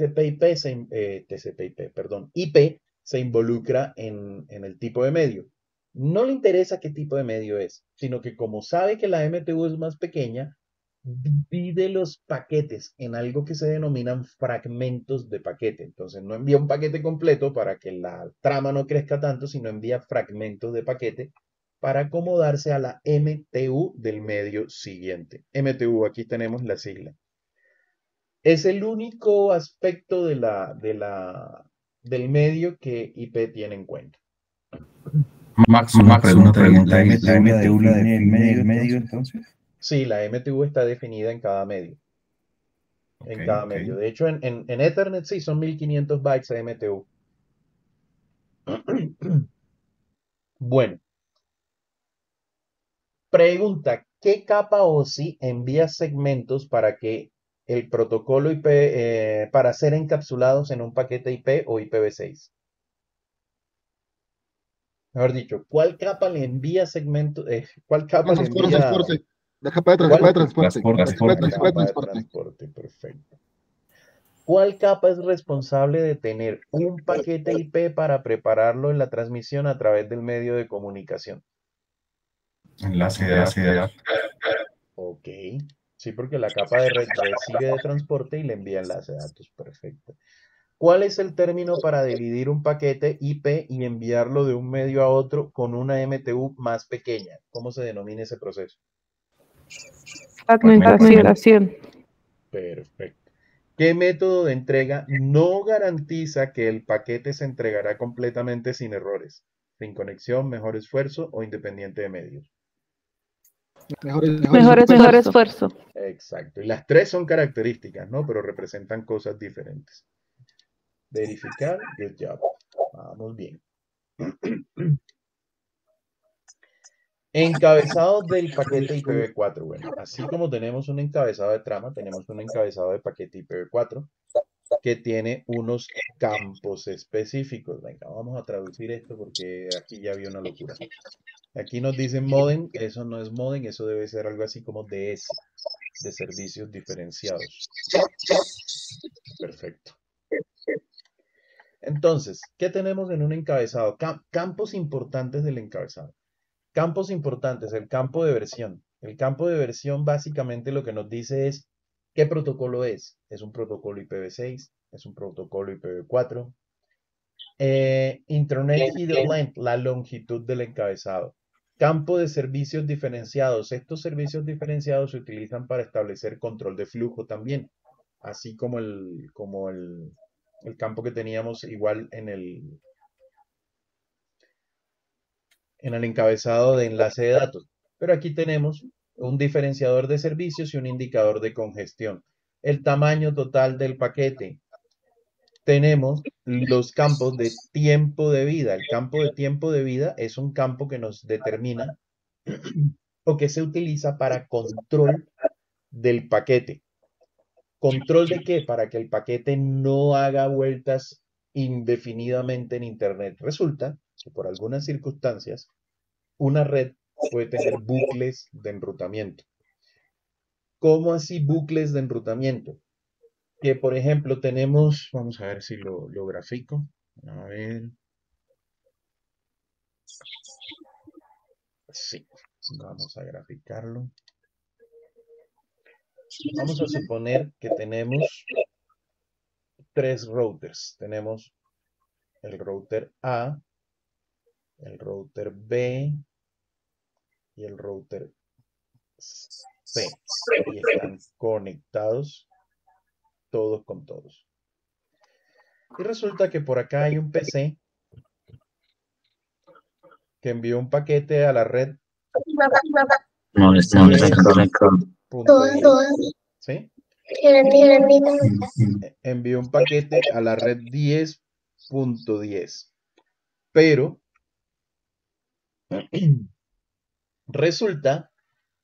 IP se involucra en el tipo de medio. No le interesa qué tipo de medio es, sino que como sabe que la MTU es más pequeña, divide los paquetes en algo que se denominan fragmentos de paquete. Entonces no envía un paquete completo para que la trama no crezca tanto, sino envía fragmentos de paquete para acomodarse a la MTU del medio siguiente. MTU, aquí tenemos la sigla. Es el único aspecto del medio que IP tiene en cuenta. Max, una pregunta, ¿la MTU la define el medio entonces? Sí, la MTU está definida en cada medio. En cada medio. De hecho, en Ethernet sí son 1500 bytes de MTU. Bueno. Pregunta, ¿qué capa OSI envía segmentos para que el protocolo IP, para ser encapsulados en un paquete IP o IPv6? Mejor dicho, ¿cuál capa le envía segmentos? ¿Cuál capa le envía? Transporte. La capa de transporte. Transporte, perfecto. ¿Cuál capa es responsable de tener un paquete IP para prepararlo en la transmisión a través del medio de comunicación? Enlace de datos. Ok. Sí, porque la capa de red recibe de transporte y le envía enlace de datos. Perfecto. ¿Cuál es el término para dividir un paquete IP y enviarlo de un medio a otro con una MTU más pequeña? ¿Cómo se denomina ese proceso? Fragmentación. Perfecto. ¿Qué método de entrega no garantiza que el paquete se entregará completamente sin errores, sin conexión, mejor esfuerzo o independiente de medios? Mejor esfuerzo. Exacto. Y las tres son características, ¿no? Pero representan cosas diferentes. Verificar, good job. Vamos bien. Encabezado del paquete IPv4. Bueno, así como tenemos un encabezado de trama, tenemos un encabezado de paquete IPv4 que tiene unos campos específicos. Venga, vamos a traducir esto porque aquí ya había una locura. Aquí nos dicen modem, eso no es modem, eso debe ser algo así como DS, de servicios diferenciados. Perfecto. Entonces, ¿qué tenemos en un encabezado? Campos importantes del encabezado. Campos importantes, el campo de versión. El campo de versión básicamente lo que nos dice es qué protocolo es. ¿Es un protocolo IPv6? ¿Es un protocolo IPv4? Internet Header Length, la longitud del encabezado. Campo de servicios diferenciados. Estos servicios diferenciados se utilizan para establecer control de flujo también, así como el campo que teníamos igual en el encabezado de enlace de datos. Pero aquí tenemos un diferenciador de servicios y un indicador de congestión. El tamaño total del paquete. Tenemos los campos de tiempo de vida. El campo de tiempo de vida es un campo que nos determina o que se utiliza para control del paquete. ¿Control de qué? Para que el paquete no haga vueltas indefinidamente en Internet. Resulta que por algunas circunstancias una red puede tener bucles de enrutamiento. ¿Cómo así bucles de enrutamiento? Que por ejemplo tenemos, vamos a ver si lo grafico. A ver. Sí, vamos a graficarlo. Vamos a suponer que tenemos tres routers. Tenemos el router A, el router B y el router C. Y están conectados todos con todos. Y resulta que por acá hay un PC que envió un paquete a la red No, no le están cargando. .10, ¿sí? Envió un paquete a la red 10.10, pero resulta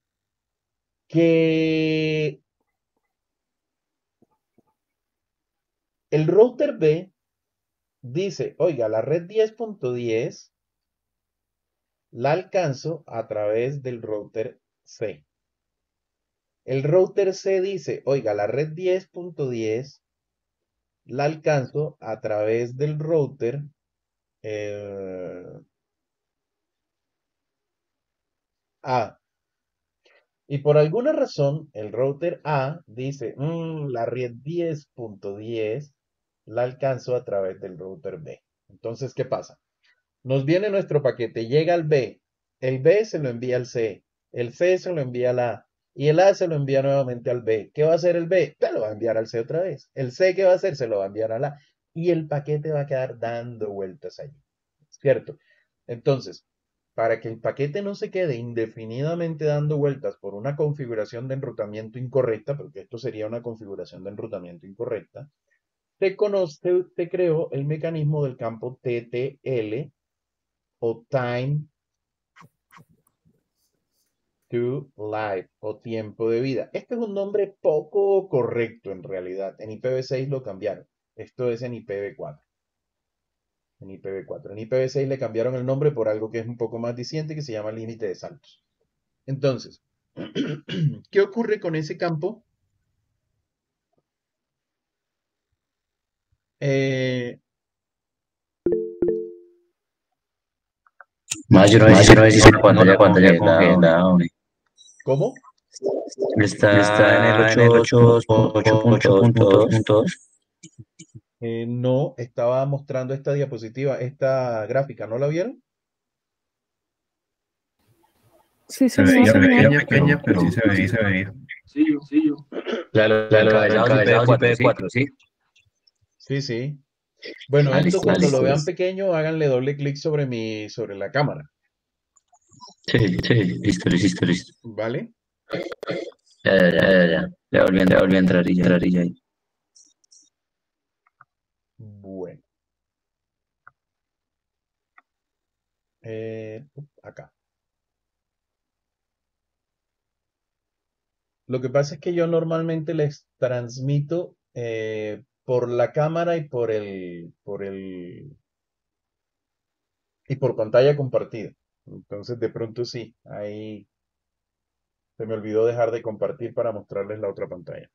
que el router B dice, oiga, la red 10.10 la alcanzo a través del router C. El router C dice, oiga, la red 10.10 la alcanzo a través del router A. Y por alguna razón, el router A dice, la red 10.10 la alcanzo a través del router B. Entonces, ¿qué pasa? Nos viene nuestro paquete, llega al B, el B se lo envía al C, el C se lo envía al A, y el A se lo envía nuevamente al B. ¿Qué va a hacer el B? Se lo va a enviar al C otra vez. El C, ¿qué va a hacer? Se lo va a enviar al A. Y el paquete va a quedar dando vueltas allí. ¿Cierto? Entonces, para que el paquete no se quede indefinidamente dando vueltas por una configuración de enrutamiento incorrecta, porque esto sería una configuración de enrutamiento incorrecta, se creó el mecanismo del campo TTL o Time to Life o tiempo de vida. Este es un nombre poco correcto en realidad. En IPv6 lo cambiaron. Esto es en IPv4. En IPv4. En IPv6 le cambiaron el nombre por algo que es un poco más diciente que se llama límite de saltos. Entonces, ¿qué ocurre con ese campo? Más yo no sé si pantalla congelada, hombre. ¿Cómo? Está en el 8.2.2. No, estaba mostrando esta diapositiva, esta gráfica, ¿no la vieron? Sí, Se señor. veía pequeña, pero sí se veía. Sí, yo. Claro, encabezados IPv4, ¿sí? Sí, sí. Bueno, esto Listo, cuando lo listo. vean pequeño, háganle doble clic sobre la cámara, Sí, listo. ¿vale? Ya. Ya volví a entrar y ya ahí. Bueno, acá. Lo que pasa es que yo normalmente les transmito por la cámara y y por pantalla compartida. Entonces, de pronto sí, ahí se me olvidó dejar de compartir para mostrarles la otra pantalla.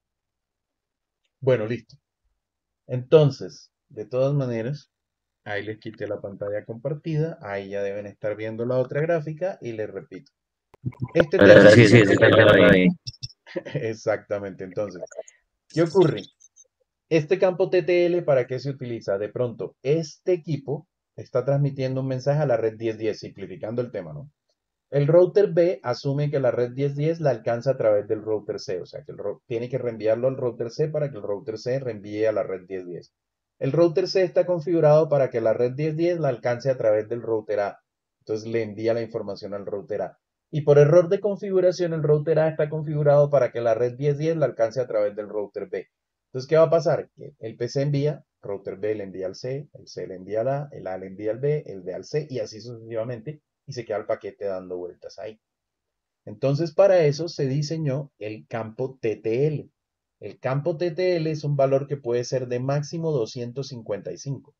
Bueno, listo. Entonces, de todas maneras, ahí les quité la pantalla compartida, ahí ya deben estar viendo la otra gráfica y les repito. Este Ahora sí, término, está claro ahí. exactamente, entonces, ¿qué ocurre? Este campo TTL, ¿para qué se utiliza? De pronto, este equipo está transmitiendo un mensaje a la red 1010, simplificando el tema, ¿no? El router B asume que la red 1010 la alcanza a través del router C, o sea que tiene que reenviarlo al router C para que el router C reenvíe a la red 1010. El router C está configurado para que la red 1010 la alcance a través del router A, entonces le envía la información al router A. Y por error de configuración, el router A está configurado para que la red 1010 la alcance a través del router B. Entonces, ¿qué va a pasar? Que el PC envía, router B le envía al C, el C le envía al A, el A le envía al B, el B al C y así sucesivamente y se queda el paquete dando vueltas ahí. Entonces, para eso se diseñó el campo TTL. El campo TTL es un valor que puede ser de máximo 255.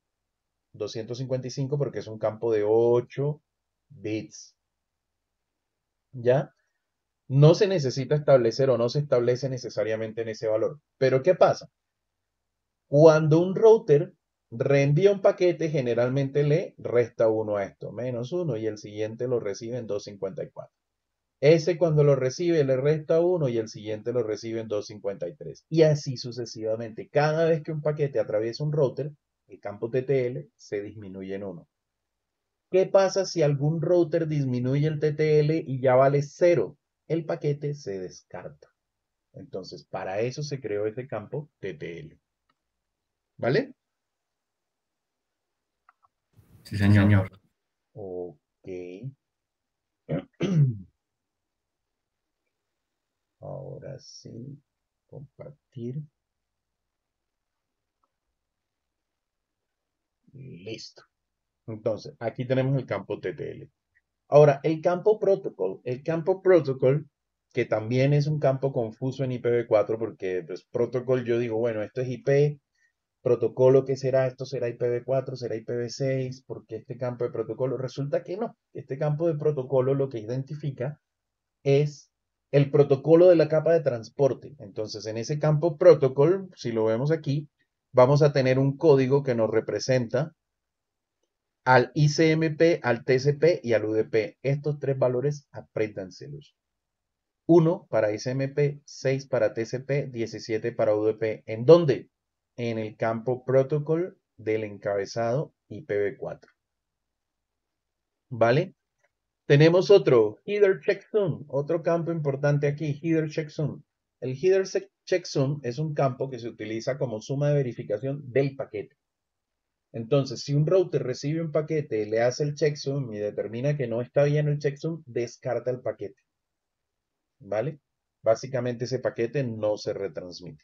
255 porque es un campo de 8 bits. ¿Ya? No se necesita establecer o no se establece necesariamente en ese valor. Pero ¿qué pasa? Cuando un router reenvía un paquete, generalmente le resta 1 a esto, menos 1 y el siguiente lo recibe en 254. Ese cuando lo recibe le resta 1 y el siguiente lo recibe en 253. Y así sucesivamente. Cada vez que un paquete atraviesa un router, el campo TTL se disminuye en 1. ¿Qué pasa si algún router disminuye el TTL y ya vale 0? El paquete se descarta. Entonces, para eso se creó este campo TTL. ¿Vale? Sí, señor. Ok. Ok. Ahora sí, compartir. Listo. Entonces, aquí tenemos el campo TTL. Ahora, el campo protocol, que también es un campo confuso en IPv4, porque pues, protocol yo digo, bueno, esto es IP, protocolo, ¿qué será? Esto será IPv4, será IPv6, porque este campo de protocolo, resulta que no. Este campo de protocolo lo que identifica es el protocolo de la capa de transporte. Entonces, en ese campo protocol, si lo vemos aquí, vamos a tener un código que nos representa al ICMP, al TCP y al UDP. Estos tres valores, apréndanselos. 1 para ICMP, 6 para TCP, 17 para UDP. ¿En dónde? En el campo protocol del encabezado IPv4. ¿Vale? Tenemos otro, header checksum, otro campo importante aquí, header checksum. El header checksum es un campo que se utiliza como suma de verificación del paquete. Entonces, si un router recibe un paquete, le hace el checksum y determina que no está bien el checksum, descarta el paquete. ¿Vale? Básicamente ese paquete no se retransmite.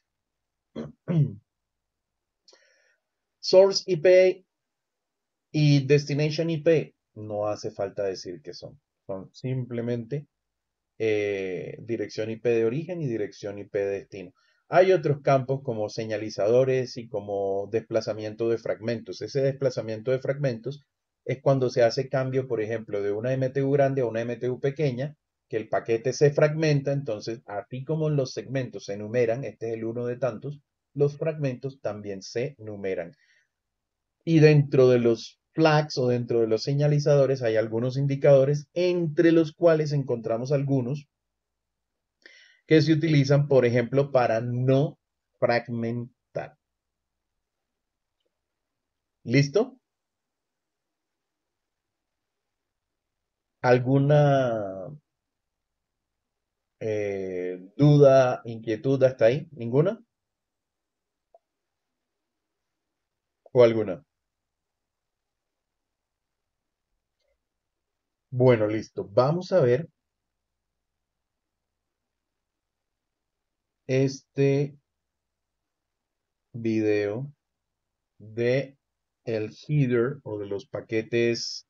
Source IP y Destination IP, no hace falta decir qué son. Son simplemente dirección IP de origen y dirección IP de destino. Hay otros campos como señalizadores y como desplazamiento de fragmentos. Ese desplazamiento de fragmentos es cuando se hace cambio, por ejemplo, de una MTU grande a una MTU pequeña, que el paquete se fragmenta. Entonces, así como en los segmentos se numeran, este es el uno de tantos, los fragmentos también se numeran. Y dentro de los flags o dentro de los señalizadores hay algunos indicadores, entre los cuales encontramos algunos que se utilizan, por ejemplo, para no fragmentar. ¿Listo? ¿Alguna duda, inquietud hasta ahí? ¿Ninguna? ¿O alguna? Bueno, listo. Vamos a ver este video de el header o de los paquetes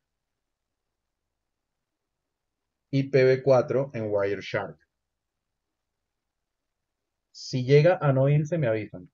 IPv4 en Wireshark. Si llega a no oírse, me avisan.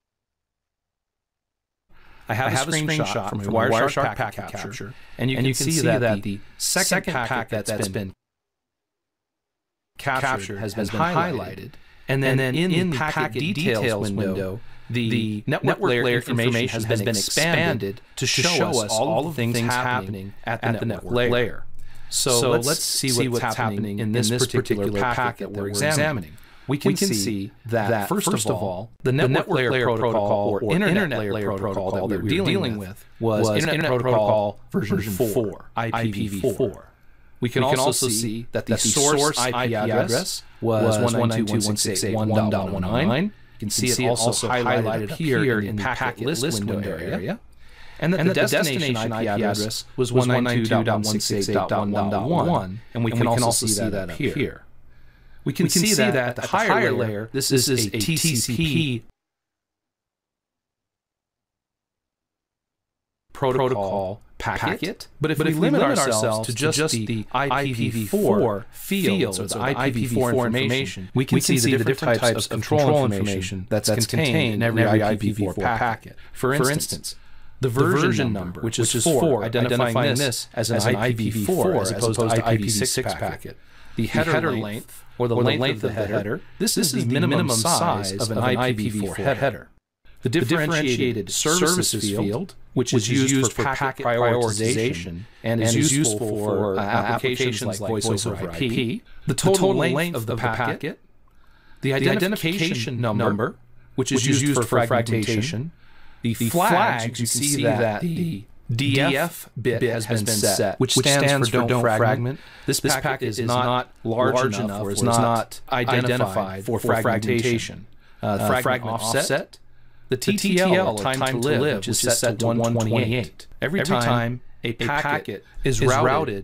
I have a screenshot from a Wireshark packet capture, and you can see that the second packet that's been captured has been highlighted, and then in the packet details window, the network layer information has been expanded to show us all of the things happening at the network layer. So let's see what's happening in this particular packet that we're examining. We can see that, first of all, the network layer protocol or internet layer protocol that we were dealing with was Internet Protocol version 4, IPv4. We can also see that the source IP address was 192.168.1.19. You can see it also highlighted here in the packet list window area. And that the destination IP address was 192.168.1.1, and we can also see that up here. We can see that at the higher layer, this is a TCP protocol packet. But if we limit ourselves to just the IPv4 fields or the IPv4 information, we can see the different types of control information that's contained in every IPv4 packet. For instance, the version number, which is 4, identifying this as an IPv4 as opposed to IPv6 packet. The header length, or the length of the header, this is the minimum size of an IPv4 header. The differentiated services field, which is used for packet prioritization and is useful for applications like voice over IP. The total length of the packet. The identification number, which is used for fragmentation. The flags, you can see that the DF bit has been set, which stands for don't fragment. This packet is not large enough or is not identified for fragmentation. Fragment offset. The TTL, time to live, which is set to 128. Every time a packet is routed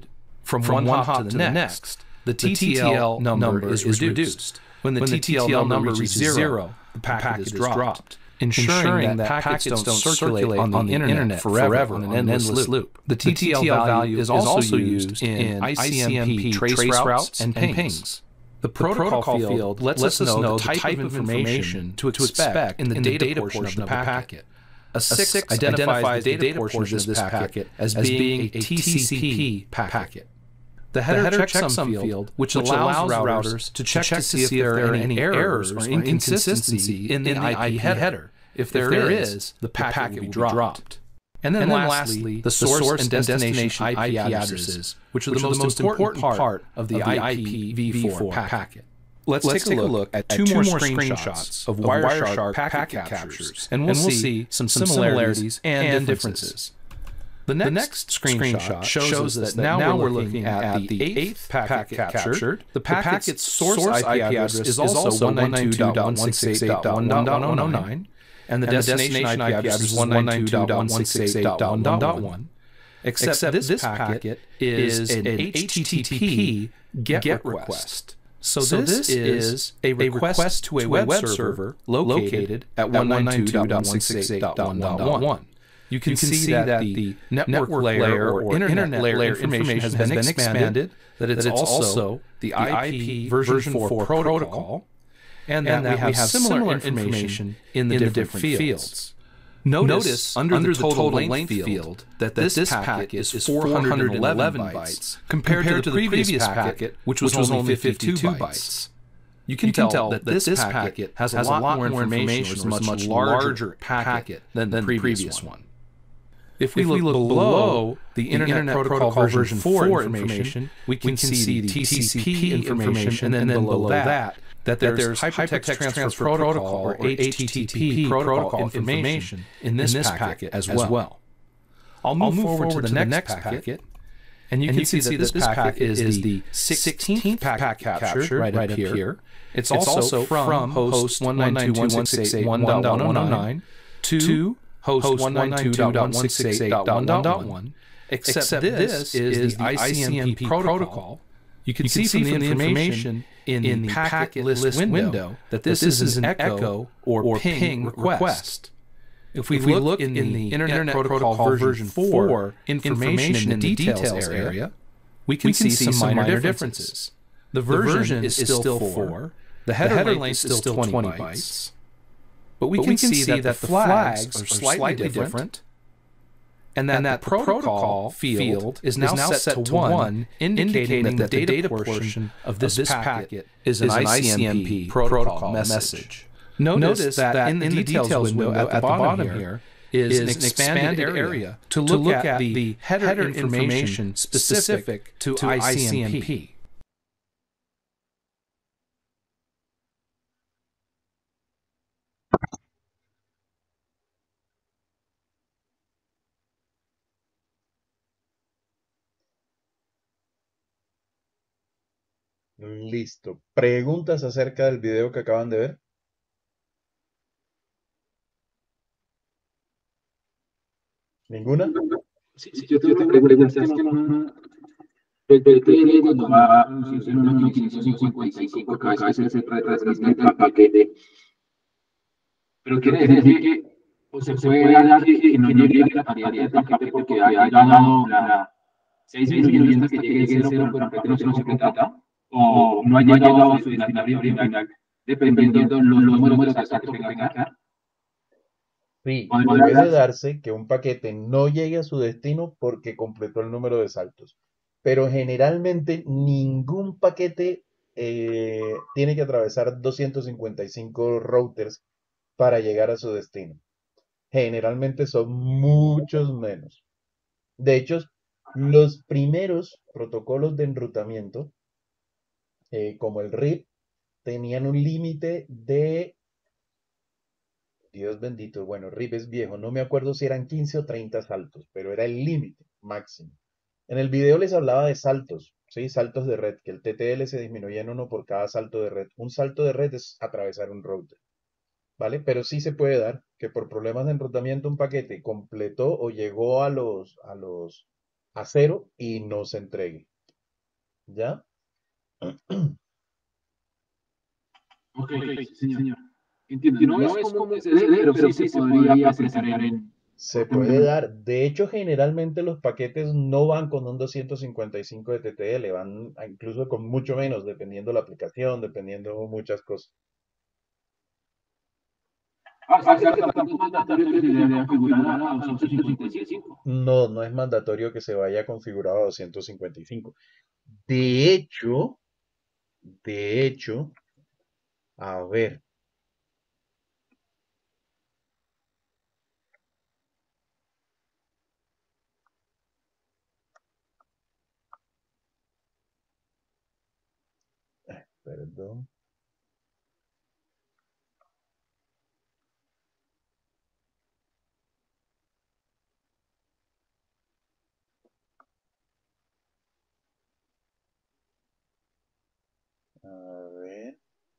from one hop to the next, the TTL number is reduced. When the TTL number reaches 0, the packet is dropped, ensuring that packets don't circulate on the internet forever on an endless loop. The TTL value is also used in ICMP trace routes and pings. The protocol field lets us know the type of information to expect in the data portion of the packet. A 6 identifies the data portion of this packet as being a TCP packet. The header checksum field, which allows routers to check to see if there are any errors or inconsistency in the IP header. If there is, the packet will be dropped. And then lastly, the source and destination IP addresses, which are the most important part of the IPv4 packet. Let's take a look at two more screenshots of Wireshark packet captures, and we'll see some similarities and differences. The next screenshot shows us that now we're looking at the 8th packet captured. The packet's source IP address is also 192.168.1.109, and the destination IP address is 192.168.1.1. Except this packet is an HTTP GET request. So this is a request to a web server located at 192.168.1.1. You can see that the network layer or internet layer information has been expanded, that it's also the IP version 4 protocol, and that we have similar information in the different fields. Notice under the total length field that this packet is 411 bytes compared to the previous packet, which was only 52 bytes. You can tell that this packet has a lot more information, or is a much larger packet than the previous one. If we look below the Internet Protocol version 4 information, we can see the TCP information, and then below that there's Hypertext Transfer Protocol, or HTTP protocol information in this packet as well. I'll move forward to the next packet, and you can see that this packet is the 16th packet captured right up here. It's also from host 192.168.1.109 to host 192.168.1.1, except this is the ICMP protocol. You can see from the information in the packet list window that this is an echo or ping request. If we look in the Internet Protocol version 4 information in the details area, we can see some minor differences. The version is still 4, the header length is still 20 bytes, but we can see that the flags are slightly different, and that the protocol field is now set to 1, indicating that the data portion of this packet is an ICMP protocol message. Notice that in the details window at the bottom here is an expanded area to look at the header information specific to ICMP. Listo. ¿Preguntas acerca del video que acaban de ver? ¿Ninguna? Sí, yo tengo preguntas que no. El PTL cuando va a producirse en 1555, cada vez se retransmite el paquete. Pero quiere decir que se puede dar que no llegue la paridad del paquete porque haya dado la 6 millones hasta que llegue 0, pero el paquete no se completa, o no haya llegado a su destinatario final, dependiendo de los números exactos que tenga acá. Sí, puede darse que un paquete no llegue a su destino porque completó el número de saltos, pero generalmente ningún paquete tiene que atravesar 255 routers para llegar a su destino. Generalmente son muchos menos. De hecho, los primeros protocolos de enrutamiento, como el RIP, tenían un límite de... Dios bendito, bueno, RIP es viejo, no me acuerdo si eran 15 o 30 saltos, pero era el límite máximo. En el video les hablaba de saltos, ¿sí? Saltos de red, que el TTL se disminuye en 1 por cada salto de red. Un salto de red es atravesar un router, ¿vale? Pero sí se puede dar que por problemas de enrutamiento un paquete completó o llegó a 0 y no se entregue. ¿Ya? Ok, señor. Entiendo. No es como se debe, pero sí se podría apreciar en... Se puede dar. De hecho, generalmente los paquetes no van con un 255 de TTL, van incluso con mucho menos, dependiendo la aplicación, dependiendo muchas cosas. No, no es mandatorio que se vaya configurado a 255. De hecho, a ver. Perdón. A ver.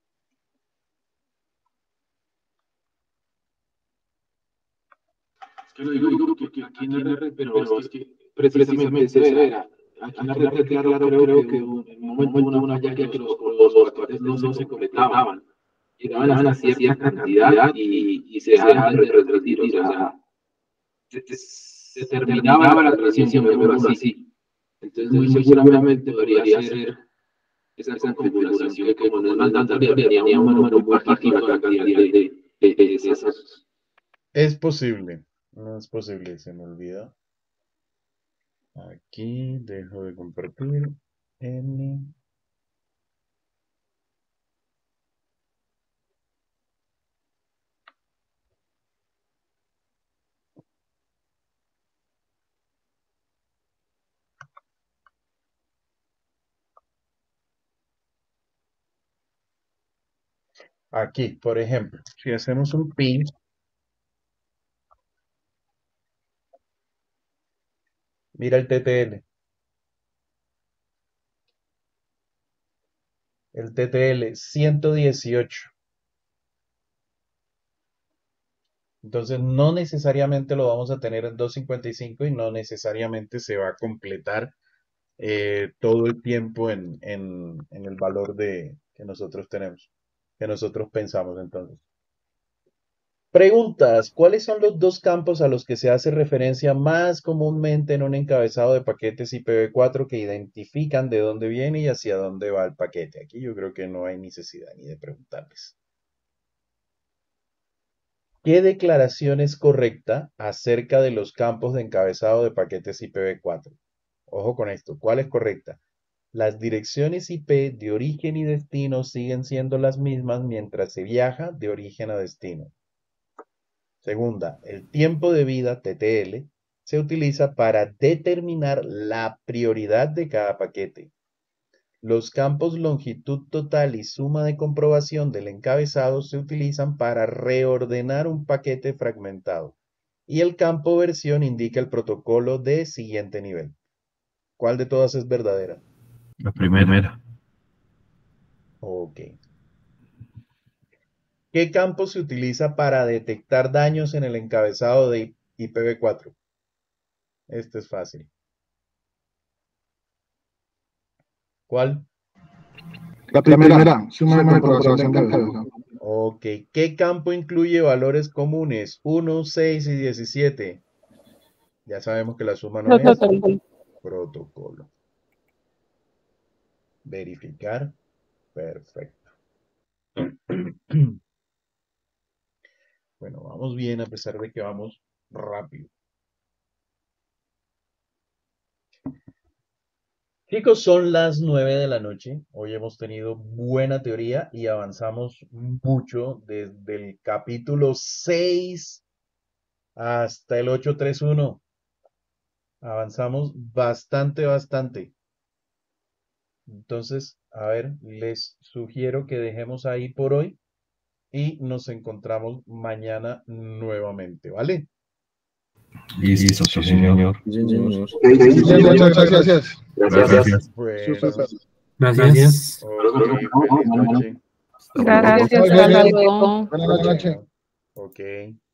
Es que lo digo que aquí en la red, pero es que precisamente se era. Aquí en la red queda claro, creo que en un momento hubo una falla que los paquetes no se completaban. Llegaban a cierta cantidad y se dejaban de retransmitir. O sea, se terminaba la transmisión, pero así. Entonces, muy seguramente podría ser esa configuración que como no es mandatoria, tenía un número muy bajito la cantidad de esos. Es posible. No es posible, se me olvida. Aquí dejo de compartir. N. Aquí, por ejemplo, si hacemos un pin, mira el TTL. El TTL 118. Entonces, no necesariamente lo vamos a tener en 255 y no necesariamente se va a completar todo el tiempo en el valor que nosotros tenemos, que nosotros pensamos entonces. Preguntas: ¿cuáles son los dos campos a los que se hace referencia más comúnmente en un encabezado de paquetes IPv4 que identifican de dónde viene y hacia dónde va el paquete? Aquí yo creo que no hay necesidad ni de preguntarles. ¿Qué declaración es correcta acerca de los campos de encabezado de paquetes IPv4? Ojo con esto, ¿cuál es correcta? Las direcciones IP de origen y destino siguen siendo las mismas mientras se viaja de origen a destino. Segunda, el tiempo de vida, TTL, se utiliza para determinar la prioridad de cada paquete. Los campos longitud total y suma de comprobación del encabezado se utilizan para reordenar un paquete fragmentado. Y el campo versión indica el protocolo de siguiente nivel. ¿Cuál de todas es verdadera? La primera. Ok. ¿Qué campo se utiliza para detectar daños en el encabezado de IPv4? Este es fácil. ¿Cuál? La primera, suma de comprobación del encabezado. Ok. ¿Qué campo incluye valores comunes? 1, 6 y 17. Ya sabemos que la suma no es protocolo. Verificar. Perfecto. Bueno, vamos bien a pesar de que vamos rápido. Chicos, son las 9 de la noche. Hoy hemos tenido buena teoría y avanzamos mucho desde el capítulo 6 hasta el 831. Avanzamos bastante. Entonces, a ver, les sugiero que dejemos ahí por hoy y nos encontramos mañana nuevamente, ¿vale? Listo, sí, señor. Muchas gracias. Gracias. Bueno, Gracias. ok, feliz noche. Gracias, hasta luego. Buenas noches. Ok.